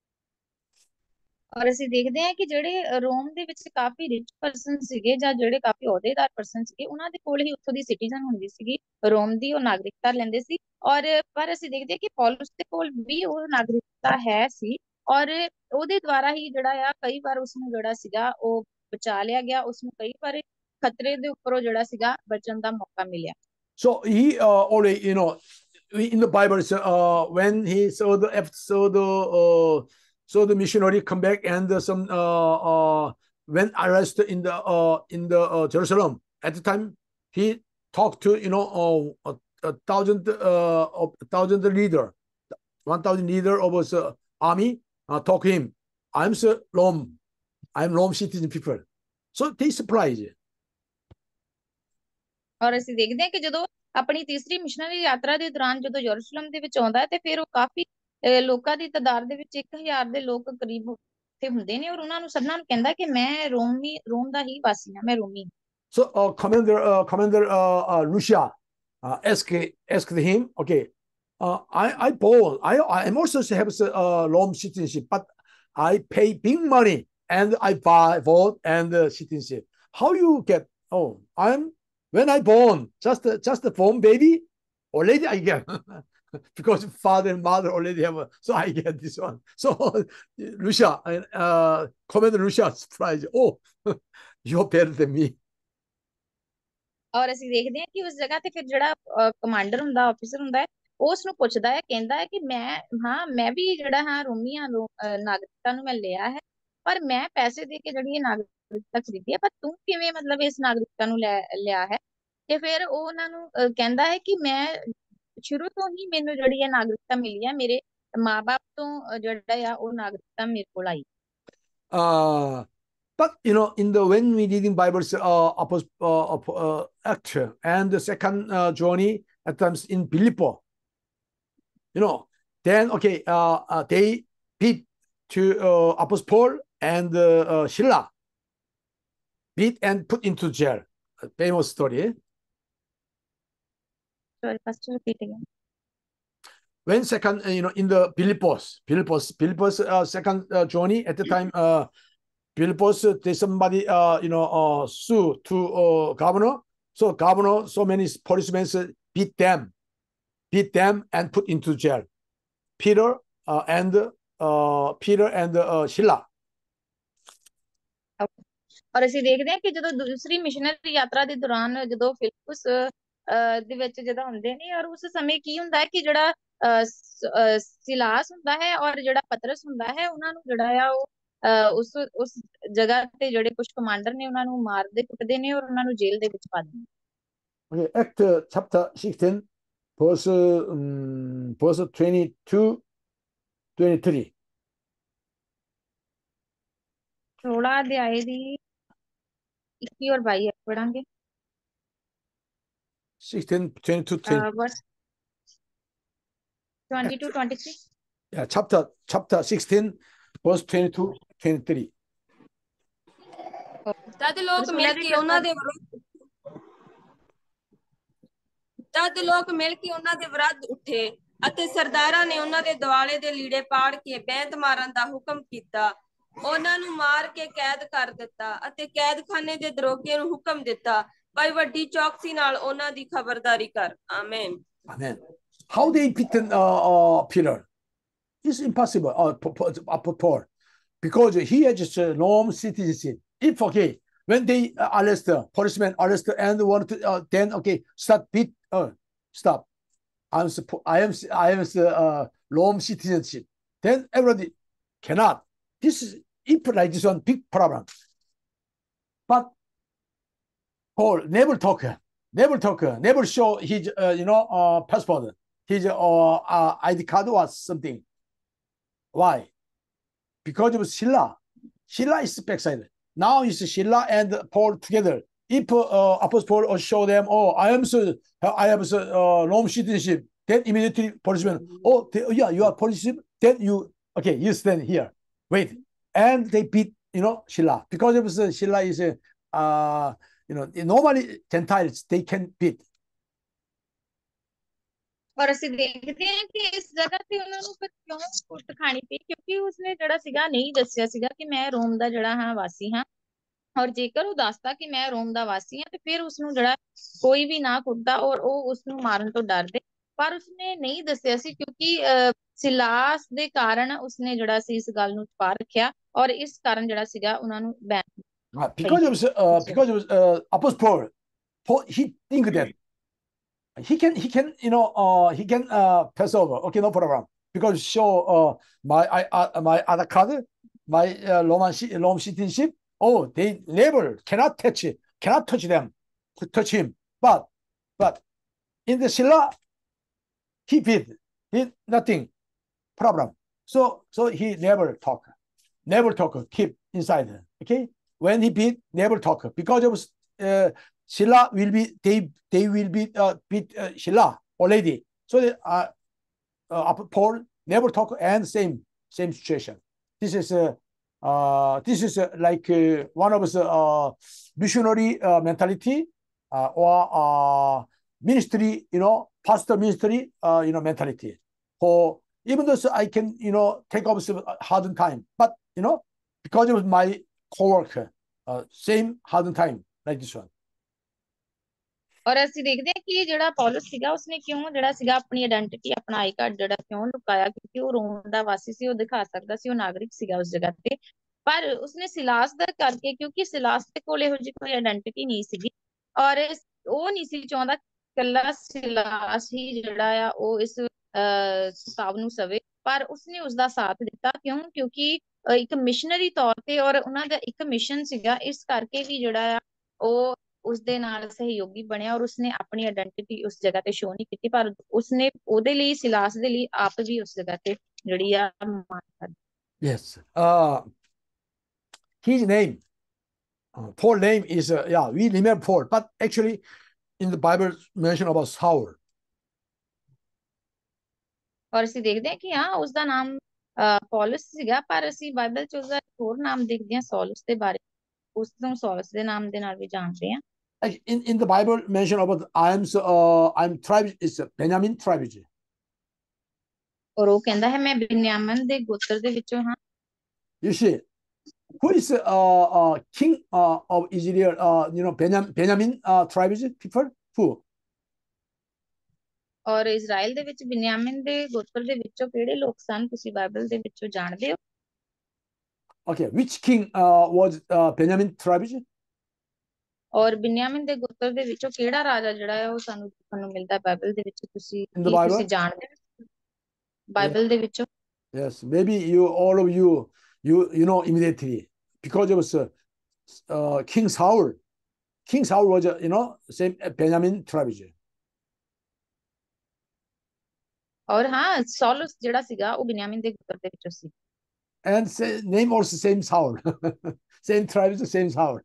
S5: ਔਰ ਅਸੀਂ ਦੇਖਦੇ ਹਾਂ ਕਿ ਜਿਹੜੇ ਰੋਮ ਦੇ ਵਿੱਚ ਕਾਫੀ rich person ਸੀਗੇ ਜਾਂ ਜਿਹੜੇ ਕਾਫੀ ਅਹੁਦੇਦਾਰ ਪਰਸਨ ਸੀਗੇ ਉਹਨਾਂ ਦੇ ਕੋਲ ਹੀ ਉੱਥੋਂ ਦੀ ਸਿਟੀਜ਼ਨ ਹੁੰਦੀ ਸੀਗੀ ਰੋਮ ਦੀ, ਉਹ ਨਾਗਰਿਕਤਾ ਲੈਂਦੇ ਸੀ। ਔਰ ਪਰ ਅਸੀਂ ਦੇਖਦੇ ਹਾਂ ਕਿ ਪੌਲਸ ਦੇ ਕੋਲ ਵੀ ਉਹ ਨਾਗਰਿਕਤਾ ਹੈ ਸੀ ਔਰ ਉਹਦੇ ਦੁਆਰਾ ਹੀ ਜਿਹੜਾ ਆ ਕਈ ਵਾਰ ਉਸਨੂੰ ਜਿਹੜਾ ਸੀਗਾ ਉਹ ਬਚਾ ਲਿਆ ਗਿਆ, ਉਸਨੂੰ ਕਈ ਵਾਰ ਖਤਰੇ ਦੇ ਉੱਪਰੋਂ ਜਿਹੜਾ ਸੀਗਾ ਬਚਣ ਦਾ ਮੌਕਾ ਮਿਲਿਆ।
S2: So he uh, already, you know, in the Bible, uh, when he saw the episode, uh, so the missionary come back and uh, some uh, uh, when arrested in the uh, in the uh, Jerusalem at the time, he talked to, you know, uh, a, a thousand uh, a thousand leader, one thousand leader of his uh, army. Uh, talk to him. I'm Sir Rome. I'm Rome citizen people. So they surprised.
S5: ਔਰ ਅਸੀਂ ਦੇਖਦੇ ਹਾਂ ਕਿ ਜਦੋਂ ਆਪਣੀ ਤੀਸਰੀ missionary ਯਾਤਰਾ ਦੇ ਦੌਰਾਨ ਜਦੋਂ ਯਰੂਸ਼ਲਮ ਦੇ ਵਿੱਚ ਆਉਂਦਾ ਹੈ ਤੇ ਫਿਰ ਉਹ ਕਾਫੀ ਲੋਕਾਂ ਦੀ ਤਾਦਾਦ ਦੇ ਵਿੱਚ ਇੱਕ ਹਜ਼ਾਰ ਦੇ ਲੋਕ ਕਰੀਬ ਉੱਥੇ ਹੁੰਦੇ ਨੇ ਔਰ ਉਹਨਾਂ ਨੂੰ ਸਭਨਾਂ ਨੂੰ ਕਹਿੰਦਾ ਕਿ ਮੈਂ ਰੋਮੀ ਰੋਮ ਦਾ ਹੀ ਵਾਸੀ ਹਾਂ, ਮੈਂ ਰੋਮੀ।
S2: So uh, commander uh, commander uh, uh, Lucia, uh, asked asked him, okay, uh, I I born I I also have uh, Rome citizenship, but I pay big money and I buy vote and uh, citizenship. How you get? Oh, I'm when I born just just a born baby already I get. Because father and mother already have a, so I get this one. So Lucia, uh, Commander Lucia surprised. Oh, you're better than me.
S5: ਔਰ ਅਸੀਂ ਦੇਖਦੇ ਹਾਂ ਕਿ ਉਸ ਜਗ੍ਹਾ ਤੇ ਫਿਰ ਜਿਹੜਾ ਕਮਾਂਡਰ ਹੁੰਦਾ ਆਫੀਸਰ ਹੁੰਦਾ ਹੈ ਉਹ ਉਸ ਨੂੰ ਪੁੱਛਦਾ ਹੈ ਕਹਿੰਦਾ ਹੈ ਕਿ ਮੈਂ ਹਾਂ ਮੈਂ ਵੀ ਜਿਹੜਾ ਹਾਂ ਰੋਮੀਆਂ ਨਾਗਰਿਕਤਾ ਨੂੰ ਮੈਂ ਲਿਆ ਹੈ ਪਰ ਮੈਂ ਪੈਸੇ ਦੇ ਕੇ ਜਿਹੜੀ ਇਹ ਨਾਗਰਿਕਤਾ ਖਰੀਦੀ ਹੈ ਪਰ ਤੂੰ ਕਿਵੇਂ ਮਤਲਬ ਇਸ ਨਾਗਰਿਕਤਾ ਨੂੰ ਲੈ ਲਿਆ ਹੈ ਤੇ ਫਿਰ ਉਹ ਉਹਨਾਂ ਨੂੰ ਕਹਿੰਦਾ ਹੈ ਕਿ ਮੈਂ ਸ਼ੁਰੂ ਤੋਂ ਹੀ ਮੈਨੂੰ ਜਿਹੜੀ ਇਹ ਨਾਗਰਿਕਤਾ ਮਿਲੀ ਹੈ ਮੇਰੇ ਮਾਂ-ਬਾਪ ਤੋਂ ਜਿਹੜਾ ਆ ਉਹ ਨਾਗਰਿਕਤਾ ਮੇਰੇ ਕੋਲ ਆਈ
S2: uh But you know, in the when we reading Bibles, uh, uh, uh, act and the second uh, journey at times in Philippo, you know, then okay, uh, uh, they beat to uh, Apostle Paul and uh, uh, Sheila, beat and put into jail. A famous story. Eh?
S5: Sorry, Pastor, repeat again.
S2: When second, uh, you know, in the Philippos, Philippos, Philippos uh, second uh, journey at the time. Uh, Philippos, they somebody, uh, you know, uh, sue to uh, governor. So governor, so many policemen beat them, beat them and put into jail. Peter uh, and uh, Peter and uh, Sheila.
S5: ਔਰ ਅਸੀਂ ਦੇਖਦੇ ਹਾਂ ਕਿ ਜਦੋਂ ਦੂਸਰੀ missionary ਯਾਤਰਾ ਦੇ ਦੌਰਾਨ ਜਦੋਂ ਫਿਲਿਪਸ ਦੇ ਵਿੱਚ ਜਦੋਂ ਹੁੰਦੇ ਨੇ ਔਰ ਉਸ ਸਮੇਂ ਕੀ ਹੁੰਦਾ ਹੈ ਕਿ ਜਿਹੜਾ ਸਿਲਾਸ ਹੁੰਦਾ ਹੈ ਔਰ ਜਿਹੜਾ ਪਤਰਸ ਹੁੰਦਾ ਹੈ ਉਹਨਾਂ ਨੂੰ ਜਿਹੜਾ ਆ ਉਹ ਉਸ ਉਸ ਜਗ੍ਹਾ ਤੇ ਜਿਹੜੇ ਕੁਝ ਕਮਾਂਡਰ ਨੇ ਉਹਨਾਂ ਨੂੰ ਮਾਰਦੇ ਕੁੱਟਦੇ ਨੇ ਔਰ ਉਹਨਾਂ ਨੂੰ ਜੇਲ੍ਹ ਦੇ ਵਿੱਚ ਪਾ ਦਿੰਦੇ
S2: ਨੇ। Okay, Act chapter sixteen, verse um, verse twenty-two, twenty-three.
S5: सोलह अध्याय ਦੀ इक्की और बाई पढ़ांगे।
S2: sixteen, twenty-two, twenty.
S5: verse twenty-two, twenty-three.
S2: Yeah, chapter chapter sixteen, verse twenty-two, twenty-three.
S1: ਤਦ ਲੋਕ ਮਿਲ ਕੇ ਉਹਨਾਂ ਦੇ ਵਿਰੁੱਧ ਤਦ ਲੋਕ ਮਿਲ ਕੇ ਉਹਨਾਂ ਦੇ ਵਿਰੁੱਧ ਉੱਠੇ ਅਤੇ ਸਰਦਾਰਾਂ ਨੇ ਉਹਨਾਂ ਦੇ ਦੁਆਲੇ ਦੇ ਲੀੜੇ ਪਾੜ ਕੇ ਬੈਂਤ ਮਾਰਨ ਦਾ ਹੁਕਮ ਕੀਤਾ। ਉਹਨਾਂ ਨੂੰ ਮਾਰ ਕੇ ਕੈਦ ਕਰ ਦਿੱਤਾ ਅਤੇ ਕੈਦਖਾਨੇ ਦੇ ਦਰੋਗੇ ਨੂੰ ਹੁਕਮ ਦਿੱਤਾ ਭਾਈ ਵੱਡੀ ਚੌਕਸੀ ਨਾਲ ਉਹਨਾਂ ਦੀ ਖਬਰਦਾਰੀ ਕਰ। Amen.
S2: Amen. How they beaten uh, uh, Peter? It's impossible. Uh, Paul, because he has just a Rome citizenship. If okay, when they uh, arrest the policeman, arrest and want to, uh, then okay, start beat. Uh, stop. I'm I am I am uh, Rome citizenship. Then everybody cannot. This is if like this one big problem. But Paul never talk, never talk, never show his uh, you know uh, passport, his uh, uh, I D card or something. Why? Because of Sheila. Sheila is backside. Now it's Sheila and Paul together. If uh, Apostle Paul show them, oh, I am so, I have so, uh, Rome citizenship, then immediately policeman, oh, they, yeah, you are policeman, then you, okay, you stand here, wait. And they beat, you know, Sheila. Because of uh, Sheila is, uh, you know, normally Gentiles, they can beat.
S5: और ਅਸੀਂ ਦੇਖਦੇ ਹਾਂ ਕਿ ਇਸ ਜਗ੍ਹਾ ਤੇ ਉਹਨਾਂ ਨੂੰ ਫਿਰ ਕਿਉਂ ਕੁੱਟ ਖਾਣੀ ਪਈ ਕਿਉਂਕਿ ਉਸਨੇ ਜਿਹੜਾ ਸੀਗਾ ਨਹੀਂ ਦੱਸਿਆ ਸੀਗਾ ਕਿ ਮੈਂ ਰੋਮ ਦਾ ਜਿਹੜਾ ਹਾਂ ਵਾਸੀ ਹਾਂ ਔਰ ਜੇਕਰ ਉਹ ਦੱਸਦਾ ਕਿ ਮੈਂ ਰੋਮ ਦਾ ਵਾਸੀ ਹਾਂ ਤੇ ਫਿਰ ਉਸਨੂੰ ਜਿਹੜਾ ਕੋਈ ਵੀ ਨਾ ਕੁੱਟਦਾ ਔਰ ਉਹ ਉਸਨੂੰ ਮਾਰਨ ਤੋਂ ਡਰਦੇ ਪਰ ਉਸਨੇ ਨਹੀਂ ਦੱਸਿਆ ਸੀ ਕਿਉਂਕਿ ਸਿਲਾਸ ਦੇ ਕਾਰਨ ਉਸਨੇ ਜਿਹੜਾ ਸੀ ਇਸ ਗੱਲ ਨੂੰ ਛੁਪਾ ਰੱਖਿਆ ਔਰ ਇਸ ਕਾਰਨ ਜਿਹੜਾ ਸੀਗਾ ਉਹਨਾਂ ਨੂੰ ban
S2: because of uh, because of uh, Apostle Paul, Paul he think that he can he can you know uh, he can uh, pass over, okay, no problem, because show uh, my I uh, my other card, my uh, Roman Rome citizenship, oh, they never cannot touch it, cannot touch them, touch him, but but in the Sheila he did he nothing problem, so so he never talk, never talk, keep inside, okay. When he beat, never talk, because of uh, Sheila will be they they will be uh, beat uh, Sheila already. So they, uh, uh, Paul never talk and same same situation. This is uh, uh, this is uh, like uh, one of the uh, missionary uh, mentality uh, or uh, ministry, you know, pastor ministry, uh, you know, mentality. For even though I can, you know, take up some hard time, but you know, because of my coworker, uh, same hard time like this one.
S5: ਔਰ ਅਸੀਂ ਦੇਖਦੇ ਹਾਂ ਕਿ ਜਿਹੜਾ ਪੌਲਸ ਸੀਗਾ ਉਸਨੇ ਕਿਉਂ ਜਿਹੜਾ ਸੀਗਾ ਆਪਣੀ ਆਇਡੈਂਟੀਟੀ ਆਪਣਾ ਆਈ ਕਾਰਡ ਜਿਹੜਾ ਕਿਉਂ ਲੁਕਾਇਆ, ਕਿਉਂਕਿ ਉਹ ਰੋਮ ਦਾ ਵਾਸੀ ਸੀ, ਉਹ ਦਿਖਾ ਸਕਦਾ ਸੀ ਉਹ ਨਾਗਰਿਕ ਸੀਗਾ ਉਸ ਜਗ੍ਹਾ ਤੇ। ਪਰ ਉਸਨੇ ਸਿਲਾਸ ਦਾ ਕਰਕੇ, ਕਿਉਂਕਿ ਸਿਲਾਸ ਦੇ ਕੋਲ ਇਹੋ ਜਿਹੀ ਕੋਈ ਆਇਡੈਂਟੀਟੀ ਨਹੀਂ ਸੀਗੀ ਔਰ ਉਹ ਨਹੀਂ ਸੀ ਚਾਹੁੰਦਾ ਇਕੱਲਾ ਸਿਲਾਸ ਹੀ ਜਿਹੜਾ ਆ ਉਹ ਇਸ ਅਹ ਸਭ ਨੂੰ ਸਵੇ, ਪਰ ਉਸਨੇ ਉਸਦਾ ਸਾਥ ਦਿੱਤਾ। ਕਿਉਂ? ਕਿਉਂਕਿ ਇੱਕ ਮਿਸ਼ਨਰੀ ਤੌਰ ਤੇ ਔਰ ਉਹਨਾਂ ਦਾ ਇੱਕ ਮਿਸ਼ਨ ਸੀਗਾ, ਇਸ ਕਰਕੇ ਵੀ ਜਿਹੜਾ ਆ ਉਹ ਉਸਦੇ ਨਾਲ ਸਹਿਯੋਗੀ ਬਣਿਆ ਔਰ ਉਸਨੇ ਆਪਣੀ ਆਇਡੈਂਟੀਟੀ ਉਸ ਜਗ੍ਹਾ ਤੇ ਸ਼ੋ ਨਹੀਂ ਕੀਤੀ, ਪਰ ਉਸਨੇ ਉਹਦੇ ਲਈ ਸਿਲਾਸ ਦੇ ਲਈ ਆਪ ਵੀ ਉਸ ਜਗ੍ਹਾ ਤੇ ਜਿਹੜੀ ਆ ਮਾਨ ਕਰ।
S2: Yes. Uh, his name, uh, Paul name is, uh, yeah, we remember Paul, but actually in the Bible mention about Saul.
S5: ਔਰ ਅਸੀਂ ਦੇਖਦੇ ਹਾਂ ਕਿ ਹਾਂ ਉਸਦਾ ਨਾਮ ਪੌਲਸ ਸੀਗਾ, ਪਰ ਅਸੀਂ ਬਾਈਬਲ ਚ ਉਸਦਾ ਹੋਰ ਨਾਮ ਦੇਖਦੇ ਹਾਂ ਸੌਲਸ ਦੇ ਬਾਰੇ, ਉਸ ਨੂੰ ਸੌਲਸ ਦੇ ਨਾਮ ਦੇ ਨਾਲ ਵੀ ਜਾਣਦੇ ਹਾਂ।
S2: In in the Bible mention about I'm uh I'm tribe is Benjamin tribe.
S5: ਔਰ ਉਹ ਕਹਿੰਦਾ ਹੈ ਮੈਂ ਬਿਨਯਾਮਨ ਦੇ ਗੋਤਰ ਦੇ ਵਿੱਚੋਂ ਹਾਂ।
S2: You see, who is uh, uh king uh, of Israel? Uh, you know, Benjamin Benjamin uh tribe people who?
S5: ਔਰ ਇਜ਼ਰਾਈਲ ਦੇ ਵਿੱਚ ਬਿਨਯਾਮਿਨ ਦੇ ਗੋਤਰ ਦੇ ਵਿੱਚੋਂ ਕਿਹੜੇ ਲੋਕ ਸਨ, ਤੁਸੀਂ ਬਾਈਬਲ ਦੇ ਵਿੱਚੋਂ ਜਾਣਦੇ ਹੋ?
S2: Okay, which king uh was uh Benjamin tribe?
S5: ਔਰ ਬਿਨਯਾਮਿਨ ਦੇ ਗੋਤਰ ਦੇ ਵਿੱਚੋਂ ਕਿਹੜਾ ਰਾਜਾ ਜਿਹੜਾ ਹੈ ਉਹ ਸਾਨੂੰ ਦੇਖਣ ਨੂੰ ਮਿਲਦਾ ਬਾਈਬਲ ਦੇ ਵਿੱਚ, ਤੁਸੀਂ
S2: In the
S5: ਕੀ
S2: Bible?
S5: ਤੁਸੀਂ ਜਾਣਦੇ ਹੋ ਬਾਈਬਲ ਦੇ ਵਿੱਚੋਂ?
S2: Yes, maybe you all of you you you know immediately because it was uh, uh, King Saul. King Saul was uh, you know same Benjamin tribe.
S5: ਔਰ ਹਾਂ ਸੌਲਸ ਜਿਹੜਾ ਸੀਗਾ ਉਹ ਬਿਨਯਾਮਿਨ ਦੇ ਗੋਤਰ ਦੇ ਵਿੱਚੋਂ ਸੀ।
S2: And say, name also same Saul, same tribe, same Saul.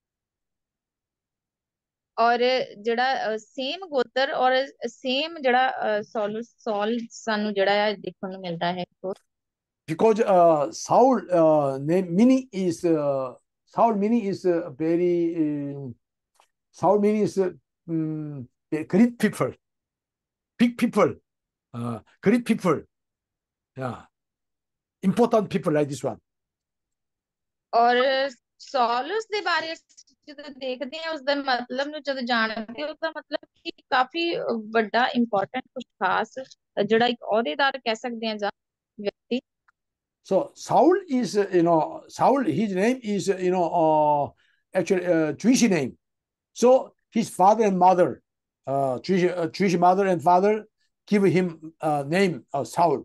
S5: ਔਰ ਜਿਹੜਾ ਸੇਮ ਗੋਤਰ ਔਰ ਸੇਮ ਜਿਹੜਾ ਸੌਲ ਸੌਲ ਸਾਨੂੰ ਜਿਹੜਾ ਹੈ ਦੇਖਣ ਨੂੰ ਮਿਲਦਾ ਹੈ।
S2: Because uh, Saul uh, name meaning is uh, Saul meaning is uh, very uh, Saul meaning is uh, um, great people, big people, uh, great people, yeah, important people like this one.
S5: ਔਰ ਸੌਲਸ ਦੇ ਬਾਰੇ ਜਦੋਂ ਦੇਖਦੇ ਹਾਂ ਉਸਦਾ ਮਤਲਬ ਨੂੰ ਜਦੋਂ ਜਾਣਦੇ ਹਾਂ ਉਸਦਾ ਮਤਲਬ ਕਿ ਕਾਫੀ ਵੱਡਾ ਇੰਪੋਰਟੈਂਟ ਕੁਝ ਖਾਸ ਜਿਹੜਾ ਇੱਕ ਅਹੁਦੇਦਾਰ ਕਹਿ ਸਕਦੇ ਹਾਂ ਜਾਂ ਵਿਅਕਤੀ।
S2: So Saul is uh, you know Saul his name is uh, you know uh, actually uh, Jewish name. So his father and mother, uh, Jewish uh, Jewish mother and father give him uh, name of Saul.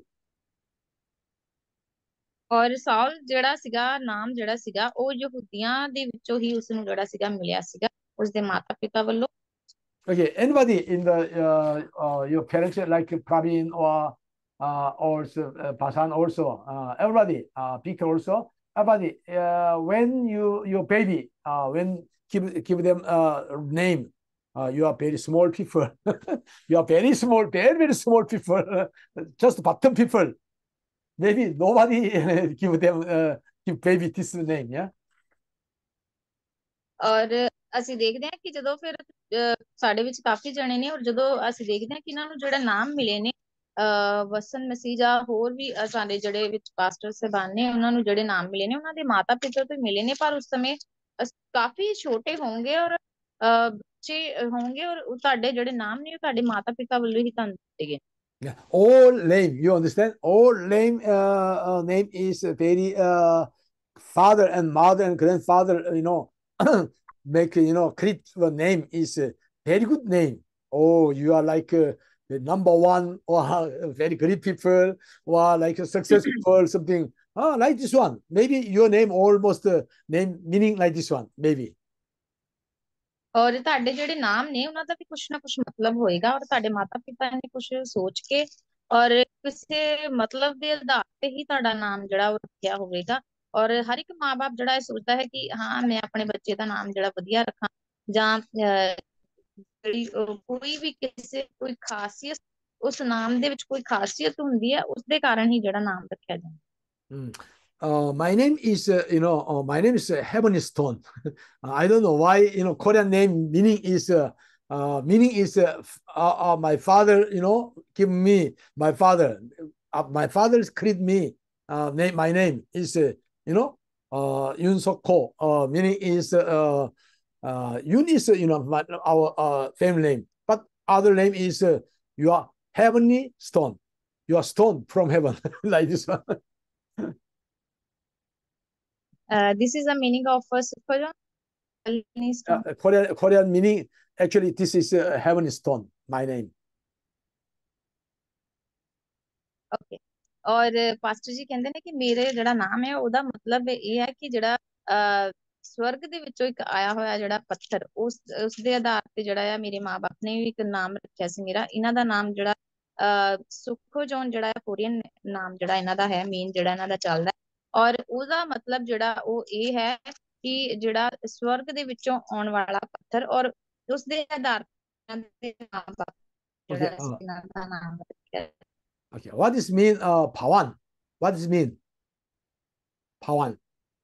S5: ਔਰ ਸਾਲ ਜਿਹੜਾ ਸੀਗਾ ਨਾਮ ਜਿਹੜਾ ਸੀਗਾ ਉਹ ਯਹੂਦੀਆਂ ਦੇ ਵਿੱਚੋਂ ਹੀ ਉਸ ਨੂੰ ਜਿਹੜਾ ਸੀਗਾ ਮਿਲਿਆ ਸੀਗਾ ਉਸਦੇ ਮਾਤਾ ਪਿਤਾ ਵੱਲੋਂ।
S2: Okay, anybody in the uh, uh, your parents like Praveen or uh, or uh, Pasan also, uh, everybody, uh, Peter also, everybody. Uh, when you your baby, uh, when give give them a uh, name, uh, you are very small people. You are very small, very very small people, just bottom people. Maybe nobody give them uh, give baby this name, yeah.
S5: ਔਰ ਅਸੀਂ ਦੇਖਦੇ ਹਾਂ ਕਿ ਜਦੋਂ ਫਿਰ ਸਾਡੇ ਵਿੱਚ ਕਾਫੀ ਜਣੇ ਨੇ ਔਰ ਜਦੋਂ ਅਸੀਂ ਦੇਖਦੇ ਹਾਂ ਕਿ ਇਹਨਾਂ ਨੂੰ ਜਿਹੜਾ ਨਾਮ ਮਿਲੇ ਨੇ ਅਹ ਵਸਨ ਮਸੀਹ ਜਾਂ ਹੋਰ ਵੀ ਸਾਡੇ ਜਿਹੜੇ ਵਿੱਚ ਪਾਸਟਰ ਸਾਹਿਬਾਨ ਨੇ ਉਹਨਾਂ ਨੂੰ ਜਿਹੜੇ ਨਾਮ ਮਿਲੇ ਨੇ ਉਹਨਾਂ ਦੇ ਮਾਤਾ ਪਿਤਾ ਤੋਂ ਮਿਲੇ ਨੇ, ਪਰ ਉਸ ਸਮੇਂ ਕਾਫੀ ਛੋਟੇ ਹੋਣਗੇ ਔਰ ਅਹ ਬੱਚੇ ਹੋਣਗੇ ਔਰ ਤੁਹਾਡੇ ਜਿਹੜੇ ਨਾਮ ਨੇ ਉਹ ਤੁਹਾਡੇ ਮਾਤਾ ਪਿਤਾ ਵੱਲੋਂ ਹੀ ਤੁਹਾਨੂੰ ਦਿੱਤੇ ਗਏ।
S2: Yeah, all name, you understand? All name uh, uh, name is very uh, father and mother and grandfather, you know, make, you know, create the name is a very good name. Oh, you are like uh, the number one or uh, very great people or like a successful people, something. Oh, like this one. Maybe your name almost uh, name meaning like this one, maybe.
S5: ਔਰ ਤੁਹਾਡੇ ਜਿਹੜੇ ਨਾਮ ਨੇ ਉਹਨਾਂ ਦਾ ਵੀ ਕੁਛ ਨਾ ਕੁਛ ਮਤਲਬ ਹੋਏਗਾ ਔਰ ਤੁਹਾਡੇ ਮਾਤਾ ਪਿਤਾ ਨੇ ਕੁਛ ਸੋਚ ਕੇ ਔਰ ਕਿਸੇ ਮਤਲਬ ਦੇ ਆਧਾਰ ਤੇ ਹੀ ਤੁਹਾਡਾ ਨਾਮ ਜਿਹੜਾ ਉਹ ਰੱਖਿਆ ਹੋਵੇਗਾ। ਔਰ ਹਰ ਇੱਕ ਮਾਂ-ਬਾਪ ਜਿਹੜਾ ਇਹ ਸੋਚਦਾ ਹੈ ਕਿ ਹਾਂ ਮੈਂ ਆਪਣੇ ਬੱਚੇ ਦਾ ਨਾਮ ਜਿਹੜਾ ਵਧੀਆ ਰੱਖਾਂ ਜਾਂ ਜਿਹੜੀ ਕੋਈ ਵੀ ਕਿਸੇ ਕੋਈ ਖਾਸੀਅਤ ਉਸ ਨਾਮ ਦੇ ਵਿੱਚ ਕੋਈ ਖਾਸੀਅਤ ਹੁੰਦੀ ਹੈ ਉਸਦੇ ਕਾਰਨ ਹੀ ਜਿਹੜਾ ਨਾਮ ਰੱਖਿਆ ਜਾਂਦਾ।
S2: Uh, my name is, uh, you know, uh, my name is uh, Heavenly Stone. I don't know why, you know, Korean name meaning is uh, Uh, meaning is uh, uh, uh, my father, you know, give me my father. Uh, my father's created me. Uh, name my name is uh, you know uh, Yoon Suk Ko. Uh, meaning is uh, uh, Yoon is uh, you know my, our uh, family name, but other name is uh, your heavenly stone. Your stone from heaven, like this one.
S5: Uh, this is the meaning of uh, Sukhojon.
S2: Uh, Korean Korean meaning actually this is a heavenly stone. My name.
S5: Okay ਔਰ pastor ji ਕਹਿੰਦੇ ਨੇ ਕਿ ਮੇਰੇ ਜਿਹੜਾ ਨਾਮ ਹੈ ਉਹਦਾ ਮਤਲਬ ਇਹ ਹੈ ਕਿ ਜਿਹੜਾ ਅਹ ਸਵਰਗ ਦੇ ਵਿੱਚੋਂ ਇੱਕ ਆਇਆ ਹੋਇਆ ਜਿਹੜਾ ਪੱਥਰ ਉਸ ਉਸ ਦੇ ਆਧਾਰ ਤੇ ਜਿਹੜਾ ਆ ਮੇਰੇ ਮਾਪੇ ਨੇ ਵੀ ਇੱਕ ਨਾਮ ਰੱਖਿਆ ਸੀ ਮੇਰਾ। ਇਹਨਾਂ ਦਾ ਨਾਮ ਜਿਹੜਾ ਅਹ ਸੁਖੋਜੋਨ ਜਿਹੜਾ ਹੈ ਕੋਰੀਅਨ ਨਾਮ ਜਿਹੜਾ ਇਹਨਾਂ ਦਾ ਹੈ, ਮੇਨ ਜਿਹੜਾ ਇਹਨਾਂ ਦਾ ਚੱਲਦਾ ਔਰ ਉਹਦਾ ਮਤਲਬ ਜਿਹੜਾ ਉਹ ਇਹ ਹੈ ਕਿ ਜਿਹੜਾ ਸਵਰਗ ਦੇ ਵਿੱਚੋਂ ਆਉਣ ਵਾਲਾ ਪੱਥਰ ਔਰ ਉਸ ਦੇ ਆਧਾਰ ਤੇ ਜਿਹੜਾ ਇਹਨਾਂ ਦਾ ਨਾਮ ਰੱਖਿਆ।
S2: Okay, what does mean uh, Pawan? What does mean Pawan?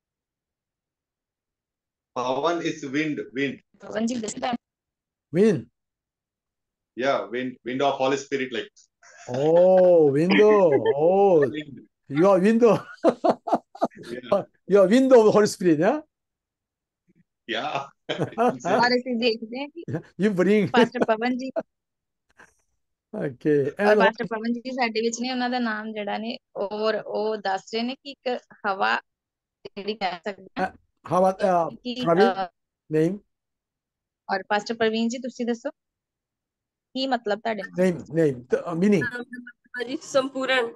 S3: Pawan is wind, wind.
S2: Wind.
S3: Yeah, wind, wind of Holy Spirit, like.
S2: Oh, window. Oh,
S3: Wind.
S2: you are window.
S3: Yeah.
S2: You are window of the Holy Spirit, yeah?
S3: Yeah.
S5: और ਅਸੀਂ ਦੇਖਦੇ ਹਾਂ ਕਿ
S2: You bring.
S5: Pastor ਪਵਨ ਜੀ
S2: Okay.
S5: ਔਰ
S2: And
S5: master ਪਵਨ ਜੀ ਸਾਡੇ ਵਿੱਚ ਨੇ, ਉਹਨਾਂ ਦਾ ਨਾਮ ਜਿਹੜਾ ਨੇ ਔਰ ਉਹ ਦੱਸ ਰਹੇ ਨੇ ਕਿ ਇੱਕ ਹਵਾ ਜਿਹੜੀ ਕਹਿ ਸਕਦੇ ਹਾਂ
S2: how about uh,
S5: ਕਿ
S2: Praveen
S5: ਅਹ,
S2: name?
S5: ਔਰ ਪਾਸਟਰ ਪ੍ਰਵੀਨ ਜੀ ਤੁਸੀਂ ਦੱਸੋ ਕੀ ਮਤਲਬ ਤੁਹਾਡੇ ਨਾਮ
S2: Name, name, the, uh, meaning.
S1: ਜੀ ਸੰਪੂਰਨ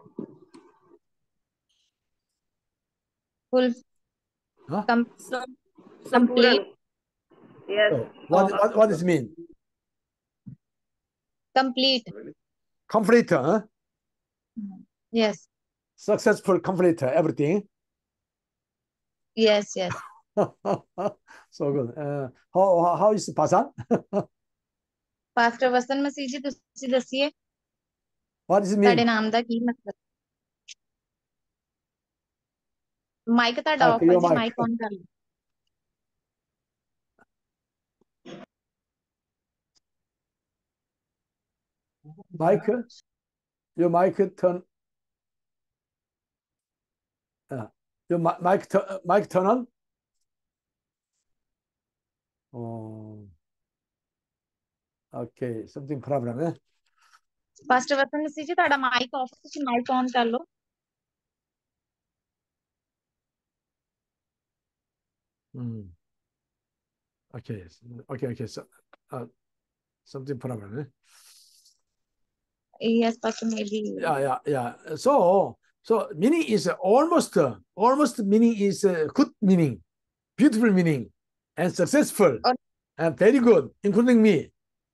S5: ਫੁੱਲ
S2: Huh?
S1: ਸੰ-
S5: ਕੰਪਲੀਟ
S1: ਸੰਪੂਰਨ yes
S2: So, what, what, what does it mean?
S5: Complete
S2: Completer, huh?
S5: Yes
S2: Successful completer, everything.
S5: Yes yes
S2: So good. Uh, how, how, how is Pasan?
S5: Pastor Vasan Masih ji ਤੁਸੀਂ ਦੱਸੀਏ
S2: What does it
S5: ਤੁਹਾਡੇ
S2: mean?
S5: ਨਾਮ ਦਾ ਕੀ ਮਤਲਬ। Mic ਤੁਹਾਡਾ
S2: Ah,
S5: off ਹੈ
S2: your
S5: ਜੀ,
S2: mic.
S5: Mic on ਕਰ ਲਓ।
S2: Mic, your mic turn. Uh, your mi- mic, tu- uh, mic turn on. Oh, okay, something problem, eh?
S5: Pastor Vasan Masih ji ਤੁਹਾਡਾ ਮਾਈਕ ਆਫ, ਤੁਸੀਂ ਮਾਈਕ ਔਨ ਕਰ ਲਓ।
S2: Hmm. Okay, okay, okay. So, uh, something problem, eh?
S5: Yes, Pastor, maybe.
S2: Yeah, yeah, yeah. So, so meaning is almost, uh, almost meaning is uh, good meaning, beautiful meaning, and successful,
S5: Or-
S2: and very good, including me.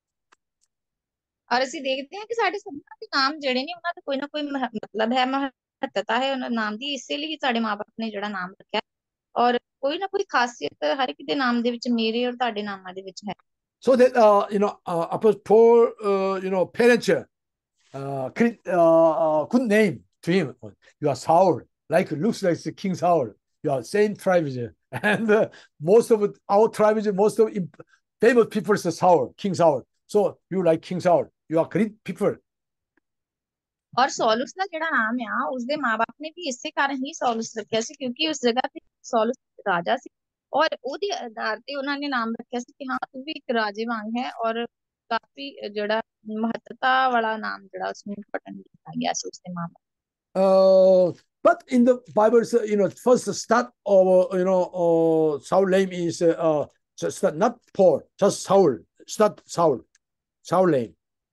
S5: ਔਰ ਅਸੀਂ ਦੇਖਦੇ ਹਾਂ ਕਿ ਸਾਡੇ ਸਭਨਾਂ ਦੇ ਨਾਮ ਜਿਹੜੇ ਨੇ ਉਹਨਾਂ ਦਾ ਕੋਈ ਨਾ ਕੋਈ ਮਹ- ਮਤਲਬ ਹੈ, ਮਹੱਤਤਾ ਹੈ ਉਹਨਾਂ ਨਾਮ ਦੀ, ਇਸੇ ਲਈ ਸਾਡੇ ਮਾਪੇ ਨੇ ਜਿਹੜਾ ਨਾਮ ਰੱਖਿਆ ਔਰ ਕੋਈ ਨਾ ਕੋਈ ਖਾਸੀਅਤ ਹਰ ਇੱਕ ਦੇ ਨਾਮ ਦੇ ਵਿੱਚ ਮੇਰੇ ਔਰ ਤੁਹਾਡੇ ਨਾਮਾਂ ਦੇ ਵਿੱਚ ਹੈ।
S2: So that uh, you know, uh, Apostle Paul, uh, you know, parents uh, create uh, uh, good name to him. You are Saul, like looks like the King Saul. You are same tribe, and uh, most of our tribe, most of imp- famous people is Saul, King Saul. So you like King Saul. You are great people.
S5: ਔਰ ਸੌਲੁਸ ਦਾ ਜਿਹੜਾ ਨਾਮ ਆ ਉਸਦੇ ਮਾਪੇ ਨੇ ਵੀ ਇਸੇ ਕਾਰਨ ਹੀ ਸੌਲੁਸ ਰੱਖਿਆ ਸੀ ਕਿਉਂਕਿ ਉਸ ਜਗ੍ਹਾ ਤੇ ਸੌਲੁਸ ਰਾਜਾ ਸੀ ਔਰ ਉਹਦੇ ਆਧਾਰ ਤੇ ਉਹਨਾਂ ਨੇ ਨਾਮ ਰੱਖਿਆ ਸੀ ਕਿ ਹਾਂ ਤੂੰ ਵੀ ਇੱਕ ਰਾਜੇ ਵਾਂਗ ਹੈ ਔਰ ਕਾਫੀ ਜਿਹੜਾ ਮਹੱਤਤਾ ਵਾਲਾ ਨਾਮ ਜਿਹੜਾ ਉਸਨੂੰ ਪਟਨ ਦਿੱਤਾ ਗਿਆ ਸੀ ਉਸਦੇ ਮਾਪੇ।
S2: Uh, but in the Bible, so, you know, first start of uh, you know, uh, Saul name is uh, uh, just not Paul, just Saul. Start Saul, Saul name.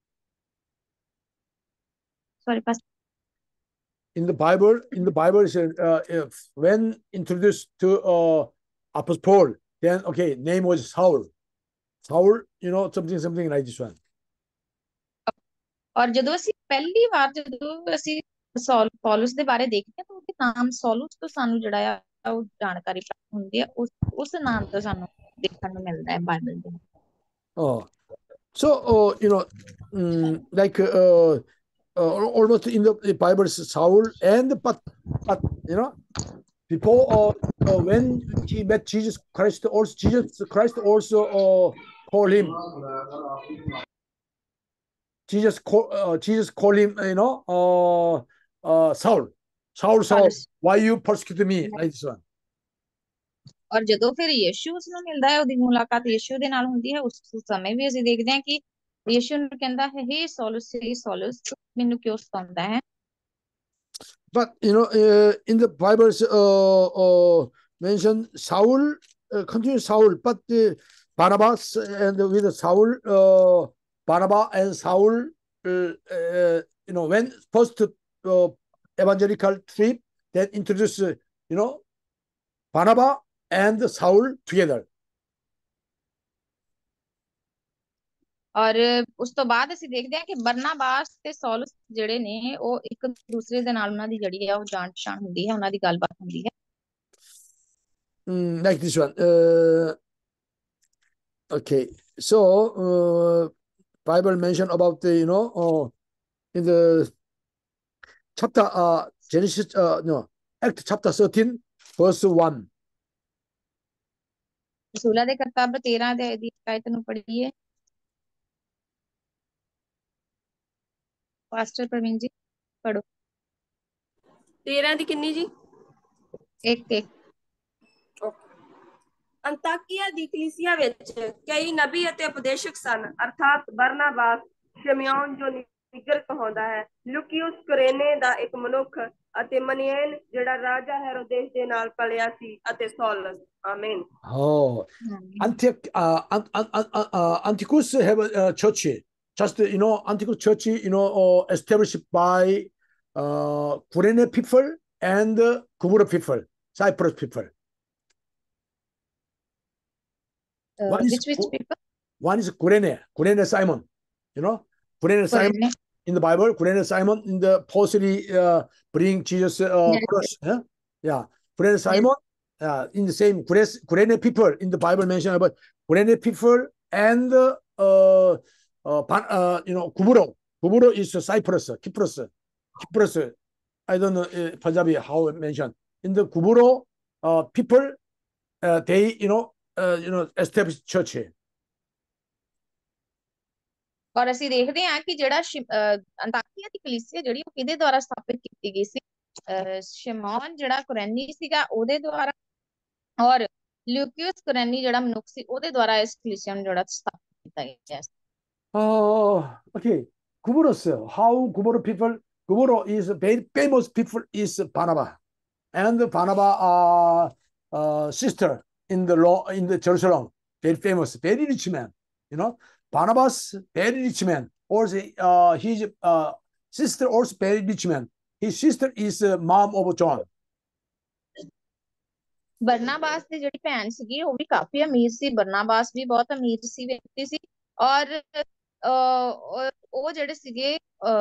S5: Sorry pastor
S2: In the Bible, in the Bible, uh, if when introduced to uh, Apostle Paul, then okay, name was Saul. Saul, you know, something, something like this one.
S5: ਔਰ ਜਦੋਂ ਅਸੀਂ ਪਹਿਲੀ ਵਾਰ ਜਦੋਂ ਅਸੀਂ soul ਪੌਲੁਸ ਦੇ ਬਾਰੇ ਦੇਖਦੇ ਹਾਂ ਤਾਂ ਉਹਦੇ ਨਾਮ ਸੌਲੁਸ ਤੋਂ ਸਾਨੂੰ ਜਿਹੜਾ ਆ ਉਹ ਜਾਣਕਾਰੀ ਪ੍ਰਾਪਤ ਹੁੰਦੀ ਹੈ ਉਸ ਉਸ ਨਾਮ ਤੋਂ ਸਾਨੂੰ ਦੇਖਣ ਨੂੰ ਮਿਲਦਾ ਹੈ ਬਾਈਬਲ ਦੇ।
S2: Oh, so uh, you know, um, like uh, uh, almost in the Bible, is Saul and but but you know, before uh, uh, when he met Jesus Christ, also Jesus Christ also uh, call him. Jesus call uh, Jesus call him, you know, uh, uh, Saul. Saul, Saul, why you persecute me? Like this one.
S5: ਔਰ ਜਦੋਂ ਫਿਰ ਯੀਸ਼ੂ ਉਸ ਨੂੰ ਮਿਲਦਾ ਹੈ, ਉਹਦੀ ਮੁਲਾਕਾਤ ਯੀਸ਼ੂ ਦੇ ਨਾਲ ਹੁੰਦੀ ਹੈ, ਉਸ ਸਮੇਂ ਵੀ ਅਸੀਂ ਦੇਖਦੇ ਹਾਂ ਕਿ ਯੀਸ਼ੂ ਨੂੰ ਕਹਿੰਦਾ ਹੈ, ਹੇ ਸੌਲਸ, ਹੇ ਸੌਲਸ, ਮੈਨੂੰ ਕਿਉਂ ਸਤਾਉਂਦਾ ਹੈ?
S2: But you know, uh, in the Bible, uh, uh, mentioned Saul, uh, continue Saul, but uh, Barnabas and with Saul, uh, Barnabas and Saul, uh, uh, you know, when first uh, evangelical trip, then introduce, uh, you know, Barnabas and Saul together.
S5: ਔਰ ਉਸ ਤੋਂ ਬਾਅਦ ਅਸੀਂ ਦੇਖਦੇ ਹਾਂ ਕਿ ਬਰਨਾਬਾਸ ਤੇ ਸੌਲਸ ਜਿਹੜੇ ਨੇ ਉਹ ਇੱਕ ਦੂਸਰੇ ਦੇ ਨਾਲ ਉਹਨਾਂ ਦੀ ਜਿਹੜੀ ਹੈ ਉਹ ਜਾਣ ਪਛਾਣ ਹੁੰਦੀ ਹੈ, ਉਹਨਾਂ ਦੀ ਗੱਲਬਾਤ ਹੁੰਦੀ ਹੈ।
S2: Mm, like this one. Uh, okay, so uh, Bible mention about the, you know, uh, in the chapter uh, Genesis, uh, no, Act chapter thirteen, verse one.
S5: ਰਸੂਲਾਂ ਦੇ ਕਰਤੱਵ ਤੇਰਾਂ ਦੇ ਦੀ ਆਇਤ ਨੂੰ ਪੜ੍ਹੀਏ। ਪਾਸਟਰ ਪ੍ਰਵੀਨ ਜੀ ਪੜੋ।
S1: ਤੇਰਾਂ ਦੀ ਕਿੰਨੀ ਜੀ?
S5: ਇੱਕ ਇੱਕ।
S1: ਅੰਤਾਕਿਆ ਦੀ ਕਲੀਸਿਆ ਵਿੱਚ ਕਈ ਨਬੀ ਅਤੇ ਉਪਦੇਸ਼ਕ ਸਨ, ਅਰਥਾਤ ਬਰਨਾਬਾਸ, ਸ਼ਮਯੋਨ ਜੋ ਨਿਗਰ ਕਹਾਉਂਦਾ ਹੈ, ਲੂਕਿयुस ਕੁਰੇਨੇ ਦਾ ਇੱਕ ਮਨੁੱਖ, ਅਤੇ ਮਨੀਏਨ ਜਿਹੜਾ ਰਾਜਾ ਹੈਰੋਦੇਸ ਦੇ ਨਾਲ ਪਲਿਆ ਸੀ, ਅਤੇ ਸੌਲਸ। ਆਮੀਨ।
S2: Oh, Antioch, uh, Ant, Ant, Ant, uh, Antiochus have a uh, church. Just, you know, Antiochus church, you know, uh, established by uh, Kurene people and uh, Kubura people, Cyprus people.
S5: Uh,
S2: One is
S5: which which people?
S2: One is Kurene, Kurene Simon. You know, Kurene Simon
S5: Kurene.
S2: in the Bible, Kurene Simon in the falsely uh, bring Jesus uh,
S5: Yes.
S2: cross. Yeah, yeah. Kurene Simon uh, in the same Kurene, Kurene people in the Bible mentioned about Kurene people and uh, uh, uh, Pan- uh, you know, Kuburo. Kuburo is Cyprus, Cyprus, Cyprus. I don't know uh, Punjabi how it mentioned in the Kuburo uh, people. Uh, they, you know, uh, you know, established church.
S5: ਔਰ ਅਸੀਂ ਦੇਖਦੇ ਹਾਂ ਕਿ ਜਿਹੜਾ ਸ਼ਿ- ਅਹ ਅੰਤਾਕਿਆ ਦੀ ਕਲੀਸਿਆ ਜਿਹੜੀ ਉਹ ਕਿਹਦੇ ਦੁਆਰਾ ਸਥਾਪਿਤ ਕੀਤੀ ਗਈ ਸੀ? ਅਹ ਸ਼ਿਮੌਨ ਜਿਹੜਾ ਕੁਰੈਨੀ ਸੀਗਾ ਉਹਦੇ ਦੁਆਰਾ, ਔਰ ਲੂਕਿयुस ਕੁਰੈਨੀ ਜਿਹੜਾ ਮਨੁੱਖ ਸੀ ਉਹਦੇ ਦੁਆਰਾ ਇਸ ਕਲੀਸਿਆ ਨੂੰ ਜਿਹੜਾ ਸਥਾਪਿਤ ਕੀਤਾ ਗਿਆ ਸੀ।
S2: Uh, okay, Kuburos, how Kuburo people, Kuburo is very famous people is Barnabas, and Barnabas uh, uh, sister in the law in the Jerusalem, very famous, very rich man, you know. Barnabas, very rich man. Also, uh, his uh, sister also very rich man. His sister is uh, mom of John.
S5: ਬਰਨਾਬਾਸ ਦੀ ਜਿਹੜੀ ਭੈਣ ਸੀਗੀ ਉਹ ਵੀ ਕਾਫੀ ਅਮੀਰ ਸੀ, ਬਰਨਾਬਾਸ ਵੀ ਬਹੁਤ ਅਮੀਰ ਸੀ ਵਿਅਕਤੀ ਸੀ, ਔਰ ਅਹ, ਔਰ ਉਹ ਜਿਹੜੇ ਸੀਗੇ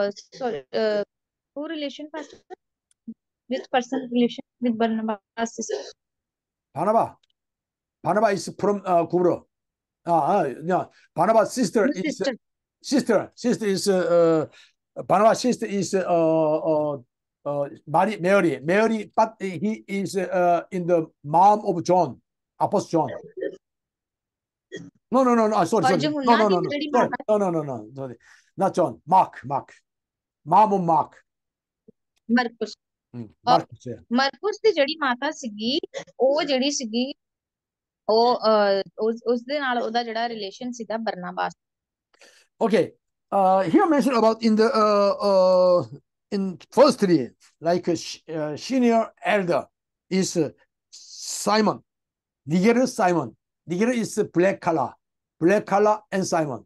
S5: who relation pastor which person relation with Barnabas sister?
S2: Barnabas, Barnabas is from uh, Kuburo. Uh, uh, yeah, Barnabas' sister
S5: Whose
S2: is
S5: sister?
S2: sister. Sister is uh, uh, Barnabas' sister is uh, uh, uh, Mary, Mary, Mary, but he is uh, in the mom of John, Apostle John. No, no, no, no. Sorry,
S5: ਔਰ
S2: sorry. No,
S5: ਯਹੂਨਾ
S2: no,
S5: ਦੀ
S2: no, no.
S5: ਜਿਹੜੀ
S2: Sorry.
S5: ਮਾਤਾ
S2: No, no, no, no. Sorry. Not John. Mark, Mark. Mom of Mark.
S5: Markus,
S2: Mm,
S5: ਔਰ
S2: Marcus, yeah.
S5: Markus ਦੀ ਜਿਹੜੀ ਮਾਤਾ ਸੀਗੀ ਉਹ ਜਿਹੜੀ ਸੀਗੀ ਉਹ ਅਹ, ਉਸ ਉਸਦੇ ਨਾਲ ਉਹਦਾ ਜਿਹੜਾ ਰਿਲੇਸ਼ਨ ਸੀਗਾ ਬਰਨਾਬਾਸ।
S2: Okay. Uh, here mentioned about in the uh, uh, in firstly, like a sh- uh, senior elder is uh, Simon. Niger Simon. Niger is black color. Black color and Simon.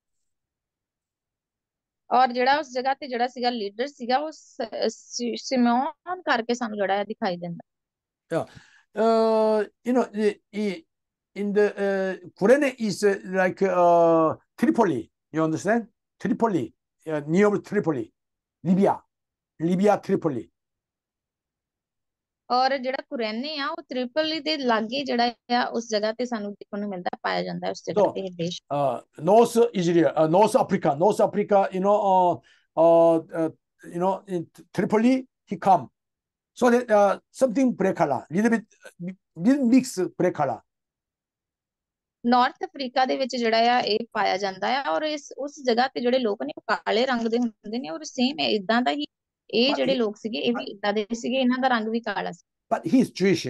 S5: ਔਰ ਜਿਹੜਾ ਉਸ ਜਗ੍ਹਾ ਤੇ ਜਿਹੜਾ ਸੀਗਾ leader ਸੀਗਾ ਉਹ ਸ- ਸਿ- ਸਿਮੋਨ ਕਰਕੇ ਸਾਨੂੰ ਜਿਹੜਾ ਹੈ ਦਿਖਾਈ ਦਿੰਦਾ।
S2: Yeah. Uh, you know, the, the- in the uh, Kurene is uh, like uh, Tripoli. You understand? Tripoli, uh, near Tripoli, Libya, Libya, Tripoli.
S5: ਔਰ ਜਿਹੜਾ ਕੁਰੈਨੇ ਆ ਉਹ ਤ੍ਰਿਪੋਲੀ ਦੇ ਲਾਗੇ ਜਿਹੜਾ ਆ ਉਸ ਜਗ੍ਹਾ ਤੇ ਸਾਨੂੰ ਦੇਖਣ ਨੂੰ ਮਿਲਦਾ, ਪਾਇਆ ਜਾਂਦਾ ਹੈ ਉਸ ਜਗ੍ਹਾ
S2: So,
S5: ਤੇ ਇਹ ਦੇਸ਼।
S2: uh, North Israel, uh, North Africa, North Africa, you know, uh, uh, uh, you know, in Tripoli, he come. So that uh, something black color, little bit, little mix black color.
S5: North Africa ਦੇ ਵਿੱਚ ਜਿਹੜਾ ਆ ਇਹ ਪਾਇਆ ਜਾਂਦਾ ਆ, ਔਰ ਇਸ ਉਸ ਜਗ੍ਹਾ ਤੇ ਜਿਹੜੇ ਲੋਕ ਨੇ ਉਹ ਕਾਲੇ ਰੰਗ ਦੇ ਹੁੰਦੇ ਨੇ, ਔਰ ਸੇਮ ਇਦਾਂ ਦਾ ਹੀ ਇਹ
S2: But
S5: ਜਿਹੜੇ
S2: he,
S5: ਲੋਕ ਸੀਗੇ ਇਹ ਵੀ
S2: but,
S5: ਇਦਾਂ ਦੇ ਸੀਗੇ, ਇਹਨਾਂ ਦਾ ਰੰਗ ਵੀ ਕਾਲਾ ਸੀ,
S2: but he's Jewish.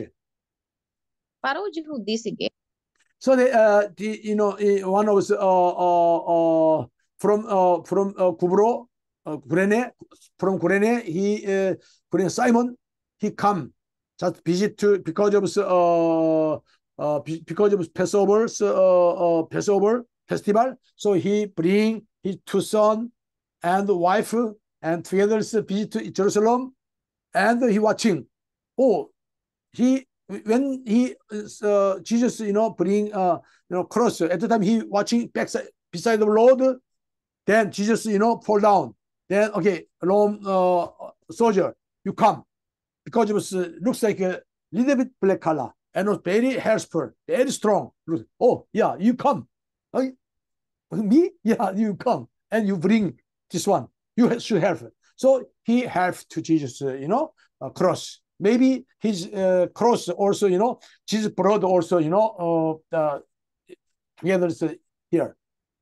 S5: ਪਰ ਉਹ ਯਹੂਦੀ ਸੀਗੇ।
S2: So the, uh, the you know eh, one of us, uh, uh, uh, from uh, from uh, Kubro, uh, Kurene, from Kurene, he uh, Kurene Simon, he come just visit to because of uh, uh, be- because of Passover uh, uh, Passover festival. So he bring his two son and wife and together visit to Jerusalem, and he watching. Oh, he when he uh, Jesus, you know, bring uh, you know cross at the time he watching backside beside the road, then Jesus, you know, fall down. Then okay, Rome uh, soldier, you come because it was uh, looks like a little bit black color and was very hairspur, very strong. Oh yeah, you come. Oh, me? Yeah, you come and you bring this one. You should have. So he have to Jesus, uh, you know, uh, cross. Maybe his uh, cross also, you know, Jesus blood also, you know, uh, uh, together here.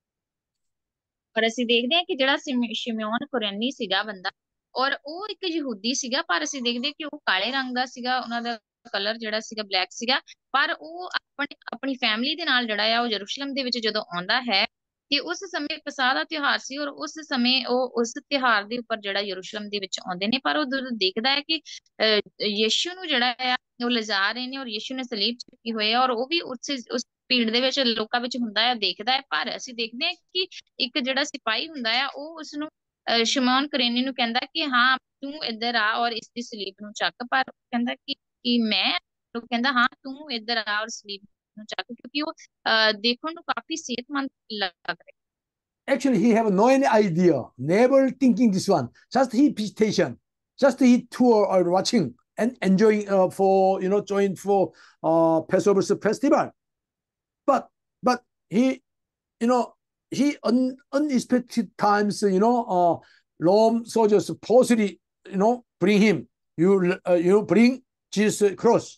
S5: ਪਰ ਅਸੀਂ ਦੇਖਦੇ ਹਾਂ ਕਿ ਜਿਹੜਾ sim- ਸ਼ਿਮਯੋਨ ਕੁਰੈਨੀ ਸੀਗਾ ਬੰਦਾ, ਔਰ ਉਹ ਇੱਕ ਯਹੂਦੀ ਸੀਗਾ, ਪਰ ਅਸੀਂ ਦੇਖਦੇ ਕਿ ਉਹ ਕਾਲੇ ਰੰਗ ਦਾ ਸੀਗਾ, ਉਹਨਾਂ ਦਾ ਕਲਰ ਜਿਹੜਾ ਸੀਗਾ ਬਲੈਕ ਸੀਗਾ, ਪਰ ਉਹ ਆਪਣੀ ਆਪਣੀ ਫੈਮਿਲੀ ਦੇ ਨਾਲ ਜਿਹੜਾ ਆ ਉਹ ਯਰੂਸ਼ਲਮ ਦੇ ਵਿੱਚ ਜਦੋਂ ਆਉਂਦਾ ਹੈ, ਤੇ ਉਸ ਸਮੇਂ ਪਸਾਹ ਦਾ ਤਿਉਹਾਰ ਸੀ, ਔਰ ਉਸ ਸਮੇਂ ਉਹ ਉਸ ਤਿਉਹਾਰ ਦੇ ਉੱਪਰ ਜਿਹੜਾ ਯਰੂਸ਼ਲਮ ਦੇ ਵਿੱਚ ਆਉਂਦੇ ਨੇ, ਪਰ ਉਹ ਜਦੋਂ ਦੇਖਦਾ ਹੈ ਕਿ ਅਹ, ਯੀਸ਼ੂ ਨੂੰ ਜਿਹੜਾ ਆ ਉਹ ਲਿਜਾ ਰਹੇ ਨੇ, ਔਰ ਯੀਸ਼ੂ ਨੇ ਸਲੀਬ ਚੁੱਕੀ ਹੋਈ ਹੈ, ਔਰ ਉਹ ਵੀ ਉਸ ਉਸ ਭੀੜ ਦੇ ਵਿੱਚ ਲੋਕਾਂ ਵਿੱਚ ਹੁੰਦਾ ਹੈ, ਦੇਖਦਾ ਹੈ, ਪਰ ਅਸੀਂ ਦੇਖਦੇ ਹਾਂ ਕਿ ਇੱਕ ਜਿਹੜਾ ਸਿਪਾਹੀ ਹੁੰਦਾ ਆ ਉਹ ਉਸਨੂੰ ਅਹ, ਸ਼ਿਮੋਨ ਕੁਰੇਨੀ ਨੂੰ ਕਹਿੰਦਾ ਕਿ ਹਾਂ ਤੂੰ ਇੱਧਰ ਆ ਔਰ ਇਸ ਦੀ ਸਲੀਬ ਨੂੰ ਚੱਕ, ਪਰ ਉਹ ਕਹਿੰਦਾ ਕਿ ਕਿ ਮੈਂ ਉਹ ਕਹਿੰਦਾ ਹਾਂ ਤੂੰ ਇੱਧਰ ਆ ਔਰ ਸਲੀਬ ਨੂੰ ਚੱਕ, ਕਿਉਂਕਿ ਉਹ ਅਹ, ਦੇਖਣ ਨੂੰ ਕਾਫੀ ਸਿਹਤਮੰਦ ਲੱਗ ਰਿਹਾ।
S2: Actually, he have no any idea, never thinking this one. Just he visitation, just he tour or watching and enjoying uh, for you know join for uh, Passover festival. But but he you know he un, unexpected times you know uh, Rome soldiers forcibly you know bring him. You uh, you bring Jesus cross.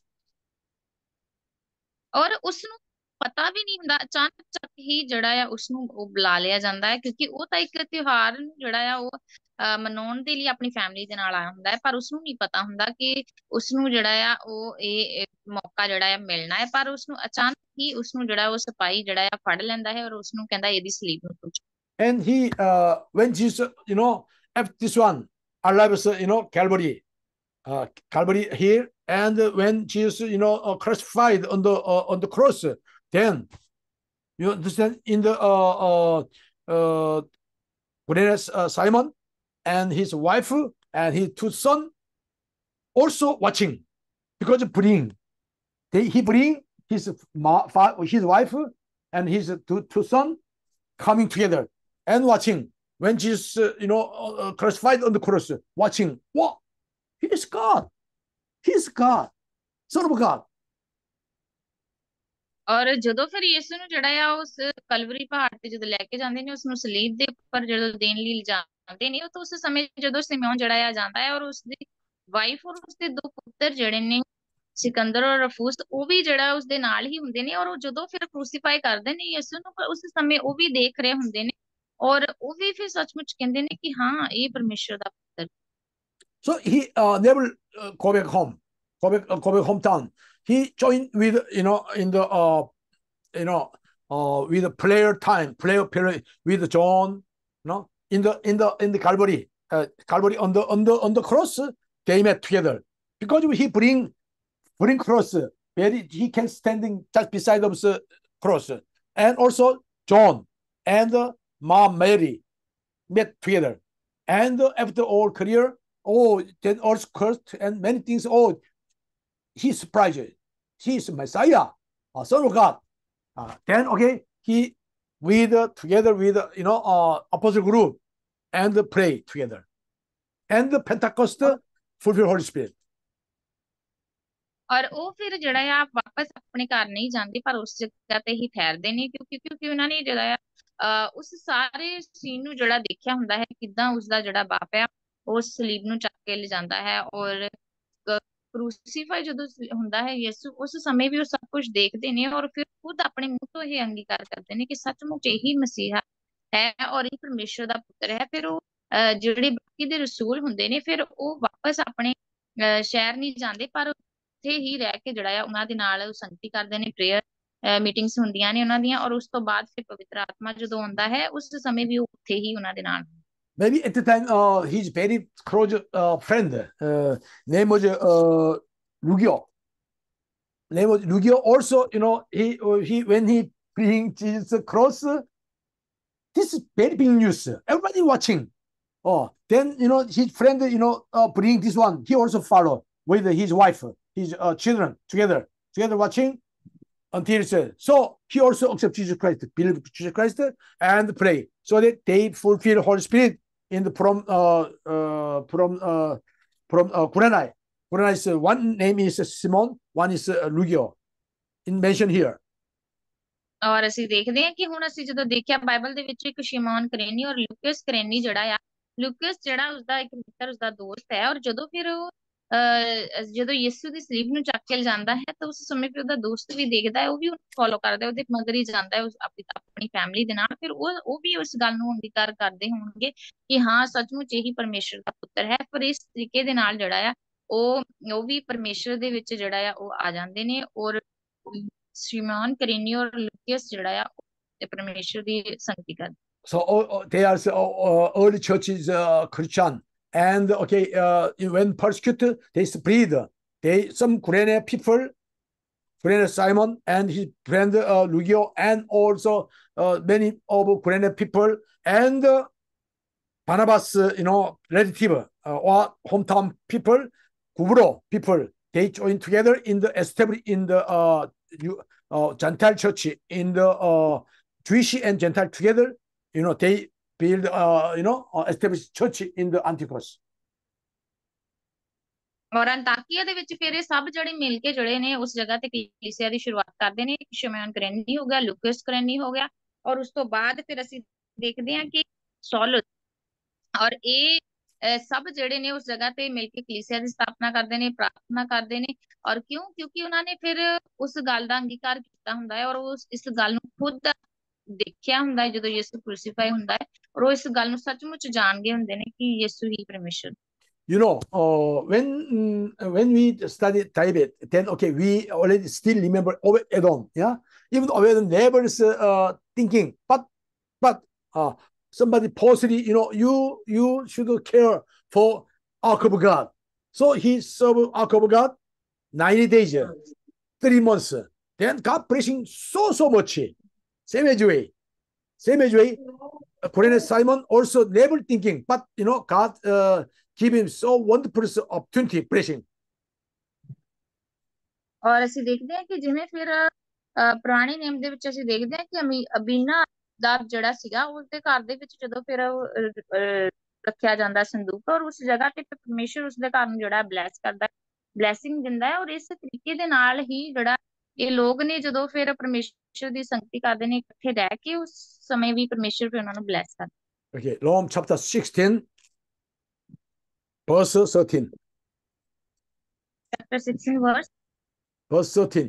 S5: ਔਰ ਉਸਨੂੰ ਪਤਾ ਵੀ ਨਹੀਂ ਹੁੰਦਾ, ਅਚਾਨਕ ਚੱਕ ਹੀ ਜਿਹੜਾ ਆ ਉਸਨੂੰ ਉਹ ਬੁਲਾ ਲਿਆ ਜਾਂਦਾ ਹੈ, ਕਿਉਂਕਿ ਉਹ ਤਾਂ ਇੱਕ ਤਿਉਹਾਰ ਨੂੰ ਜਿਹੜਾ ਆ ਉਹ ਅਹ, ਮਨਾਉਣ ਦੇ ਲਈ ਆਪਣੀ ਫੈਮਿਲੀ ਦੇ ਨਾਲ ਆਇਆ ਹੁੰਦਾ ਹੈ, ਪਰ ਉਸਨੂੰ ਨਹੀਂ ਪਤਾ ਹੁੰਦਾ ਕਿ ਉਸਨੂੰ ਜਿਹੜਾ ਆ ਉਹ ਇਹ ਇਹ ਮੌਕਾ ਜਿਹੜਾ ਆ ਮਿਲਣਾ ਹੈ, ਪਰ ਉਸਨੂੰ ਅਚਾਨਕ ਹੀ ਉਸਨੂੰ ਜਿਹੜਾ ਉਹ ਸਿਪਾਹੀ ਜਿਹੜਾ ਆ ਫੜ ਲੈਂਦਾ ਹੈ, ਔਰ ਉਸਨੂੰ ਕਹਿੰਦਾ ਇਹਦੀ ਸਲੀਬ ਨੂੰ ਤੂੰ ਚੁੱਕ।
S2: And he uh, when Jesus you know after this one arrives you know Calvary, uh, Calvary here, and when Jesus you know uh, crucified on the uh, on the cross, then you understand in the uh, uh, uh, Cornelius, uh, Simon and his wife and his two sons also watching because bring they, he bring his ma, his wife and his two, two sons coming together and watching when Jesus uh, you know uh, crucified on the cross, watching what he is God, he is God, Son of God.
S5: ਔਰ ਜਦੋਂ ਫਿਰ ਯਿਸੂ ਨੂੰ ਜਿਹੜਾ ਆ ਉਸ Calvary ਪਹਾੜ ਤੇ ਜਦੋਂ ਲੈ ਕੇ ਜਾਂਦੇ ਨੇ, ਉਸਨੂੰ ਸਲੀਬ ਦੇ ਉੱਪਰ ਜਦੋਂ ਦੇਣ ਲਈ ਲਿਜਾਂਦੇ ਨੇ, ਉਹ ਤਾਂ ਉਸ ਸਮੇਂ ਜਦੋਂ ਸਿਮਿਓਨ ਜਿਹੜਾ ਆ ਜਾਂਦਾ ਹੈ, ਔਰ ਉਸਦੀ ਵਾਈਫ ਔਰ ਉਸਦੇ ਦੋ ਪੁੱਤਰ ਜਿਹੜੇ ਨੇ ਸਿਕੰਦਰ ਔਰ ਰਫੂਸ, ਉਹ ਵੀ ਜਿਹੜਾ ਉਸਦੇ ਨਾਲ ਹੀ ਹੁੰਦੇ ਨੇ, ਔਰ ਉਹ ਜਦੋਂ ਫਿਰ ਕ੍ਰੂਸੀਫਾਈ ਕਰਦੇ ਨੇ ਯਿਸੂ ਨੂੰ, ਪਰ ਉਸ ਸਮੇਂ ਉਹ ਵੀ ਦੇਖ ਰਹੇ ਹੁੰਦੇ ਨੇ, ਔਰ ਉਹ ਵੀ ਫਿਰ ਸੱਚਮੁੱਚ ਕਹਿੰਦੇ ਨੇ ਕਿ ਹਾਂ ਇਹ ਪਰਮੇਸ਼ਰ ਦਾ ਪੁੱਤਰ।
S2: So he uh, never uh, go back home, go back, uh, go back hometown. He joined with you know in the uh, you know uh, with the prayer time, prayer period with John, you know in the in the in the Calvary, uh, Calvary on the on the on the cross they met together because he bring bring cross very he can standing just beside of the cross, and also John and uh, Mom Mary met together, and uh, after all career. Oh, then also cursed and many things. Oh, he's surprised. He's Messiah, uh, Son of God. Uh, then okay, he with uh, together with uh, you know uh, apostle group and uh, pray together, and the Pentecost uh, fulfill Holy Spirit.
S5: ਔਰ ਉਹ ਫਿਰ ਜਿਹੜਾ ਆ ਵਾਪਸ ਆਪਣੇ ਘਰ ਨਹੀਂ ਜਾਂਦੇ, ਪਰ ਉਸ ਜਗ੍ਹਾ ਤੇ ਹੀ ਠਹਿਰਦੇ ਨੇ, ਕਿਉਂਕਿ ਕਿਉਂਕਿ ਉਹਨਾਂ ਨੇ ਜਿਹੜਾ ਆ ਅਹ, ਉਸ ਸਾਰੇ ਸੀਨ ਨੂੰ ਜਿਹੜਾ ਦੇਖਿਆ ਹੁੰਦਾ ਹੈ, ਕਿਦਾਂ ਉਸਦਾ ਜਿਹੜਾ ਬਾਪ ਆ ਉਸ ਸਲੀਬ ਨੂੰ ਚੱਕ ਕੇ ਲਿਜਾਂਦਾ ਹੈ, ਔਰ ਕ੍ਰੂਸੀਫਾਈ ਜਦੋਂ ਸ- ਹੁੰਦਾ ਹੈ ਯਿਸੂ, ਉਸ ਸਮੇਂ ਵੀ ਉਹ ਸਭ ਕੁਝ ਦੇਖਦੇ ਨੇ ਔਰ ਫਿਰ ਖੁਦ ਆਪਣੇ ਮੂੰਹ ਤੋਂ ਇਹ ਅੰਗੀਕਾਰ ਕਰਦੇ ਨੇ ਕਿ ਸੱਚਮੁੱਚ ਇਹੀ ਮਸੀਹਾ ਹੈ ਔਰ ਇਹ ਪਰਮੇਸ਼ਰ ਦਾ ਪੁੱਤਰ ਹੈ। ਫਿਰ ਉਹ ਅਹ, ਜਿਹੜੇ ਬਾਕੀ ਦੇ ਰਸੂਲ ਹੁੰਦੇ ਨੇ ਫਿਰ ਉਹ ਵਾਪਸ ਆਪਣੇ ਅਹ, ਸ਼ਹਿਰ ਨਹੀਂ ਜਾਂਦੇ, ਪਰ ਉੱਥੇ ਹੀ ਰਹਿ ਕੇ ਜਿਹੜਾ ਆ ਉਹਨਾਂ ਦੇ ਨਾਲ ਉਹ ਸੰਗਤੀ ਕਰਦੇ ਨੇ, ਪ੍ਰੇਅਰ ਮੀਟਿੰਗਸ ਹੁੰਦੀਆਂ ਨੇ ਉਹਨਾਂ ਦੀਆਂ, ਔਰ ਉਸ ਤੋਂ ਬਾਅਦ ਫਿਰ ਪਵਿੱਤਰ ਆਤਮਾ ਜਦੋਂ ਆਉਂਦਾ ਹੈ ਉਸ ਸਮੇਂ ਵੀ ਉਹ ਉੱਥੇ ਹੀ ਉਹਨਾਂ ਦੇ ਨਾਲ।
S2: Maybe at the time, uh, his very close uh, friend, uh, name was uh, Lugyo. Name was Lugyo. Also, you know, he uh, he when he bring Jesus cross, uh, this is very big news. Everybody watching. Oh, then you know his friend, you know, uh, bring this one. He also follow with his wife, his uh, children together, together watching until it said. So he also accept Jesus Christ, believe Jesus Christ, and pray so that they fulfill Holy Spirit in the from uh, uh, from uh, from uh, Kuranai. Kuranai is uh, one name is Simon, one is uh, Lugyo. In mentioned here.
S5: ਔਰ ਅਸੀਂ ਦੇਖਦੇ ਹਾਂ ਕਿ ਹੁਣ ਅਸੀਂ ਜਦੋਂ ਦੇਖਿਆ Bible ਦੇ ਵਿੱਚ ਇੱਕ ਸ਼ਿਮੋਨ ਕਰੇਨੀ ਔਰ ਲੂਕਸ ਕਰੇਨੀ ਜਿਹੜਾ ਆ, ਲੂਕਸ ਜਿਹੜਾ ਉਸਦਾ ਇੱਕ ਮਿੱਤਰ, ਉਸਦਾ ਦੋਸਤ ਹੈ, ਔਰ ਜਦੋਂ ਫਿਰ ਉਹ ਅਹ ਜਦੋਂ ਯਿਸੂ ਦੀ ਸਲੀਬ ਨੂੰ ਚੱਕ ਕੇ ਜਾਂਦਾ ਹੈ ਤਾਂ ਉਸ ਸਮੇਂ ਫਿਰ ਉਹਦਾ ਦੋਸਤ ਵੀ ਦੇਖਦਾ ਹੈ, ਉਹ ਵੀ ਉਹਨੂੰ ਫੋਲੋ ਕਰਦਾ ਹੈ, ਉਹਦੇ ਮਗਰ ਹੀ ਜਾਂਦਾ ਹੈ ਉਸ ਆਪਣੀ ਆਪਣੀ ਫੈਮਿਲੀ ਦੇ ਨਾਲ। ਫਿਰ ਉਹ ਉਹ ਵੀ ਉਸ ਗੱਲ ਨੂੰ ਅੰਗੀਕਾਰ ਕਰਦੇ ਹੋਣਗੇ ਕਿ ਹਾਂ ਸੱਚਮੁੱਚ ਇਹੀ ਪਰਮੇਸ਼ਰ ਦਾ ਪੁੱਤਰ ਹੈ। ਪਰ ਇਸ ਤਰੀਕੇ ਦੇ ਨਾਲ ਜਿਹੜਾ ਆ ਉਹ ਉਹ ਵੀ ਪਰਮੇਸ਼ਰ ਦੇ ਵਿੱਚ ਜਿਹੜਾ ਆ ਉਹ ਆ ਜਾਂਦੇ ਨੇ, ਔਰ ਸ਼ਿਮੋਨ ਕਰੇਨੀ ਔਰ ਲੂਕਸ ਜਿਹੜਾ ਆ ਉਹ ਪਰਮੇਸ਼ਰ ਦੀ ਸੰਗਤੀ ਕਰਦੇ।
S2: So uh, they are uh, uh, early churches uh, Christian, and okay, uh, when persecuted, they spread. They some Korean people, Korean Simon and his friend uh, Lugyo, and also uh, many of Korean people and uh, Barnabas, uh, you know, relative uh, or hometown people, Gubro people. They join together in the established in the uh, uh, Gentile church in the uh, Jewish and Gentile together. You know, they build, uh, you know, uh, established church in the Antiochus.
S5: ਔਰ ਅੰਤਾਕਿਆ ਦੇ ਵਿੱਚ ਫਿਰ ਇਹ ਸਭ ਜਿਹੜੇ ਮਿਲ ਕੇ ਜਿਹੜੇ ਨੇ ਉਸ ਜਗ੍ਹਾ ਤੇ ਕਲੀਸਿਆ ਦੀ ਸ਼ੁਰੂਆਤ ਕਰਦੇ ਨੇ। ਸ਼ਿਮੋਨ ਕਰੇਨੀ ਹੋ ਗਿਆ, ਲੂਕਸ ਕਰੇਨੀ ਹੋ ਗਿਆ, ਔਰ ਉਸ ਤੋਂ ਬਾਅਦ ਫਿਰ ਅਸੀਂ ਦੇਖਦੇ ਹਾਂ ਕਿ ਸੌਲਸ ਔਰ ਇਹ ਅਹ, ਸਭ ਜਿਹੜੇ ਨੇ ਉਸ ਜਗ੍ਹਾ ਤੇ ਮਿਲ ਕੇ ਕਲੀਸਿਆ ਦੀ ਸਥਾਪਨਾ ਕਰਦੇ ਨੇ, ਪ੍ਰਾਰਥਨਾ ਕਰਦੇ ਨੇ। ਔਰ ਕਿਉਂ? ਕਿਉਂਕਿ ਉਹਨਾਂ ਨੇ ਫਿਰ ਉਸ ਗੱਲ ਦਾ ਅੰਗੀਕਾਰ ਕੀਤਾ ਹੁੰਦਾ ਹੈ ਔਰ ਉਸ ਇਸ ਗੱਲ ਨੂੰ ਖੁਦ ਦੇਖਿਆ ਹੁੰਦਾ ਹੈ ਜਦੋਂ ਯਿਸੂ ਕ੍ਰੂਸੀਫਾਈ ਹੁੰਦਾ ਹੈ, ਔਰ ਉਹ ਇਸ ਗੱਲ ਨੂੰ ਸੱਚਮੁੱਚ ਜਾਣਦੇ ਹੁੰਦੇ ਨੇ ਕਿ ਯਿਸੂ ਹੀ ਪਰਮੇਸ਼ਰ।
S2: You know, uh, when mm, when we studied Tibet, then okay, we already still remember Obed Edom, yeah. Even Obed Edom never is uh, thinking, but but uh, somebody possibly, you know, you you should care for Ark of God. So he served Ark of God ninety days, three months. Then God blessing so so much. Same as way, same as way. Korean Simon also never thinking, but you know, God uh, give him so wonderful opportunity blessing.
S5: ਔਰ ਅਸੀਂ ਦੇਖਦੇ ਹਾਂ ਕਿ ਜਿਵੇਂ ਫਿਰ ਅਹ, ਪੁਰਾਣੇ ਨਿਯਮ ਦੇ ਵਿੱਚ ਅਸੀਂ ਦੇਖਦੇ ਹਾਂ ਕਿ ਅਮੀ ਅਬੀਨਾ ਦਾ ਜਿਹੜਾ ਸੀਗਾ ਉਸਦੇ ਘਰ ਦੇ ਵਿੱਚ ਜਦੋਂ ਫਿਰ ਉਹ, ਅਹ, ਅਹ, ਰੱਖਿਆ ਜਾਂਦਾ ਸੰਦੂਕ, ਔਰ ਉਸ ਜਗ੍ਹਾ ਤੇ ਫਿਰ ਪਰਮੇਸ਼ਰ ਉਸਦੇ ਘਰ ਨੂੰ ਜਿਹੜਾ ਬਲੈਸ ਕਰਦਾ, ਬਲੈਸਿੰਗ ਦਿੰਦਾ ਹੈ। ਔਰ ਇਸ ਤਰੀਕੇ ਦੇ ਨਾਲ ਹੀ ਜਿਹੜਾ ਇਹ ਲੋਕ ਨੇ ਜਦੋਂ ਫਿਰ ਪਰਮੇਸ਼ਰ ਦੀ ਸੰਗਤੀ ਕਰਦੇ ਨੇ ਇਕੱਠੇ ਰਹਿ ਕੇ, ਉਸ ਸਮੇਂ ਵੀ ਪਰਮੇਸ਼ਰ ਫਿਰ ਉਹਨਾਂ ਨੂੰ ਬਲੈਸ ਕਰਦਾ।
S2: Okay, Rome chapter sixteen, verse thirteen.
S5: Chapter sixteen verse
S2: Verse thirteen.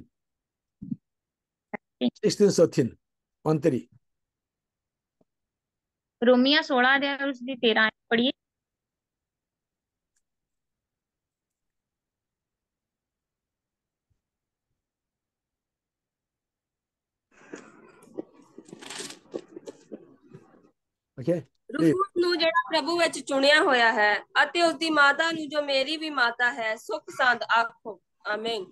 S2: sixteen, thirteen. one three.
S5: ਰੋਮੀਆਂ ਸੋਲਾਂ ਦੇ ਉਸ ਦੀ ਤੇਰਾਂ ਪੜ੍ਹੀਏ।
S2: Okay.
S1: ਰੂਫੂਸ ਨੂੰ ਜਿਹੜਾ ਪ੍ਰਭੂ ਵਿੱਚ ਚੁਣਿਆ ਹੋਇਆ ਹੈ ਅਤੇ ਉਸ ਦੀ ਮਾਤਾ ਨੂੰ ਜੋ ਮੇਰੀ ਵੀ ਮਾਤਾ ਹੈ ਸੁਖ ਸੰਦ ਆਖੋ। ਆਮੀਨ।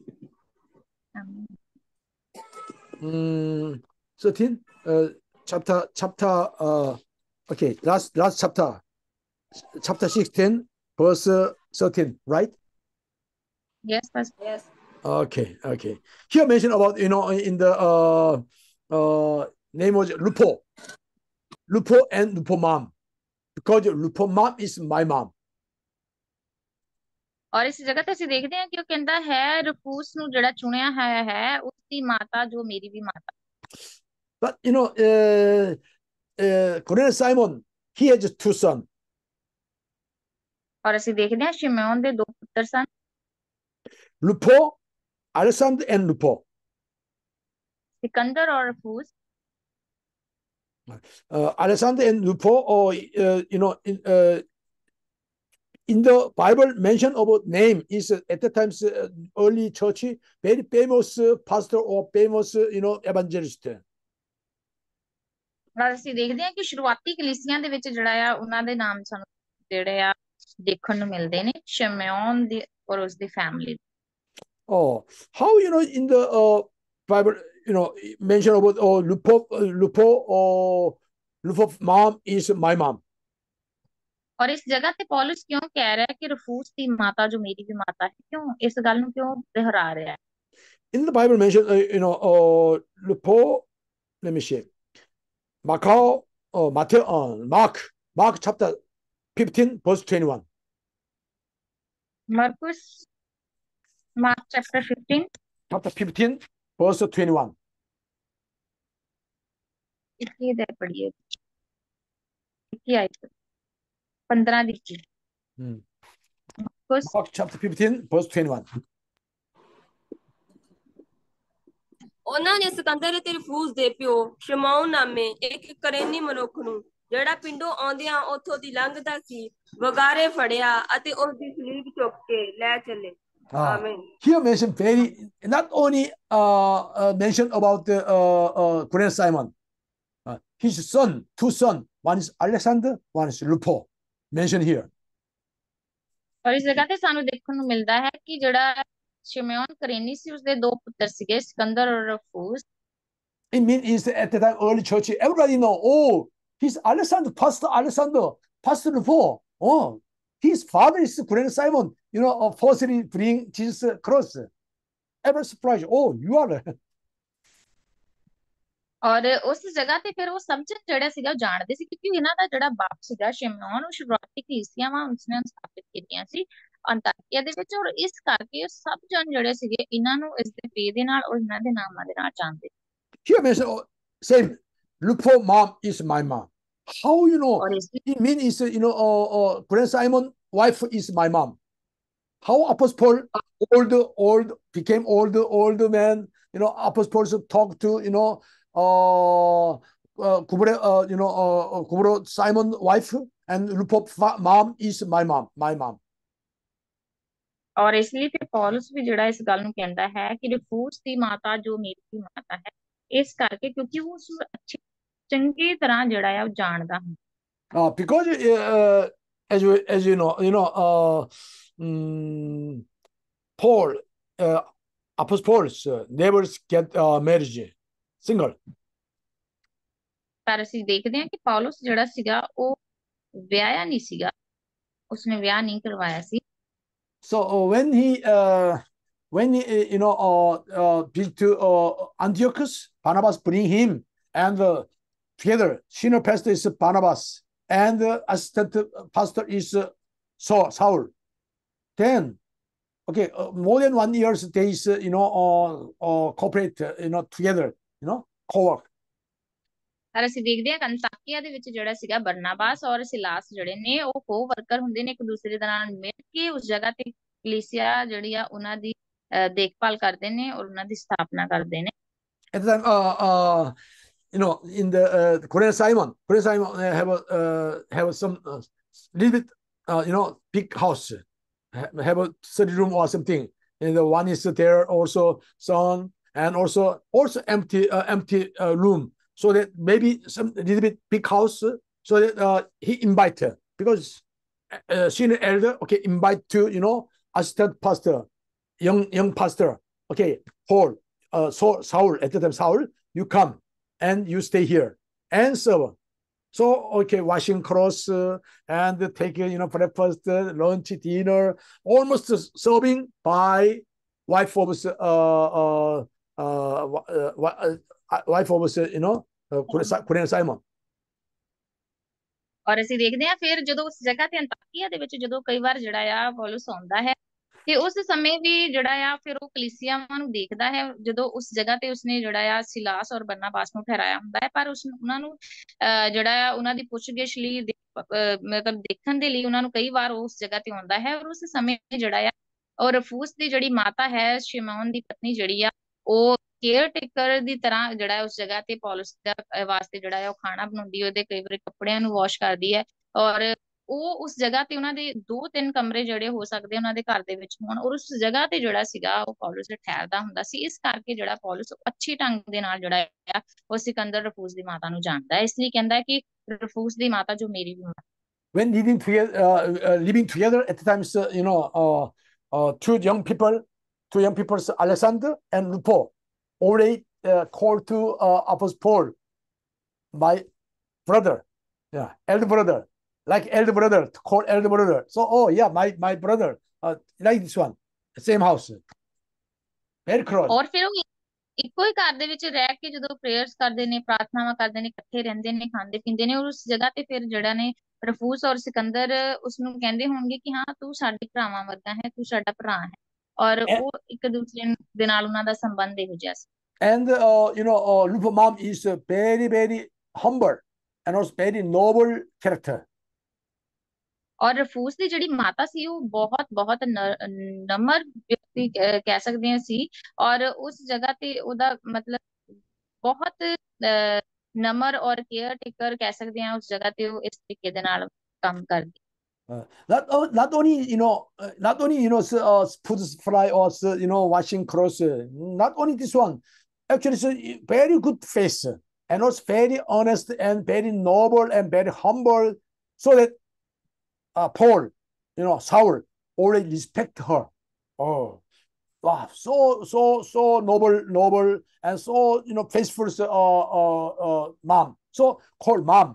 S2: Mm, thirteen. Uh, chapter chapter. Uh, okay. Last last chapter. Chapter sixteen, verse thirteen. Right.
S5: Yes, Pastor.
S1: Yes.
S2: Okay. Okay. Here mention about, you know, in the uh uh name was Lupo. Lupo and Lupo mom, because Lupo mom is my mom.
S5: ਔਰ ਇਸ ਜਗ੍ਹਾ ਤੇ ਅਸੀਂ ਦੇਖਦੇ ਹਾਂ ਕਿ ਉਹ ਕਹਿੰਦਾ ਹੈ ਰਫੂਸ ਨੂੰ ਜਿਹੜਾ ਚੁਣਿਆ ਹੋਇਆ ਹੈ ਉਸ ਦੀ ਮਾਤਾ ਜੋ ਮੇਰੀ ਵੀ ਮਾਤਾ।
S2: But you know, uh, uh, Korean Simon, he has two sons.
S5: ਔਰ ਅਸੀਂ ਦੇਖਦੇ ਹਾਂ ਸ਼ਿਮੋਨ ਦੇ ਦੋ ਪੁੱਤਰ ਸਨ।
S2: Lupo, Alexander and Lupo.
S5: Sikandar or Rufus?
S2: Uh, Alexander and Lupo, or uh, you know, in, uh, in the Bible, mention about name is uh, at the time uh, early church very famous uh, pastor or famous uh, you know evangelist.
S5: ਪਰ ਅਸੀਂ ਦੇਖਦੇ ਹਾਂ ਕਿ ਸ਼ੁਰੂਆਤੀ ਕਲੀਸਿਆਂ ਦੇ ਵਿੱਚ ਜਿਹੜਾ ਆ ਉਹਨਾਂ ਦੇ ਨਾਮ ਸਾਨੂੰ ਜਿਹੜੇ ਆ ਦੇਖਣ ਨੂੰ ਮਿਲਦੇ ਨੇ ਸ਼ਿਮਯੋਨ ਦੀ ਔਰ ਉਸਦੀ family.
S2: Oh, how you know in the uh, Bible you know mention about oh Lupo uh, Lupo or Lupo mom is my mom.
S5: ਔਰ ਇਸ ਜਗ੍ਹਾ ਤੇ ਪੌਲਸ ਕਿਉਂ ਕਹਿ ਰਿਹਾ ਕਿ ਰਫੂਸ ਦੀ ਮਾਤਾ ਜੋ ਮੇਰੀ ਵੀ ਮਾਤਾ ਹੈ, ਕਿਉਂ ਇਸ ਗੱਲ ਨੂੰ ਕਿਉਂ ਦੁਹਰਾ ਰਿਹਾ ਹੈ?
S2: In the Bible mention uh, you know uh, Lupo, let me see. Macau, uh, Matthew, uh, Mark, Mark chapter fifteen, verse twenty-one.
S5: Marcus, Mark chapter fifteen.
S2: Chapter fifteen, verse twenty-one.
S5: ਇੱਕੀ ਦੇ ਪੜ੍ਹੀਏ, ਇੱਕੀ ਆਈ ਪੰਦਰਾਂ ਦੀ ਚੀਜ਼।
S2: Hmm.
S5: Marcus,
S2: Mark chapter fifteen, verse twenty-one.
S1: ਉਹਨਾਂ ਨੇ ਸਿਕੰਦਰ ਤੇ ਰਫੂਸ ਦੇ ਪਿਓ ਸ਼ਮੌਨ ਨਾਮੇ ਇੱਕ ਕਰੇਨੀ ਮਨੁੱਖ ਨੂੰ ਜਿਹੜਾ ਪਿੰਡੋਂ ਆਉਂਦਿਆਂ ਉੱਥੋਂ ਦੀ ਲੰਘਦਾ ਸੀ ਵਗਾਰੇ ਫੜਿਆ ਅਤੇ ਉਸ ਦੀ ਸਲੀਬ ਚੁੱਕ ਕੇ ਲੈ ਚੱਲੇ। Amen.
S2: Here mention very not only uh, uh, mention about the uh, uh, Korean Simon, uh, his son, two son, one is Alexander, one is Lupo, mentioned here.
S5: ਔਰ ਇਸ ਜਗ੍ਹਾ ਤੇ ਸਾਨੂੰ ਦੇਖਣ ਨੂੰ ਮਿਲਦਾ ਹੈ ਕਿ ਜਿਹੜਾ ਸ਼ਿਮਯੋਨ ਕਰੇਨੀ ਸੀ ਉਸਦੇ ਦੋ ਪੁੱਤਰ ਸੀਗੇ ਸਿਕੰਦਰ ਔਰ ਰਫੂਸ।
S2: It means is at the time early church, everybody know, oh, he's Alexander, Pastor Alexander, Pastor Lupo. Oh, his father is Korean Simon, you know, uh, falsely bring Jesus cross. Ever surprised, oh, you are.
S5: ਔਰ ਉਸ ਜਗ੍ਹਾ ਤੇ ਫਿਰ ਉਹ ਸਭ ਜਣ ਜਿਹੜਾ ਸੀਗਾ ਉਹ ਜਾਣਦੇ ਸੀ ਕਿਉਂਕਿ ਇਹਨਾਂ ਦਾ ਜਿਹੜਾ ਬਾਪ ਸੀਗਾ ਸ਼ਿਮਯੋਨ ਉਹ ਸ਼ੁਰੂਆਤੀ ਕਲੀਸਿਆਵਾਂ ਉਸਨੇ ਸਥਾਪਿਤ ਕੀਤੀਆਂ ਸੀ ਅੰਤਾਕਿਆ ਦੇ ਵਿੱਚ, ਔਰ ਇਸ ਕਰਕੇ ਸਭ ਜਣ ਜਿਹੜੇ ਸੀਗੇ ਇਹਨਾਂ ਨੂੰ ਇਸ ਦੇ ਪੇ ਦੇ ਨਾਲ ਔਰ ਇਹਨਾਂ ਦੇ ਨਾਮਾਂ ਦੇ ਨਾਲ ਜਾਣਦੇ।
S2: Here mention oh, same, Lupo mom is my mom. How you know?
S5: ਔਰ ਇਸ
S2: It means is you know, uh, uh, Korean Simon wife is my mom. How Apostle Paul, old, old became old, old man. You know, Apostle Paul talk to you know, uh, uh, Kubro, uh, you know, uh, Kubro Simon wife and Lupo mom is my mom, my mom.
S5: ਔਰ ਇਸ ਲਈ ਫਿਰ ਪੌਲਸ ਵੀ ਜਿਹੜਾ ਇਸ ਗੱਲ ਨੂੰ ਕਹਿੰਦਾ ਹੈ ਕਿ ਰਫੂਸ ਦੀ ਮਾਤਾ ਜੋ ਮੇਰੀ ਮਾਤਾ ਹੈ, ਇਸ ਕਰਕੇ ਕਿਉਂਕਿ ਉਹ ਉਸ ਨੂੰ ਅੱਛੀ ਚੰਗੀ ਤਰ੍ਹਾਂ ਜਿਹੜਾ ਆ ਉਹ ਜਾਣਦਾ ਹੈ।
S2: Uh, because uh, as you as you know, you know, uh, um, Paul, uh, Apostle Paul uh, never get uh, marriage, single.
S5: ਪਰ ਅਸੀਂ ਦੇਖਦੇ ਹਾਂ ਕਿ ਪੌਲਸ ਜਿਹੜਾ ਸੀਗਾ ਉਹ ਵਿਆਹਿਆ ਨਹੀਂ ਸੀਗਾ, ਉਸਨੇ ਵਿਆਹ ਨਹੀਂ ਕਰਵਾਇਆ ਸੀ।
S2: So uh, when he uh, when he uh, you know uh, uh, been to uh, Antiochus, Barnabas bring him, and uh, together senior pastor is Barnabas, and uh, assistant pastor is uh, Saul. Saul. Then, okay, uh, more than one years they is uh, you know uh, uh, cooperate uh, you know together, you know co-work.
S5: ਪਰ ਅਸੀਂ ਦੇਖਦੇ ਹਾਂ ਅੰਤਾਕਿਆ ਦੇ ਵਿੱਚ ਜਿਹੜਾ ਸੀਗਾ ਬਰਨਾਬਾਸ ਔਰ ਸਿਲਾਸ ਜਿਹੜੇ ਨੇ ਉਹ ਕੋ ਵਰਕਰ ਹੁੰਦੇ ਨੇ, ਇੱਕ ਦੂਸਰੇ ਦੇ ਨਾਲ ਮਿਲ ਕੇ ਉਸ ਜਗ੍ਹਾ ਤੇ ਕਲੀਸਿਆ ਜਿਹੜੀ ਆ ਉਹਨਾਂ ਦੀ ਦੇਖਭਾਲ ਕਰਦੇ ਨੇ ਔਰ ਉਹਨਾਂ ਦੀ ਸਥਾਪਨਾ ਕਰਦੇ ਨੇ।
S2: At the time, uh, uh, you know, in the uh, Korean Simon, Korean Simon uh, have a uh, have some uh, little bit uh, you know big house, have a study room or something, and the one is there also son, and also also empty uh, empty uh, room. So that maybe some little bit big house, so that uh, he invite her because uh, senior elder, okay, invite to you know assistant pastor, young young pastor, okay, Paul, uh, Saul, Saul at the time Saul, you come and you stay here and serve. So okay, washing clothes uh, and take you know breakfast, uh, lunch, dinner, almost serving by wife of uh uh uh, uh, uh wife of you know. Korean Simon.
S5: ਔਰ ਅਸੀਂ ਦੇਖਦੇ ਹਾਂ ਫਿਰ ਜਦੋਂ ਉਸ ਜਗ੍ਹਾ ਤੇ ਅੰਤਾਕਿਆ ਦੇ ਵਿੱਚ ਜਦੋਂ ਕਈ ਵਾਰ ਜਿਹੜਾ ਆ ਪੌਲਸ ਆਉਂਦਾ ਹੈ ਤੇ ਉਸ ਸਮੇਂ ਵੀ ਜਿਹੜਾ ਆ ਫਿਰ ਉਹ ਕਲੀਸਿਆਵਾਂ ਨੂੰ ਦੇਖਦਾ ਹੈ ਜਦੋਂ ਉਸ ਜਗ੍ਹਾ ਤੇ ਉਸਨੇ ਜਿਹੜਾ ਆ ਸਿਲਾਸ ਔਰ ਬਰਨਾਬਾਸ ਨੂੰ ਠਹਿਰਾਇਆ ਹੁੰਦਾ ਹੈ, ਪਰ ਉਸ ਉਹਨਾਂ ਨੂੰ ਅਹ ਜਿਹੜਾ ਆ ਉਹਨਾਂ ਦੀ ਪੁੱਛਗਿੱਛ ਲਈ ਮਤਲਬ ਦੇਖਣ ਦੇ ਲਈ ਉਹਨਾਂ ਨੂੰ ਕਈ ਵਾਰ ਉਸ ਜਗ੍ਹਾ ਤੇ ਆਉਂਦਾ ਹੈ ਔਰ ਉਸ ਸਮੇਂ ਜਿਹੜਾ ਆ ਔਰ ਰਫੂਸ ਦੀ ਜਿਹੜੀ ਮਾਤਾ ਹੈ, ਸ਼ਿਮੋਨ ਦੀ ਪਤਨੀ ਜਿਹੜੀ ਆ, ਉਹ ਕੇਅਰ ਟੇਕਰ ਦੀ ਤਰ੍ਹਾਂ ਜਿਹੜਾ ਹੈ ਉਸ ਜਗ੍ਹਾ ਤੇ ਪੌਲੁਸ ਦਾ ਅਹ ਵਾਸਤੇ ਜਿਹੜਾ ਹੈ ਉਹ ਖਾਣਾ ਬਣਾਉਂਦੀ ਹੈ, ਉਹਦੇ ਕਈ ਵਾਰੀ ਕੱਪੜਿਆਂ ਨੂੰ ਵਾਸ਼ ਕਰਦੀ ਹੈ। ਔਰ ਉਹ ਉਸ ਜਗ੍ਹਾ ਤੇ ਉਹਨਾਂ ਦੇ ਦੋ ਤਿੰਨ ਕਮਰੇ ਜਿਹੜੇ ਹੋ ਸਕਦੇ ਉਹਨਾਂ ਦੇ ਘਰ ਦੇ ਵਿੱਚ ਹੋਣ, ਔਰ ਉਸ ਜਗ੍ਹਾ ਤੇ ਜਿਹੜਾ ਸੀਗਾ ਉਹ ਪੌਲੁਸ ਠਹਿਰਦਾ ਹੁੰਦਾ ਸੀ। ਇਸ ਕਰਕੇ ਜਿਹੜਾ ਪੌਲੁਸ ਅੱਛੇ ਢੰਗ ਦੇ ਨਾਲ ਜਿਹੜਾ ਆ ਉਹ ਸਿਕੰਦਰ ਰਫੂਸ ਦੀ ਮਾਤਾ ਨੂੰ ਜਾਣਦਾ ਹੈ, ਇਸ ਲਈ ਕਹਿੰਦਾ ਹੈ ਕਿ ਰਫੂਸ ਦੀ ਮਾਤਾ ਜੋ ਮੇਰੀ ਵੀ ਮਾਤਾ।
S2: When living together, uh, uh, living together at the times, uh, you know, uh, uh, two young people, two young people, Alexander and Lupo, already uh, called to uh, Apostle Paul, my brother, yeah, elder brother, like elder brother, to call elder brother. So, oh yeah, my my brother, uh, like this one, same house, very close.
S5: ਔਰ ਫਿਰ ਉਹ ਇੱਕੋ ਹੀ ਘਰ ਦੇ ਵਿੱਚ ਰਹਿ ਕੇ ਜਦੋਂ prayers ਕਰਦੇ ਨੇ, ਪ੍ਰਾਰਥਨਾਵਾਂ ਕਰਦੇ ਨੇ, ਇਕੱਠੇ ਰਹਿੰਦੇ ਨੇ, ਖਾਂਦੇ ਪੀਂਦੇ ਨੇ, ਔਰ ਉਸ ਜਗ੍ਹਾ ਤੇ ਫਿਰ ਜਿਹੜਾ ਨੇ ਰਫੂਸ ਔਰ ਸਿਕੰਦਰ ਉਸਨੂੰ ਕਹਿੰਦੇ ਹੋਣਗੇ ਕਿ ਹਾਂ ਤੂੰ ਸਾਡੇ ਭਰਾਵਾਂ ਵਰਗਾ ਹੈ, ਤੂੰ ਸਾਡਾ ਭਰਾ ਹੈ, ਔਰ
S2: And,
S5: ਉਹ ਇੱਕ ਦੂਸਰੇ ਦੇ ਨਾਲ ਉਹਨਾਂ ਦਾ ਸੰਬੰਧ ਇਹੋ ਜਿਹਾ ਸੀ।
S2: and uh, you know, uh, Lupo mom is uh, very very humble and also very noble character.
S5: ਔਰ ਰਫੂਸ ਦੀ ਜਿਹੜੀ ਮਾਤਾ ਸੀ ਉਹ ਬਹੁਤ ਬਹੁਤ ਨ- ਨਮਰ ਵਿਅਕਤੀ ਕਹਿ ਕਹਿ ਸਕਦੇ ਹਾਂ ਸੀ, ਔਰ ਉਸ ਜਗ੍ਹਾ ਤੇ ਉਹਦਾ ਮਤਲਬ ਬਹੁਤ ਅਹ, ਨਮਰ ਔਰ ਕੇਅਰ ਟੇਕਰ ਕਹਿ ਸਕਦੇ ਹਾਂ, ਉਸ ਜਗ੍ਹਾ ਤੇ ਉਹ ਇਸ ਤਰੀਕੇ ਦੇ ਨਾਲ ਕੰਮ ਕਰਦੀ।
S2: Uh, not o- not only you know uh, not only you know s- uh, put fly or s- you know washing clothes. uh, Not only this one, actually, it's a very good face and also very honest and very noble and very humble. So that uh, Paul, you know, Saul, already respect her. Oh, wow, so so so noble, noble, and so you know faithful uh, uh, uh, mom. So called mom.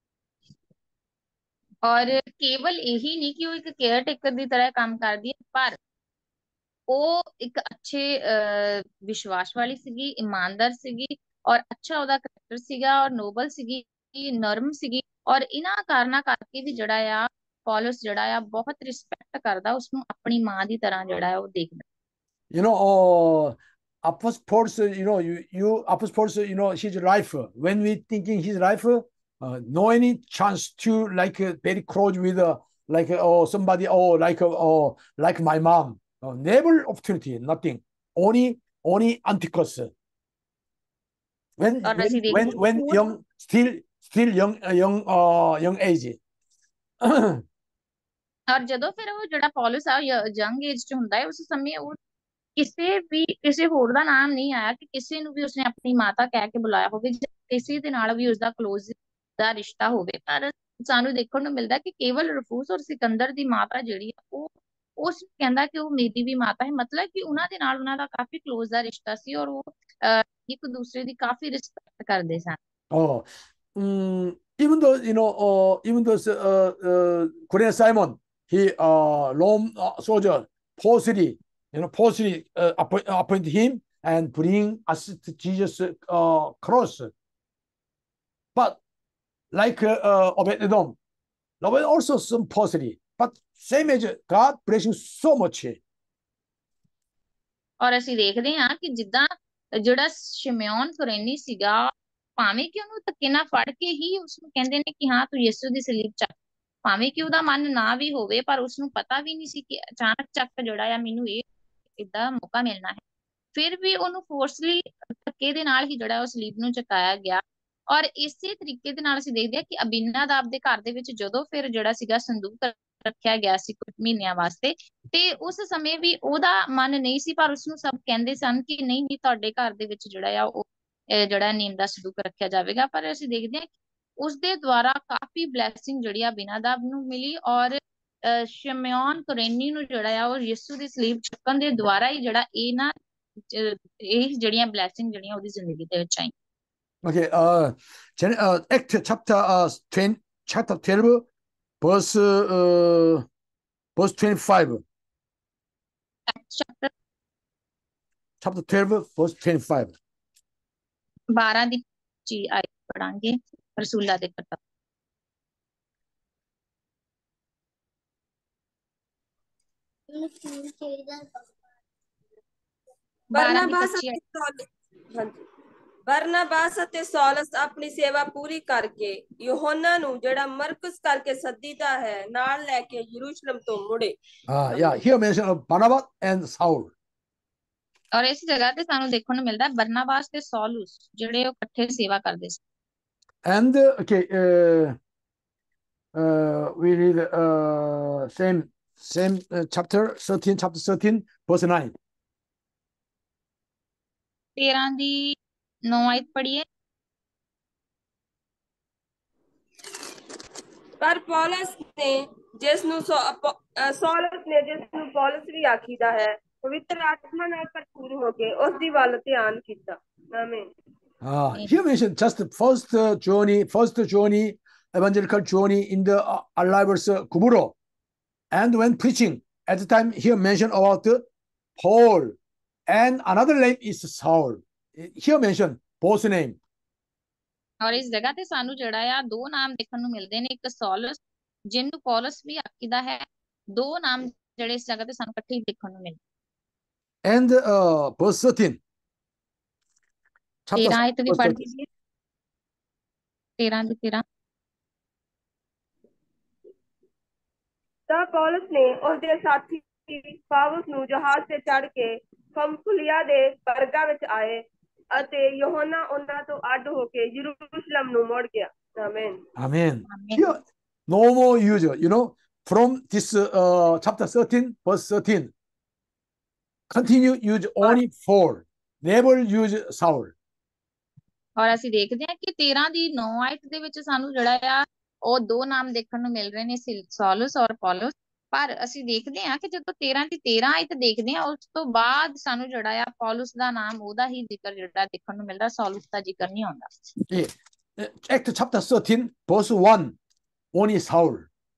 S5: ਔਰ ਕੇਵਲ ਇਹੀ ਨਹੀਂ ਕਿ ਉਹ ਇੱਕ care taker ਦੀ ਤਰ੍ਹਾਂ ਕੰਮ ਕਰਦੀ ਹੈ, ਪਰ ਉਹ ਇੱਕ ਅੱਛੇ ਅਹ ਵਿਸ਼ਵਾਸ ਵਾਲੀ ਸੀਗੀ, ਇਮਾਨਦਾਰ ਸੀਗੀ, ਔਰ ਅੱਛਾ ਉਹਦਾ ਕਰੈਕਟਰ ਸੀਗਾ, ਔਰ ਨੋਬਲ ਸੀਗੀ, ਨਰਮ ਸੀਗੀ, ਔਰ ਇਹਨਾਂ ਕਾਰਨਾਂ ਕਰਕੇ ਵੀ ਜਿਹੜਾ ਆ ਪੌਲੁਸ ਜਿਹੜਾ ਆ ਬਹੁਤ ਰਿਸਪੈਕਟ ਕਰਦਾ, ਉਸਨੂੰ ਆਪਣੀ ਮਾਂ ਦੀ ਤਰ੍ਹਾਂ ਜਿਹੜਾ ਆ ਉਹ ਦੇਖਦਾ।
S2: You know, uh, Apostle Paul's, uh, you know, you, you Apostle Paul's, uh, you know, his life. uh, When we thinking his life, uh, no any chance to like uh, very close with, uh, like uh, oh somebody, oh like uh, oh like my mom. Uh, never opportunity, nothing. Only only Antichus. When
S5: ਔਰ
S2: when
S5: ਅਸੀਂ
S2: when
S5: ਦੇਖਦੇ
S2: when young, still still young uh, young uh young age.
S5: ਔਰ ਜਦੋਂ ਫਿਰ ਉਹ ਜਿਹੜਾ ਪੌਲੁਸ ਆ young age ਚ ਹੁੰਦਾ ਹੈ, ਉਸ ਸਮੇਂ ਉਹ ਕਿਸੇ ਵੀ ਕਿਸੇ ਹੋਰ ਦਾ ਨਾਮ ਨਹੀਂ ਆਇਆ ਕਿ ਕਿਸੇ ਨੂੰ ਵੀ ਉਸਨੇ ਆਪਣੀ ਮਾਤਾ ਕਹਿ ਕੇ ਬੁਲਾਇਆ ਹੋਵੇ, ਜਾਂ ਕਿਸੇ ਦੇ ਨਾਲ ਵੀ ਉਸਦਾ ਕਲੋਜ਼ ਦਾ ਰਿਸ਼ਤਾ ਹੋਵੇ। ਪਰ ਸਾਨੂੰ ਦੇਖਣ ਨੂੰ ਮਿਲਦਾ ਕਿ ਕੇਵਲ ਰਫੂਸ ਔਰ ਸਿਕੰਦਰ ਦੀ ਮਾਤਾ ਜਿਹੜੀ ਆ ਉਹ ਉਸ ਨੂੰ ਕਹਿੰਦਾ ਕਿ ਉਹ ਮੇਰੀ ਵੀ ਮਾਤਾ ਹੈ, ਮਤਲਬ ਕਿ ਉਹਨਾਂ ਦੇ ਨਾਲ ਉਹਨਾਂ ਦਾ ਕਾਫੀ ਕਲੋਜ਼ ਦਾ ਰਿਸ਼ਤਾ ਸੀ, ਔਰ ਉਹ ਅਹ, ਇੱਕ ਦੂਸਰੇ ਦੀ ਕਾਫੀ ਰਿਸਪੈਕਟ ਕਰਦੇ ਸਨ।
S2: Oh, um, even though you know, uh, even though uh, uh, Korean Simon, he uh, Rome uh, soldier, falsely, you know, falsely uh, appoint, appoint him and bring us to Jesus' uh, cross. But like uh, uh, Obed-Edom, Obed also some falsely, but same as God blessing so much.
S5: ਔਰ ਅਸੀਂ ਦੇਖਦੇ ਹਾਂ ਕਿ ਜਿੱਦਾਂ ਜਿਹੜਾ ਸ਼ਿਮਯੋਨ ਕੁਰੇਨੀ ਸੀਗਾ, ਭਾਵੇਂ ਕਿ ਉਹਨੂੰ ਧੱਕੇ ਨਾਲ ਫੜ ਕੇ ਹੀ ਉਸਨੂੰ ਕਹਿੰਦੇ ਨੇ ਕਿ ਹਾਂ ਤੂੰ ਯਿਸੂ ਦੀ ਸਲੀਬ ਚੱਕ, ਭਾਵੇਂ ਕਿ ਉਹਦਾ ਮਨ ਨਾ ਵੀ ਹੋਵੇ, ਪਰ ਉਸਨੂੰ ਪਤਾ ਵੀ ਨਹੀਂ ਸੀ ਕਿ ਅਚਾਨਕ ਚੱਕ ਜਿਹੜਾ ਆ ਮੈਨੂੰ ਇਹ ਏਦਾਂ ਮੌਕਾ ਮਿਲਣਾ ਹੈ, ਫਿਰ ਵੀ ਉਹਨੂੰ ਫੋਰਸਲੀ ਧੱਕੇ ਦੇ ਨਾਲ ਹੀ ਜਿਹੜਾ ਉਹ ਸਲੀਬ ਨੂੰ ਚੁਕਾਇਆ ਗਿਆ। ਔਰ ਇਸੇ ਤਰੀਕੇ ਦੇ ਨਾਲ ਅਸੀਂ ਦੇਖਦੇ ਹਾਂ ਕਿ ਅਬੀਨਾਦਾਬ ਦੇ ਘਰ ਦੇ ਵਿੱਚ ਜਦੋਂ ਫਿਰ ਜਿਹੜਾ ਸੀਗਾ ਸੰਦੂਕ ਰੱਖਿਆ ਗਿਆ ਸੀ ਕੁਝ ਮਹੀਨਿਆਂ ਵਾਸਤੇ, ਤੇ ਉਸ ਸਮੇਂ ਵੀ ਉਹਦਾ ਮਨ ਨਹੀਂ ਸੀ, ਪਰ ਉਸਨੂੰ ਸਭ ਕਹਿੰਦੇ ਸਨ ਕਿ ਨਹੀਂ ਨਹੀਂ ਤੁਹਾਡੇ ਘਰ ਦੇ ਵਿੱਚ ਜਿਹੜਾ ਆ ਉਹ ਅਹ ਜਿਹੜਾ ਨੀਮ ਦਾ ਸੰਦੂਕ ਰੱਖਿਆ ਜਾਵੇਗਾ। ਪਰ ਅਸੀਂ ਦੇਖਦੇ ਹਾਂ ਉਸਦੇ ਦੁਆਰਾ ਕਾਫੀ ਬਲੈਸਿੰਗ ਜਿਹੜੀ ਆ ਅਬੀਨਾਦਾਬ ਨੂੰ ਮਿਲੀ, ਔਰ ਅਹ ਸ਼ਿਮਯੋਨ ਕੁਰੇਨੀ ਨੂੰ ਜਿਹੜਾ ਆ ਉਹ ਯਿਸੂ ਦੀ ਸਲੀਬ ਚੁੱਕਣ ਦੇ ਦੁਆਰਾ ਹੀ ਜਿਹੜਾ ਇਹ ਨਾ ਅਹ ਇਹ ਜਿਹੜੀਆਂ ਬਲੈਸਿੰਗ ਜਿਹੜੀਆਂ ਉਹਦੀ ਜ਼ਿੰਦਗੀ ਦੇ ਵਿੱਚ ਆਈਆਂ।
S2: Okay, uh, Gen- uh, Act chapter uh, twenty, chapter twelve, verse uh, verse twenty-five.
S5: Chapter
S2: Chapter twelve, verse twenty-five.
S5: ਬਾਰਾਂ ਦੀ ਜੀ ਆਇਤ ਪੜਾਂਗੇ, ਰਸੂਲਾਂ ਦੇ ਕਰਤੱਵ।
S1: ਬਰਨਬਾਸ
S5: ਪੱਚੀ
S1: ਅਤੇ ਸੌਲ ਹਾਂਜੀ ਬਰਨਬਾਸ ਅਤੇ ਸੌਲਸ ਆਪਣੀ ਸੇਵਾ ਪੂਰੀ ਕਰਕੇ ਯਹੋਨਾ ਨੂੰ ਜਿਹੜਾ ਮਰਕਸ ਕਰਕੇ ਸੱਦੀਦਾ ਹੈ ਨਾਲ ਲੈ ਕੇ ਯਰੂਸ਼ਲਮ ਤੋਂ ਮੁੜੇ।
S2: Uh, yeah, here mention of Barnabas and Saul.
S5: ਔਰ ਇਸ ਜਗ੍ਹਾ ਤੇ ਸਾਨੂੰ ਦੇਖਣ ਨੂੰ ਮਿਲਦਾ ਬਰਨਾਬਾਸ ਤੇ ਸੌਲਸ ਜਿਹੜੇ ਉਹ ਇਕੱਠੇ ਸੇਵਾ ਕਰਦੇ ਸੀ।
S2: And uh, okay, uh, uh, we read uh, same same uh, chapter thirteen, chapter thirteen, verse nine.
S5: ਤੇਰਾਂ ਦੀ ਨੌ ਆਇਤ ਪੜ੍ਹੀਏ।
S1: ਪਰ ਪੌਲਸ ਨੇ ਜਿਸ ਨੂੰ ਸੌ- ਪੌ- ਅਹ ਸੌਲਸ ਨੇ ਜਿਸ ਨੂੰ ਪੌਲਸ ਵੀ ਆਖੀਦਾ ਹੈ ਪਵਿੱਤਰ ਆਤਮਾ ਨਾਲ ਭਰਪੂਰ ਹੋ ਕੇ ਉਸ ਦੀ ਵੱਲ ਧਿਆਨ ਕੀਤਾ। ਆਮੀਨ।
S2: Uh, here mentioned just the first uh, journey, first journey, evangelical journey in the uh, Arrivals uh, Kuburo. And when preaching, at the time here mentioned about uh, Paul, and another name is Saul. Here mentioned both name.
S5: ਔਰ ਇਸ ਜਗ੍ਹਾ ਤੇ ਸਾਨੂੰ ਜਿਹੜਾ ਆ ਦੋ ਨਾਮ ਦੇਖਣ ਨੂੰ ਮਿਲਦੇ ਨੇ, ਇੱਕ ਸੌਲਸ ਜਿਹਨੂੰ ਪੌਲਸ ਵੀ ਆਖੀਦਾ ਹੈ। ਦੋ ਨਾਮ ਜਿਹੜੇ ਇਸ ਜਗ੍ਹਾ ਤੇ ਸਾਨੂੰ ਇਕੱਠੇ ਹੀ ਦੇਖਣ ਨੂੰ ਮਿਲਦੇ।
S2: And uh, verse thirteen. Chapter
S5: ਤੇਰਾਂ ਆਇਤ ਵੀ
S2: verse
S5: ਪੜ੍ਹ
S2: thirteen.
S5: ਦੀजिए। ਤੇਰਾਂ ਦੀ ਤੇਰਾਂ।
S1: ਤਾਂ ਪੌਲਸ ਨੇ ਉਸ ਦੇ ਸਾਥੀ ਪਾਵਸ ਨੂੰ ਜਹਾਜ਼ ਤੇ ਚੜ੍ਹ ਕੇ ਪੰਫੂਲੀਆ ਦੇ ਬਰਗਾ ਵਿੱਚ ਆਏ ਅਤੇ ਯਹੋਨਾ ਉਹਨਾਂ ਤੋਂ ਅੱਡ ਹੋ ਕੇ ਯਰੂਸ਼ਲਮ ਨੂੰ ਮੁੜ ਗਿਆ। ਆਮੀਨ।
S2: Amen.
S5: ਆਮੀਨ।
S2: Here, no more user, you know, from this uh, chapter thirteen, verse thirteen. Continue use only Paul, never use Saul.
S5: ਔਰ ਅਸੀਂ ਦੇਖਦੇ ਹਾਂ ਕਿ ਤੇਰਾਂ ਦੀ ਨੌ ਆਇਤ ਦੇ ਵਿੱਚ ਸਾਨੂੰ ਜਿਹੜਾ ਆ ਉਹ ਦੋ ਨਾਮ ਦੇਖਣ ਨੂੰ ਮਿਲ ਰਹੇ ਨੇ, ਸਿਲ- ਸੌਲਸ ਔਰ ਪੌਲਸ। ਪਰ ਅਸੀਂ ਦੇਖਦੇ ਹਾਂ ਕਿ ਜਦੋਂ ਤੇਰਾਂ ਦੀ ਤੇਰਾਂ ਆਇਤ ਦੇਖਦੇ ਹਾਂ ਉਸ ਤੋਂ ਬਾਅਦ ਸਾਨੂੰ ਜਿਹੜਾ ਆ ਪੌਲਸ ਦਾ ਨਾਮ ਉਹਦਾ ਹੀ ਜ਼ਿਕਰ ਜਿਹੜਾ ਦੇਖਣ ਨੂੰ ਮਿਲਦਾ, ਸੌਲਸ ਦਾ ਜ਼ਿਕਰ ਨਹੀਂ ਆਉਂਦਾ।
S2: Yeah. Uh, Act chapter thirteen, verse one, only Saul.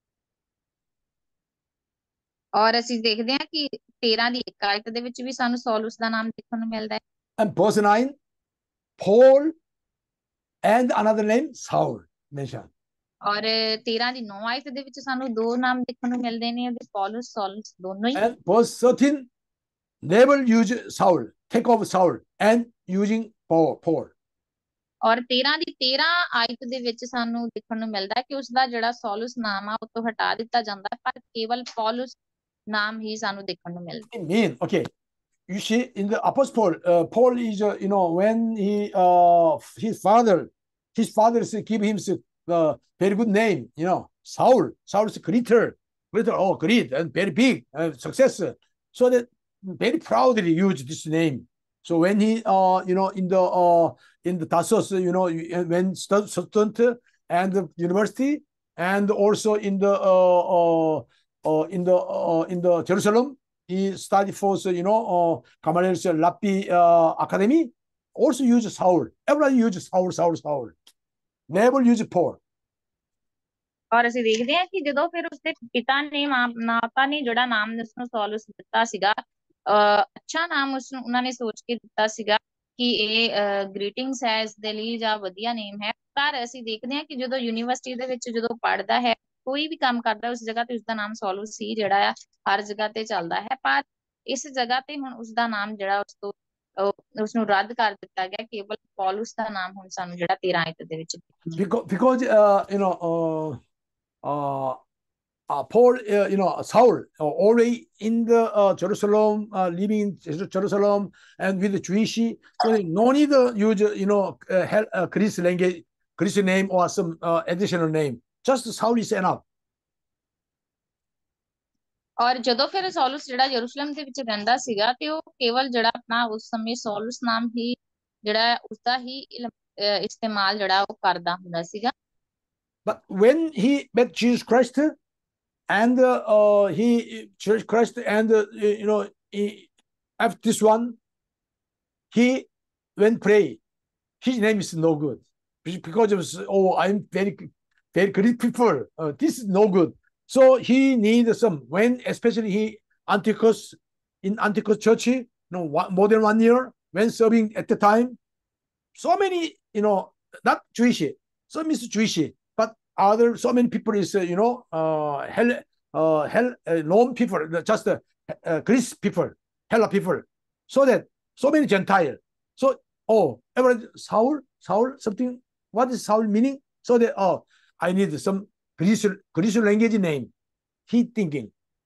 S5: ਔਰ ਅਸੀਂ ਦੇਖਦੇ ਹਾਂ ਕਿ ਤੇਰਾਂ ਦੀ ਇੱਕ ਆਇਤ ਦੇ ਵਿੱਚ ਵੀ ਸਾਨੂੰ ਸੌਲਸ ਦਾ ਨਾਮ ਦੇਖਣ ਨੂੰ ਮਿਲਦਾ ਹੈ।
S2: And verse nine, Paul and another name, Saul, mentioned.
S5: ਔਰ ਤੇਰਾਂ ਦੀ ਨੌ ਆਇਤ ਦੇ ਵਿੱਚ ਸਾਨੂੰ ਦੋ ਨਾਮ ਦੇਖਣ ਨੂੰ ਮਿਲਦੇ ਨੇ, ਉਹਦੇ ਪੌਲਸ ਸੌਲਸ ਦੋਨੋਂ ਹੀ।
S2: And verse thirteen, never use Saul, take off Saul, and using Paul. Paul.
S5: ਔਰ ਤੇਰਾਂ ਦੀ ਤੇਰਾਂ ਆਇਤ ਦੇ ਵਿੱਚ ਸਾਨੂੰ ਦੇਖਣ ਨੂੰ ਮਿਲਦਾ ਹੈ ਕਿ ਉਸਦਾ ਜਿਹੜਾ ਸੌਲਸ ਨਾਮ ਆ ਉਹ ਤੋਂ ਹਟਾ ਦਿੱਤਾ ਜਾਂਦਾ ਹੈ, ਪਰ ਕੇਵਲ ਪੌਲਸ ਨਾਮ ਹੀ ਸਾਨੂੰ ਦੇਖਣ ਨੂੰ ਮਿਲਦਾ।
S2: I mean, okay. You see, in the Apostle Paul, uh, Paul is, uh, you know, when he, uh, his father, his father give him a very good name, you know, Saul. Saul is greater, greater, oh, great and very big uh, success. So that very proudly used this name. So when he, uh, you know, in the uh, in the Tarsus, you know, when stu- student and the university, and also in the uh, uh, uh, in the uh, in the Jerusalem, he studied for, you know, uh, Gamaliel's Lappi uh, Academy. Also use Saul. Everybody uses Saul, Saul, Saul. Never use Paul.
S5: ਔਰ ਅਸੀਂ ਦੇਖਦੇ ਹਾਂ ਕਿ ਜਦੋਂ ਫਿਰ ਉਸਦੇ ਪਿਤਾ ਨੇ ਮਾਂ ਮਾਤਾ ਨੇ ਜਿਹੜਾ ਨਾਮ ਉਸਨੂੰ ਸੌਲਸ ਦਿੱਤਾ ਸੀਗਾ, ਅਹ ਅੱਛਾ ਨਾਮ ਉਸਨੂੰ ਉਹਨਾਂ ਨੇ ਸੋਚ ਕੇ ਦਿੱਤਾ ਸੀਗਾ ਕਿ ਇਹ ਗ੍ਰੀਟਿੰਗਸ ਹੈ ਇਸ ਦੇ ਲਈ ਜਾਂ ਵਧੀਆ ਨੇਮ ਹੈ। ਪਰ ਅਸੀਂ ਦੇਖਦੇ ਹਾਂ ਕਿ ਜਦੋਂ ਯੂਨੀਵਰਸਿਟੀ ਦੇ ਵਿੱਚ ਜਦੋਂ ਪੜ੍ਹਦਾ ਹੈ, ਕੋਈ ਵੀ ਕੰਮ ਕਰਦਾ ਉਸ ਜਗ੍ਹਾ ਤੇ ਉਸਦਾ ਨਾਮ ਸੌਲਸ ਹੀ ਜਿਹੜਾ ਆ ਹਰ ਜਗ੍ਹਾ ਤੇ ਚੱਲਦਾ ਹੈ। ਪਰ ਇਸ ਜਗ੍ਹਾ ਤੇ ਹੁਣ ਉਸਦਾ ਨਾਮ ਜਿਹੜਾ ਉਸ ਤੋਂ ਉਸਨੂੰ ਰੱਦ ਕਰ ਦਿੱਤਾ ਗਿਆ, ਕੇਵਲ ਪੌਲਸ ਦਾ ਨਾਮ ਹੁਣ ਸਾਨੂੰ ਜਿਹੜਾ ਤੇਰਾਂ ਆਇਤ ਦੇ ਵਿੱਚ।
S2: Because, because uh, you know, uh, uh, uh, Paul, uh, you know, Saul, uh, already in the uh, Jerusalem, uh, living in Jerusalem and with the Jewish, so no need to use, you know, uh, hel- uh, Greek language, Greek name or some uh, additional name. Just Saul is enough.
S5: ਔਰ ਜਦੋਂ ਫਿਰ ਸੌਲਸ ਜਿਹੜਾ ਯਰੂਸ਼ਲਮ ਦੇ ਵਿੱਚ ਰਹਿੰਦਾ ਸੀਗਾ ਤੇ ਉਹ ਕੇਵਲ ਜਿਹੜਾ ਆਪਣਾ ਉਸ ਸਮੇਂ ਸੌਲਸ ਨਾਮ ਹੀ ਜਿਹੜਾ ਉਸਦਾ ਹੀ ਇਲ- ਅਹ ਇਸਤੇਮਾਲ ਜਿਹੜਾ ਉਹ ਕਰਦਾ ਹੁੰਦਾ ਸੀਗਾ।
S2: But when he met Jesus Christ, and uh, uh, he Jesus Christ, and uh, you know, he, after this one, he went pray. His name is no good because of oh, I'm very very great people. Uh, this is no good. So he needs some when, especially he Antiochus in Antiochus church, you know, one, more than one year when serving at the time. So many, you know, not Jewish, some is Jewish, but other so many people is uh, you know, uh, hell, uh, hell, uh, known people, just uh, uh, Greece people, Hella people, so that so many Gentile. So oh, everybody, Saul, Saul, something. What is Saul meaning? So that, oh, I need some Greek, Greek language name. He thinking.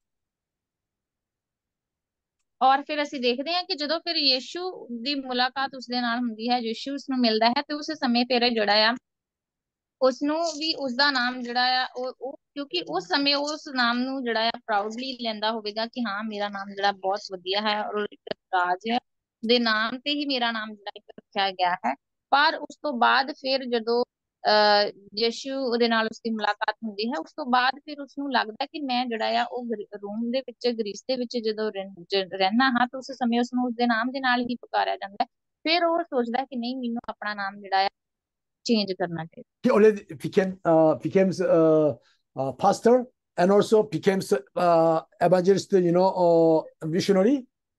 S5: ਔਰ ਫਿਰ ਅਸੀਂ ਦੇਖਦੇ ਹਾਂ ਕਿ ਜਦੋਂ ਫਿਰ ਯੀਸ਼ੂ ਦੀ ਮੁਲਾਕਾਤ ਉਸਦੇ ਨਾਲ ਹੁੰਦੀ ਹੈ, ਯੀਸ਼ੂ ਉਸਨੂੰ ਮਿਲਦਾ ਹੈ, ਤੇ ਉਸ ਸਮੇਂ ਫਿਰ ਜਿਹੜਾ ਆ ਉਸਨੂੰ ਵੀ ਉਸਦਾ ਨਾਮ ਜਿਹੜਾ ਆ ਉਹ ਉਹ ਕਿਉਂਕਿ ਉਸ ਸਮੇਂ ਉਸ ਨਾਮ ਨੂੰ ਜਿਹੜਾ ਆ ਪ੍ਰਾਊਡਲੀ ਲੈਂਦਾ ਹੋਵੇਗਾ ਕਿ ਹਾਂ ਮੇਰਾ ਨਾਮ ਜਿਹੜਾ ਬਹੁਤ ਵਧੀਆ ਹੈ ਔਰ ਇੱਕ ਰਾਜ ਹੈ ਦੇ ਨਾਮ ਤੇ ਹੀ ਮੇਰਾ ਨਾਮ ਜਿਹੜਾ ਇੱਕ ਰੱਖਿਆ ਗਿਆ ਹੈ। ਪਰ ਉਸ ਤੋਂ ਬਾਅਦ ਫਿਰ ਜਦੋਂ ਅਹ ਯੀਸ਼ੂ ਉਹਦੇ ਨਾਲ ਉਸਦੀ ਮੁਲਾਕਾਤ ਹੁੰਦੀ ਹੈ, ਉਸ ਤੋਂ ਬਾਅਦ ਫਿਰ ਉਸਨੂੰ ਲੱਗਦਾ ਕਿ ਮੈਂ ਜਿਹੜਾ ਆ ਉਹ ਗਰੀ- ਰੋਮ ਦੇ ਵਿੱਚ ਗ੍ਰੀਸ ਦੇ ਵਿੱਚ ਜਦੋਂ ਰਹਿ- ਜ- ਰਹਿਣਾ ਹਾਂ ਤਾਂ ਉਸ ਸਮੇਂ ਉਸਨੂੰ ਉਸਦੇ ਨਾਮ ਦੇ ਨਾਲ ਹੀ ਪੁਕਾਰਿਆ ਜਾਂਦਾ ਹੈ। ਫਿਰ ਉਹ ਸੋਚਦਾ ਕਿ ਨਹੀਂ, ਮੈਨੂੰ ਆਪਣਾ ਨਾਮ ਜਿਹੜਾ ਆ ਚੇਂਜ ਕਰਨਾ ਚਾਹੀਦਾ।
S2: He already became uh, becomes uh, uh, pastor and also becomes uh, evangelist, you know, or missionary.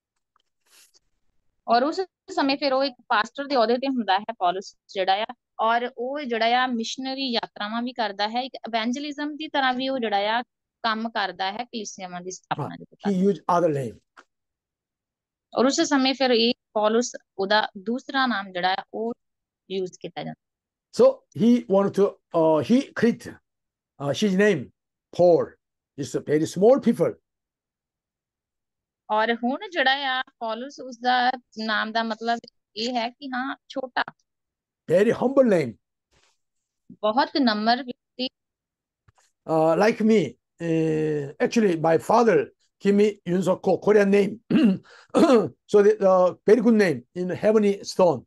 S5: ਔਰ ਉਸ ਸਮੇਂ ਫਿਰ ਉਹ ਇੱਕ ਪਾਸਟਰ ਦੇ ਅਹੁਦੇ ਤੇ ਹੁੰਦਾ ਹੈ ਪੌਲਸ ਜਿਹੜਾ ਆ, ਔਰ ਉਹ ਜਿਹੜਾ ਆ ਮਿਸ਼ਨਰੀ ਯਾਤਰਾਵਾਂ ਵੀ ਕਰਦਾ ਹੈ, ਇੱਕ ਇਵੈਂਜਲਿਜ਼ਮ ਦੀ ਤਰ੍ਹਾਂ ਵੀ ਉਹ ਜਿਹੜਾ ਆ ਕੰਮ ਕਰਦਾ ਹੈ, ਕਲੀਸਿਆਵਾਂ ਦੀ
S2: Uh,
S5: ਸਥਾਪਨਾ ਜਦੋਂ
S2: he
S5: ਕਰਦਾ।
S2: used other name.
S5: ਔਰ ਉਸ ਸਮੇਂ ਫਿਰ ਇਹ ਪੌਲਸ ਉਹਦਾ ਦੂਸਰਾ ਨਾਮ ਜਿਹੜਾ ਆ ਉਹ ਯੂਜ਼ ਕੀਤਾ ਜਾਂਦਾ।
S2: So he wanted to, uh, he created uh, his name, Paul. It's a very small people.
S5: ਔਰ ਹੁਣ ਜਿਹੜਾ ਆ ਪੌਲਸ ਉਸਦਾ ਨਾਮ ਦਾ ਮਤਲਬ ਇਹ ਹੈ ਕਿ ਹਾਂ ਛੋਟਾ,
S2: Very humble name.
S5: ਬਹੁਤ ਨਮਰ ਵਿਅਕਤੀ।
S2: Uh, like me, uh, actually, my father gave me Yunsoko, Korean name. So the uh, very good name in Heavenly Stone.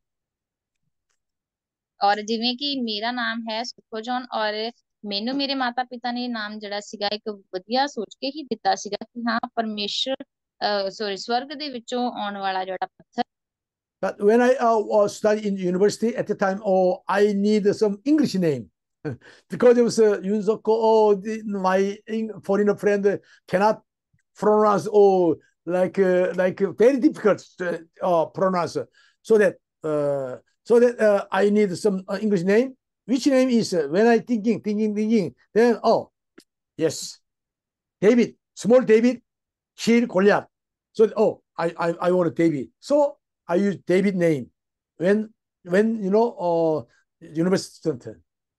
S5: ਔਰ ਜਿਵੇਂ ਕਿ ਮੇਰਾ ਨਾਮ ਹੈ ਸੁਖੋਜਨ, ਔਰ ਮੈਨੂੰ ਮੇਰੇ ਮਾਤਾ ਪਿਤਾ ਨੇ ਨਾਮ ਜਿਹੜਾ ਸੀਗਾ ਇੱਕ ਵਧੀਆ ਸੋਚ ਕੇ ਹੀ ਦਿੱਤਾ ਸੀਗਾ ਕਿ ਹਾਂ ਪਰਮੇਸ਼ਰ ਸੋਰੀ ਸਵਰਗ ਦੇ ਵਿੱਚੋਂ ਆਉਣ ਵਾਲਾ ਜਿਹੜਾ ਪੱਥਰ।
S2: But when I uh, was studying in university at the time, oh, I need some English name because it was uh, Yunsoko. Oh, the, my Eng- foreigner friend cannot pronounce. Oh, like uh, like uh, very difficult to uh, pronounce. So that uh, so that uh, I need some uh, English name. Which name is uh, when I thinking thinking thinking then oh yes, David, small David, kill Goliath. So oh, I I I want David. So I use David name when when you know uh, university student.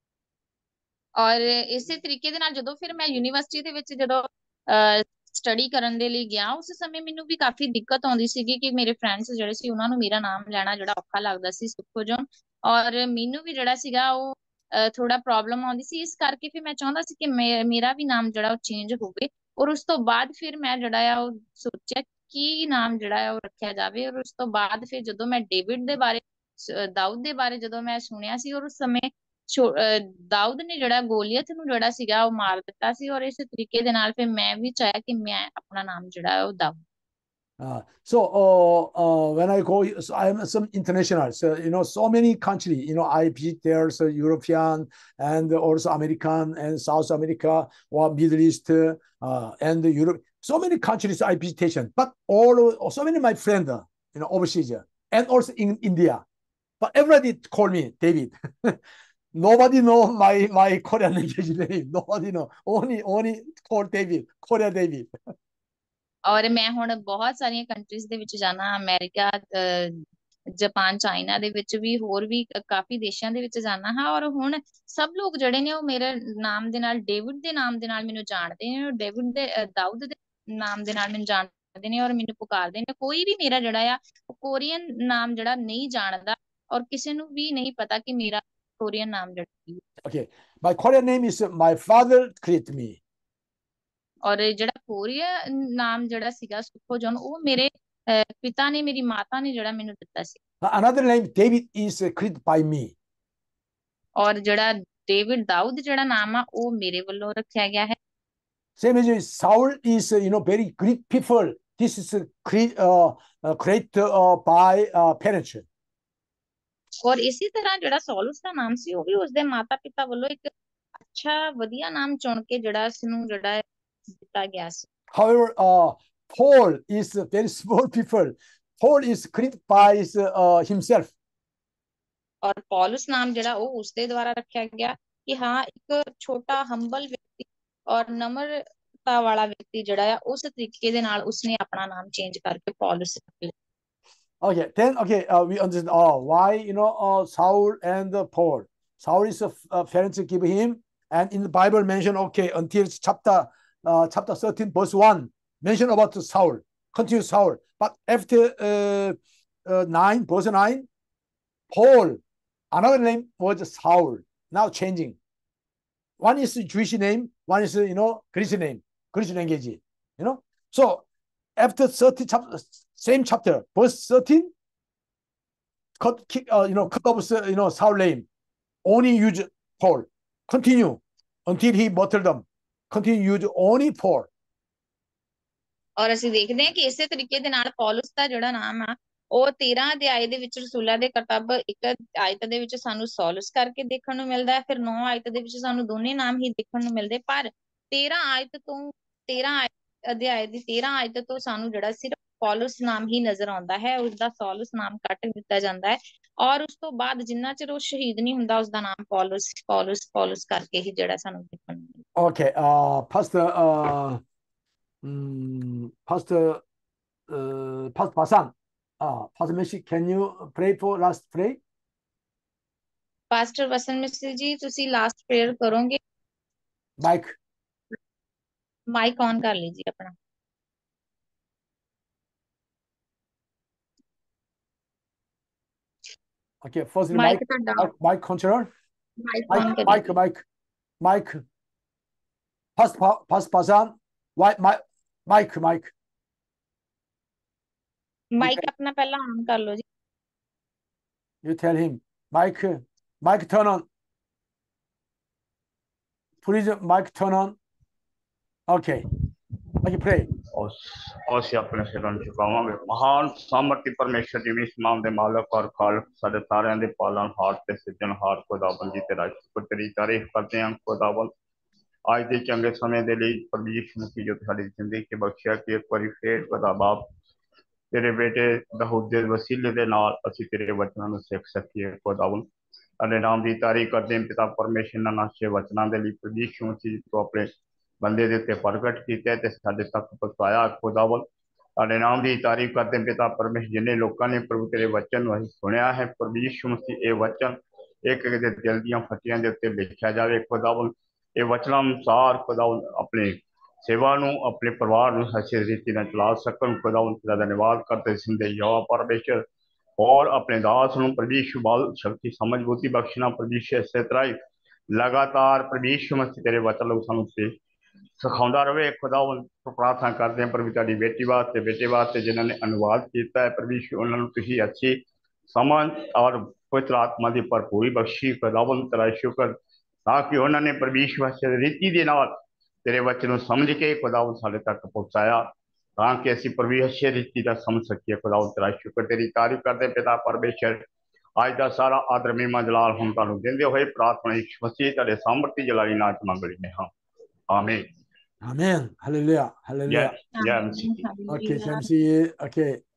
S5: ਔਰ ਇਸੇ ਤਰੀਕੇ ਦੇ ਨਾਲ ਜਦੋਂ ਫਿਰ ਮੈਂ university ਦੇ ਵਿੱਚ ਜਦੋਂ ਸਟੱਡੀ ਕਰਨ ਦੇ ਲਈ ਗਿਆ, ਉਸ ਸਮੇਂ ਮੈਨੂੰ ਵੀ ਕਾਫੀ ਦਿੱਕਤ ਆਉਂਦੀ ਸੀਗੀ ਕਿ ਮੇਰੇ ਫਰੈਂਡਸ ਜਿਹੜੇ ਸੀ ਉਹਨਾਂ ਨੂੰ ਮੇਰਾ ਨਾਮ ਲੈਣਾ ਜਿਹੜਾ ਔਖਾ ਲੱਗਦਾ ਸੀ ਸੁਖੋਜਨ, ਔਰ ਮੈਨੂੰ ਵੀ ਜਿਹੜਾ ਸੀਗਾ ਉਹ ਥੋੜਾ ਪ੍ਰੋਬਲਮ ਆਉਂਦੀ ਸੀ। ਇਸ ਕਰਕੇ ਫਿਰ ਮੈਂ ਚਾਹੁੰਦਾ ਸੀ ਕਿ ਮੇ- ਮੇਰਾ ਵੀ ਨਾਮ ਜਿਹੜਾ ਉਹ ਚੇਂਜ ਹੋਵੇ, ਔਰ ਉਸ ਤੋਂ ਬਾਅਦ ਫਿਰ ਮੈਂ ਜਿਹੜਾ ਆ ਉਹ ਸੋਚਿਆ ਕੀ ਨਾਮ ਜਿਹੜਾ ਆ ਉਹ ਰੱਖਿਆ ਜਾਵੇ। ਔਰ ਉਸ ਤੋਂ ਬਾਅਦ ਫਿਰ ਜਦੋਂ ਮੈਂ ਡੇਵਿਡ ਦੇ ਬਾਰੇ ਸ- ਦਾਊਦ ਦੇ ਬਾਰੇ ਜਦੋਂ ਮੈਂ ਸੁਣਿਆ ਸੀ, ਔਰ ਉਸ ਸਮੇਂ ਛੋ- ਅਹ ਦਾਊਦ ਨੇ ਜਿਹੜਾ ਗੋਲੀਅਤ ਨੂੰ ਜਿਹੜਾ ਸੀਗਾ ਉਹ ਮਾਰ ਦਿੱਤਾ ਸੀ, ਔਰ ਇਸੇ ਤਰੀਕੇ ਦੇ ਨਾਲ ਫਿਰ ਮੈਂ ਵੀ ਚਾਹਿਆ ਕਿ ਮੈਂ ਆਪਣਾ ਨਾਮ ਜਿਹੜਾ ਹੈ ਉਹ Dawood.
S2: Uh, so uh, uh, when I go, so I'm some international, so you know, so many country, you know, I visit there, so European and also American and South America or Middle East uh, and Europe, so many countries I visitation, but all so many my friends, uh, you know, overseas uh, and also in India, but everybody call me David. Nobody know my my Korean language name. Nobody know. Only only call David, Korea David.
S5: ਔਰ ਮੈਂ ਹੁਣ ਬਹੁਤ ਸਾਰੀਆਂ countries ਦੇ ਵਿੱਚ ਜਾਣਾ, America, ਅਹ Japan, China ਦੇ ਵਿੱਚ ਵੀ, ਹੋਰ ਵੀ ਕ- ਕਾਫੀ ਦੇਸ਼ਾਂ ਦੇ ਵਿੱਚ ਜਾਣਾ ਹਾਂ, ਔਰ ਹੁਣ ਸਭ ਲੋਕ ਜਿਹੜੇ ਨੇ ਉਹ ਮੇਰੇ ਨਾਮ ਦੇ ਨਾਲ, ਡੇਵਿਡ ਦੇ ਨਾਮ ਦੇ ਨਾਲ ਮੈਨੂੰ ਜਾਣਦੇ ਨੇ, ਔਰ ਡੇਵਿਡ ਦੇ ਅਹ ਦਾਊਦ ਦੇ ਨਾਮ ਦੇ ਨਾਲ ਮੈਨੂੰ ਜਾਣਦੇ ਨੇ ਔਰ ਮੈਨੂੰ ਪੁਕਾਰਦੇ ਨੇ। ਕੋਈ ਵੀ ਮੇਰਾ ਜਿਹੜਾ ਆ ਉਹ ਕੋਰੀਅਨ ਨਾਮ ਜਿਹੜਾ ਨਹੀਂ ਜਾਣਦਾ, ਔਰ ਕਿਸੇ ਨੂੰ ਵੀ ਨਹੀਂ ਪਤਾ ਕਿ ਮੇਰਾ ਕੋਰੀਅਨ ਨਾਮ ਜਿਹੜਾ ਕੀ ਹੈ।
S2: Okay, my Korean name is uh, my father created me.
S5: ਔਰ ਜਿਹੜਾ ਕੋਰੀਆ ਨਾਮ ਜਿਹੜਾ ਸੀਗਾ ਸੁਖੋਜਨ, ਉਹ ਮੇਰੇ ਅਹ, ਪਿਤਾ ਨੇ, ਮੇਰੀ ਮਾਤਾ ਨੇ ਜਿਹੜਾ ਮੈਨੂੰ ਦਿੱਤਾ ਸੀ।
S2: Uh, Another name David is uh, created by me.
S5: ਔਰ ਜਿਹੜਾ ਡੇਵਿਡ ਦਾਊਦ ਜਿਹੜਾ ਨਾਮ ਆ ਉਹ ਮੇਰੇ ਵੱਲੋਂ ਰੱਖਿਆ ਗਿਆ ਹੈ।
S2: Same as Saul is uh, you know very Greek people. This is uh, cre- uh, uh, created uh, by uh, parents.
S5: ਔਰ ਇਸੇ ਤਰ੍ਹਾਂ ਜਿਹੜਾ ਸੌਲਸ ਦਾ ਨਾਮ ਸੀ ਉਹ ਵੀ ਉਸਦੇ ਮਾਤਾ ਪਿਤਾ ਵੱਲੋਂ ਇੱਕ ਅੱਛਾ ਵਧੀਆ ਨਾਮ ਚੁਣ ਕੇ ਜਿਹੜਾ ਇਸਨੂੰ ਜਿਹੜਾ ਹੈ ਦਿੱਤਾ ਗਿਆ ਸੀ।
S2: However, uh, Paul is a very small people. Paul is created by uh, himself.
S5: ਔਰ ਪੌਲਸ ਨਾਮ ਜਿਹੜਾ ਉਹ ਉਸਦੇ ਦੁਆਰਾ ਰੱਖਿਆ ਗਿਆ ਕਿ ਹਾਂ ਇੱਕ ਛੋਟਾ ਹੰਬਲ ਵਿਅਕਤੀ ਔਰ ਨਮਰਤਾ ਵਾਲਾ ਵਿਅਕਤੀ ਜਿਹੜਾ ਆ ਉਸ ਤਰੀਕੇ ਦੇ ਨਾਲ ਉਸਨੇ ਆਪਣਾ ਨਾਮ ਚੇਂਜ ਕਰਕੇ ਪੌਲਸ ਰੱਖ ਲਿਆ।
S2: Okay, then okay, uh, we understand. Oh, why you know uh, Saul and uh, Paul. Saul is a uh, parents give him, and in the Bible mention okay until chapter uh, chapter thirteen verse one mention about Saul, continue Saul. But after uh, uh, nine verse nine, Paul, another name was Saul. Now changing. One is Jewish name, one is you know Greek name, Greek language. You know, so after thirty chapter, same chapter, verse thirteen, cut, uh, you know, cut off, you know, Saul name, only use Paul. Continue until he martyrdom. Continue use only Paul.
S5: ਔਰ ਅਸੀਂ ਦੇਖਦੇ ਹਾਂ ਕਿ ਇਸੇ ਤਰੀਕੇ ਦੇ ਨਾਲ ਪੌਲਸ ਦਾ ਜਿਹੜਾ ਨਾਮ ਆ ਉਹ ਤੇਰਾਂ ਅਧਿਆਏ ਦੇ ਵਿੱਚ ਰਸੂਲਾਂ ਦੇ ਕਰਤੱਵ ਇੱਕ ਆਇਤ ਦੇ ਵਿੱਚ ਸਾਨੂੰ ਸੌਲਸ ਕਰਕੇ ਦੇਖਣ ਨੂੰ ਮਿਲਦਾ ਹੈ, ਫਿਰ ਨੌ ਆਇਤ ਦੇ ਵਿੱਚ ਸਾਨੂੰ ਦੋਨੇ ਨਾਮ ਹੀ ਦੇਖਣ ਨੂੰ ਮਿਲਦੇ, ਪਰ ਤੇਰਾਂ ਆਇਤ ਤੋਂ ਤੇਰਾਂ ਅਧਿਆਏ ਦੀ ਤੇਰਾਂ ਆਇਤ ਤੋਂ ਸਾਨੂੰ ਜਿਹੜਾ ਸਿਰਫ ਪੌਲਸ ਨਾਮ ਹੀ ਨਜ਼ਰ ਆਉਂਦਾ ਹੈ, ਉਸਦਾ ਸੌਲਸ ਨਾਮ ਕੱਟ ਦਿੱਤਾ ਜਾਂਦਾ ਹੈ, ਔਰ ਉਸ ਤੋਂ ਬਾਅਦ ਜਿੰਨਾ ਚਿਰ ਉਹ ਸ਼ਹੀਦ ਨਹੀਂ ਹੁੰਦਾ ਉਸਦਾ ਨਾਮ ਪੌਲਸ ਪੌਲਸ ਪੌਲਸ ਕਰਕੇ ਹੀ ਜਿਹੜਾ ਸਾਨੂੰ ਦੇਖਣ ਨੂੰ ਮਿਲਦਾ।
S2: Okay, uh, Pastor, uh, um, Pastor, uh, Pastor Pasan, uh, Pastor Messi, can you pray for last pray?
S5: Pastor Vasan mister ji ਤੁਸੀਂ ਲਾਸਟ ਪ੍ਰੇਅਰ ਕਰੋਗੇ?
S2: Mike.
S5: ਮਾਈਕ ਔਨ ਕਰ ਲੀजिए ਆਪਣਾ।
S2: Okay, first
S5: ਮਾਈਕ
S2: mic,
S5: ਤੁਹਾਡਾ
S2: mic, mic controller.
S5: Mic on
S2: Mike,
S5: ਕਰ
S2: Mike, Mike, Mike. Pastor, Pastor Pasan, why, Mike, Mike, Mike.
S5: Mic ਆਪਣਾ ਪਹਿਲਾਂ on ਕਰ ਲਓ ਜੀ।
S2: You tell him, Mike, Mike, turn on. Please, Mike, turn on. Okay, okay, pray.
S6: ਅਸੀਂ ਆਪਣੇ ਸਿਰਾਂ ਨੂੰ ਝੁਕਾਵਾਂਗੇ। ਮਹਾਨ ਸਾਮਰਥੀ ਪਰਮੇਸ਼ਰ ਜੀ, ਇਸ ਨਾਮ ਦੇ ਮਾਲਕ ਔਰ ਖਾਲਕ, ਸਾਡੇ ਸਾਰਿਆਂ ਦੇ ਪਾਲਣਹਾਰ ਤੇ ਸਿਰਜਣਹਾਰ ਖੁਦਾਵੰਦ ਜੀ ਤੇਰਾ ਸ਼ੁਕਰ ਤੇਰੀ ਤਾਰੀਫ ਕਰਦੇ ਹਾਂ ਖੁਦਾਵੰਦ, ਅੱਜ ਦੇ ਚੰਗੇ ਸਮੇਂ ਦੇ ਲਈ ਪ੍ਰਭੂ ਯਿਸੂ ਮਸੀਹ ਜੋ ਸਾਡੀ ਜ਼ਿੰਦਗੀ 'ਚ ਬਖਸ਼ਿਆ ਕਿ ਇੱਕ ਵਾਰੀ ਫੇਰ ਖੁਦਾ ਬਾਪ ਤੇਰੇ ਬੇਟੇ ਦਾਊਦ ਦੇ ਵਸੀਲੇ ਦੇ ਨਾਲ ਅਸੀਂ ਤੇਰੇ ਵਚਨਾਂ ਨੂੰ ਸਿੱਖ ਸਕੀਏ ਖੁਦਾਵੰਦ। ਸਾਡੇ ਨਾਮ ਦੀ ਤਾਰੀਫ ਕਰਦੇ ਹਾਂ ਪਿਤਾ ਪਰਮੇਸ਼ਰ ਨਾਲ ਨਾਸ਼ੇ ਵਚਨਾਂ ਦੇ ਲਈ ਪ੍ਰਭੂ ਯਿਸੂ ਮਸੀਹ ਤੋਂ ਆਪਣੇ ਬੰਦੇ ਦੇ ਉੱਤੇ ਪ੍ਰਗਟ ਕੀਤਾ ਤੇ ਸਾਡੇ ਤੱਕ ਪਹੁੰਚਾਇਆ ਖੁਦਾਵੰਦ। ਸਾਡੇ ਨਾਮ ਦੀ ਤਾਰੀਫ ਕਰਦੇ ਹਾਂ ਪਿਤਾ ਪਰਮੇਸ਼ਰ, ਜਿੰਨੇ ਲੋਕਾਂ ਨੇ ਪ੍ਰਭੂ ਤੇਰੇ ਵਚਨ ਨੂੰ ਅਸੀਂ ਸੁਣਿਆ ਹੈ ਪ੍ਰਭੂ ਯਿਸੂ ਮਸੀਹ ਇਹ ਵਚਨ ਇੱਕ ਇੱਕ ਦੇ ਦਿਲ ਦੀਆਂ ਫੱਟੀਆਂ ਦੇ ਉੱਤੇ ਲਿਖਿਆ ਜਾਵੇ ਖੁਦਾਵੰਦ। ਇਹ ਵਚਨਾਂ ਅਨੁਸਾਰ ਖੁਦਾਵੰਦ ਆਪਣੀ ਸੇਵਾ ਨੂੰ ਆਪਣੇ ਪਰਿਵਾਰ ਨੂੰ ਸੱਚੇ ਰੀਤੀ ਨਾਲ ਚਲਾ ਸਕਣ ਖੁਦਾਵੰਦ। ਦਾ ਧੰਨਵਾਦ ਕਰਦੇ ਸਿੰਦੇ ਯਹੋਵਾ ਪਰਮੇਸ਼ਰ, ਔਰ ਆਪਣੇ ਦਾਸ ਨੂੰ ਪ੍ਰਭੂ ਯਿਸੂ ਬਲ ਸ਼ਕਤੀ ਸਮਝ ਬੁੱਧੀ ਬਖਸ਼ਣਾ ਪ੍ਰਭੂ ਯਿਸੂ ਇਸੇ ਤਰ੍ਹਾਂ ਹੀ ਲਗਾਤਾਰ ਪ੍ਰਭੂ ਯਿਸੂ ਮਸੀਹ ਤੇਰੇ ਵਚਨ ਨੂੰ ਸਾਨੂੰ ਸਿਖਾਉਂਦਾ ਰਹੇ ਖੁਦਾਵੰਦ। ਪ੍ਰਾਰਥਨਾ ਕਰਦੇ ਹਾਂ ਪ੍ਰਭੂ ਤੁਹਾਡੀ ਬੇਟੀ ਵਾਸਤੇ ਬੇਟੇ ਵਾਸਤੇ ਜਿਨ੍ਹਾਂ ਨੇ ਅਨੁਵਾਦ ਕੀਤਾ ਹੈ ਪ੍ਰਭੂ ਯਿਸੂ, ਉਹਨਾਂ ਨੂੰ ਤੁਸੀਂ ਅੱਛੀ ਸਮਝ ਔਰ ਪਵਿੱਤਰ ਆਤਮਾ ਦੀ ਭਰਪੂਰੀ ਬਖਸ਼ੀ ਖੁਦਾਵੰਦ। ਤੇਰਾ ਸ਼ੁਕਰ ਤਾਂ ਕਿ ਉਹਨਾਂ ਨੇ ਪ੍ਰਭੂ ਯਿਸੂ ਮਸੀਹ ਦੀ ਰੀਤੀ ਦੇ ਨਾਲ ਤੇਰੇ ਵਚਨ ਨੂੰ ਸਮਝ ਕੇ ਖੁਦਾਵੰਦ ਸਾਡੇ ਤੱਕ ਪਹੁੰਚਾਇਆ ਤਾਂ ਕਿ ਅਸੀਂ ਪ੍ਰਭੂ ਯਿਸੂ ਰੀਤੀ ਦਾ ਸਮਝ ਸਕੀਏ ਖੁਦਾਵੰਦ। ਤੇਰਾ ਸ਼ੁਕਰ ਤੇਰੀ ਤਾਰੀਫ ਕਰਦੇ ਪਿਤਾ ਪਰਮੇਸ਼ਰ। ਅੱਜ ਦਾ ਸਾਰਾ ਆਦਰ ਮਹਿਮਾ ਜਲਾਲ ਹੁਣ ਤੁਹਾਨੂੰ ਦਿੰਦੇ ਹੋਏ ਪ੍ਰਾਰਥਨਾ ਯਿਸੂ ਮਸੀਹ ਤੁਹਾਡੇ ਸਾਮਰਥੀ ਜਲਾਲੀ ਨਾਮ 'ਚ ਮੰਗ ਲੈਂਦੇ ਹਾਂ, amen.
S2: Amen. Hallelujah. Hallelujah.
S6: Yes, yes.
S2: Okay, Shamsi. Okay.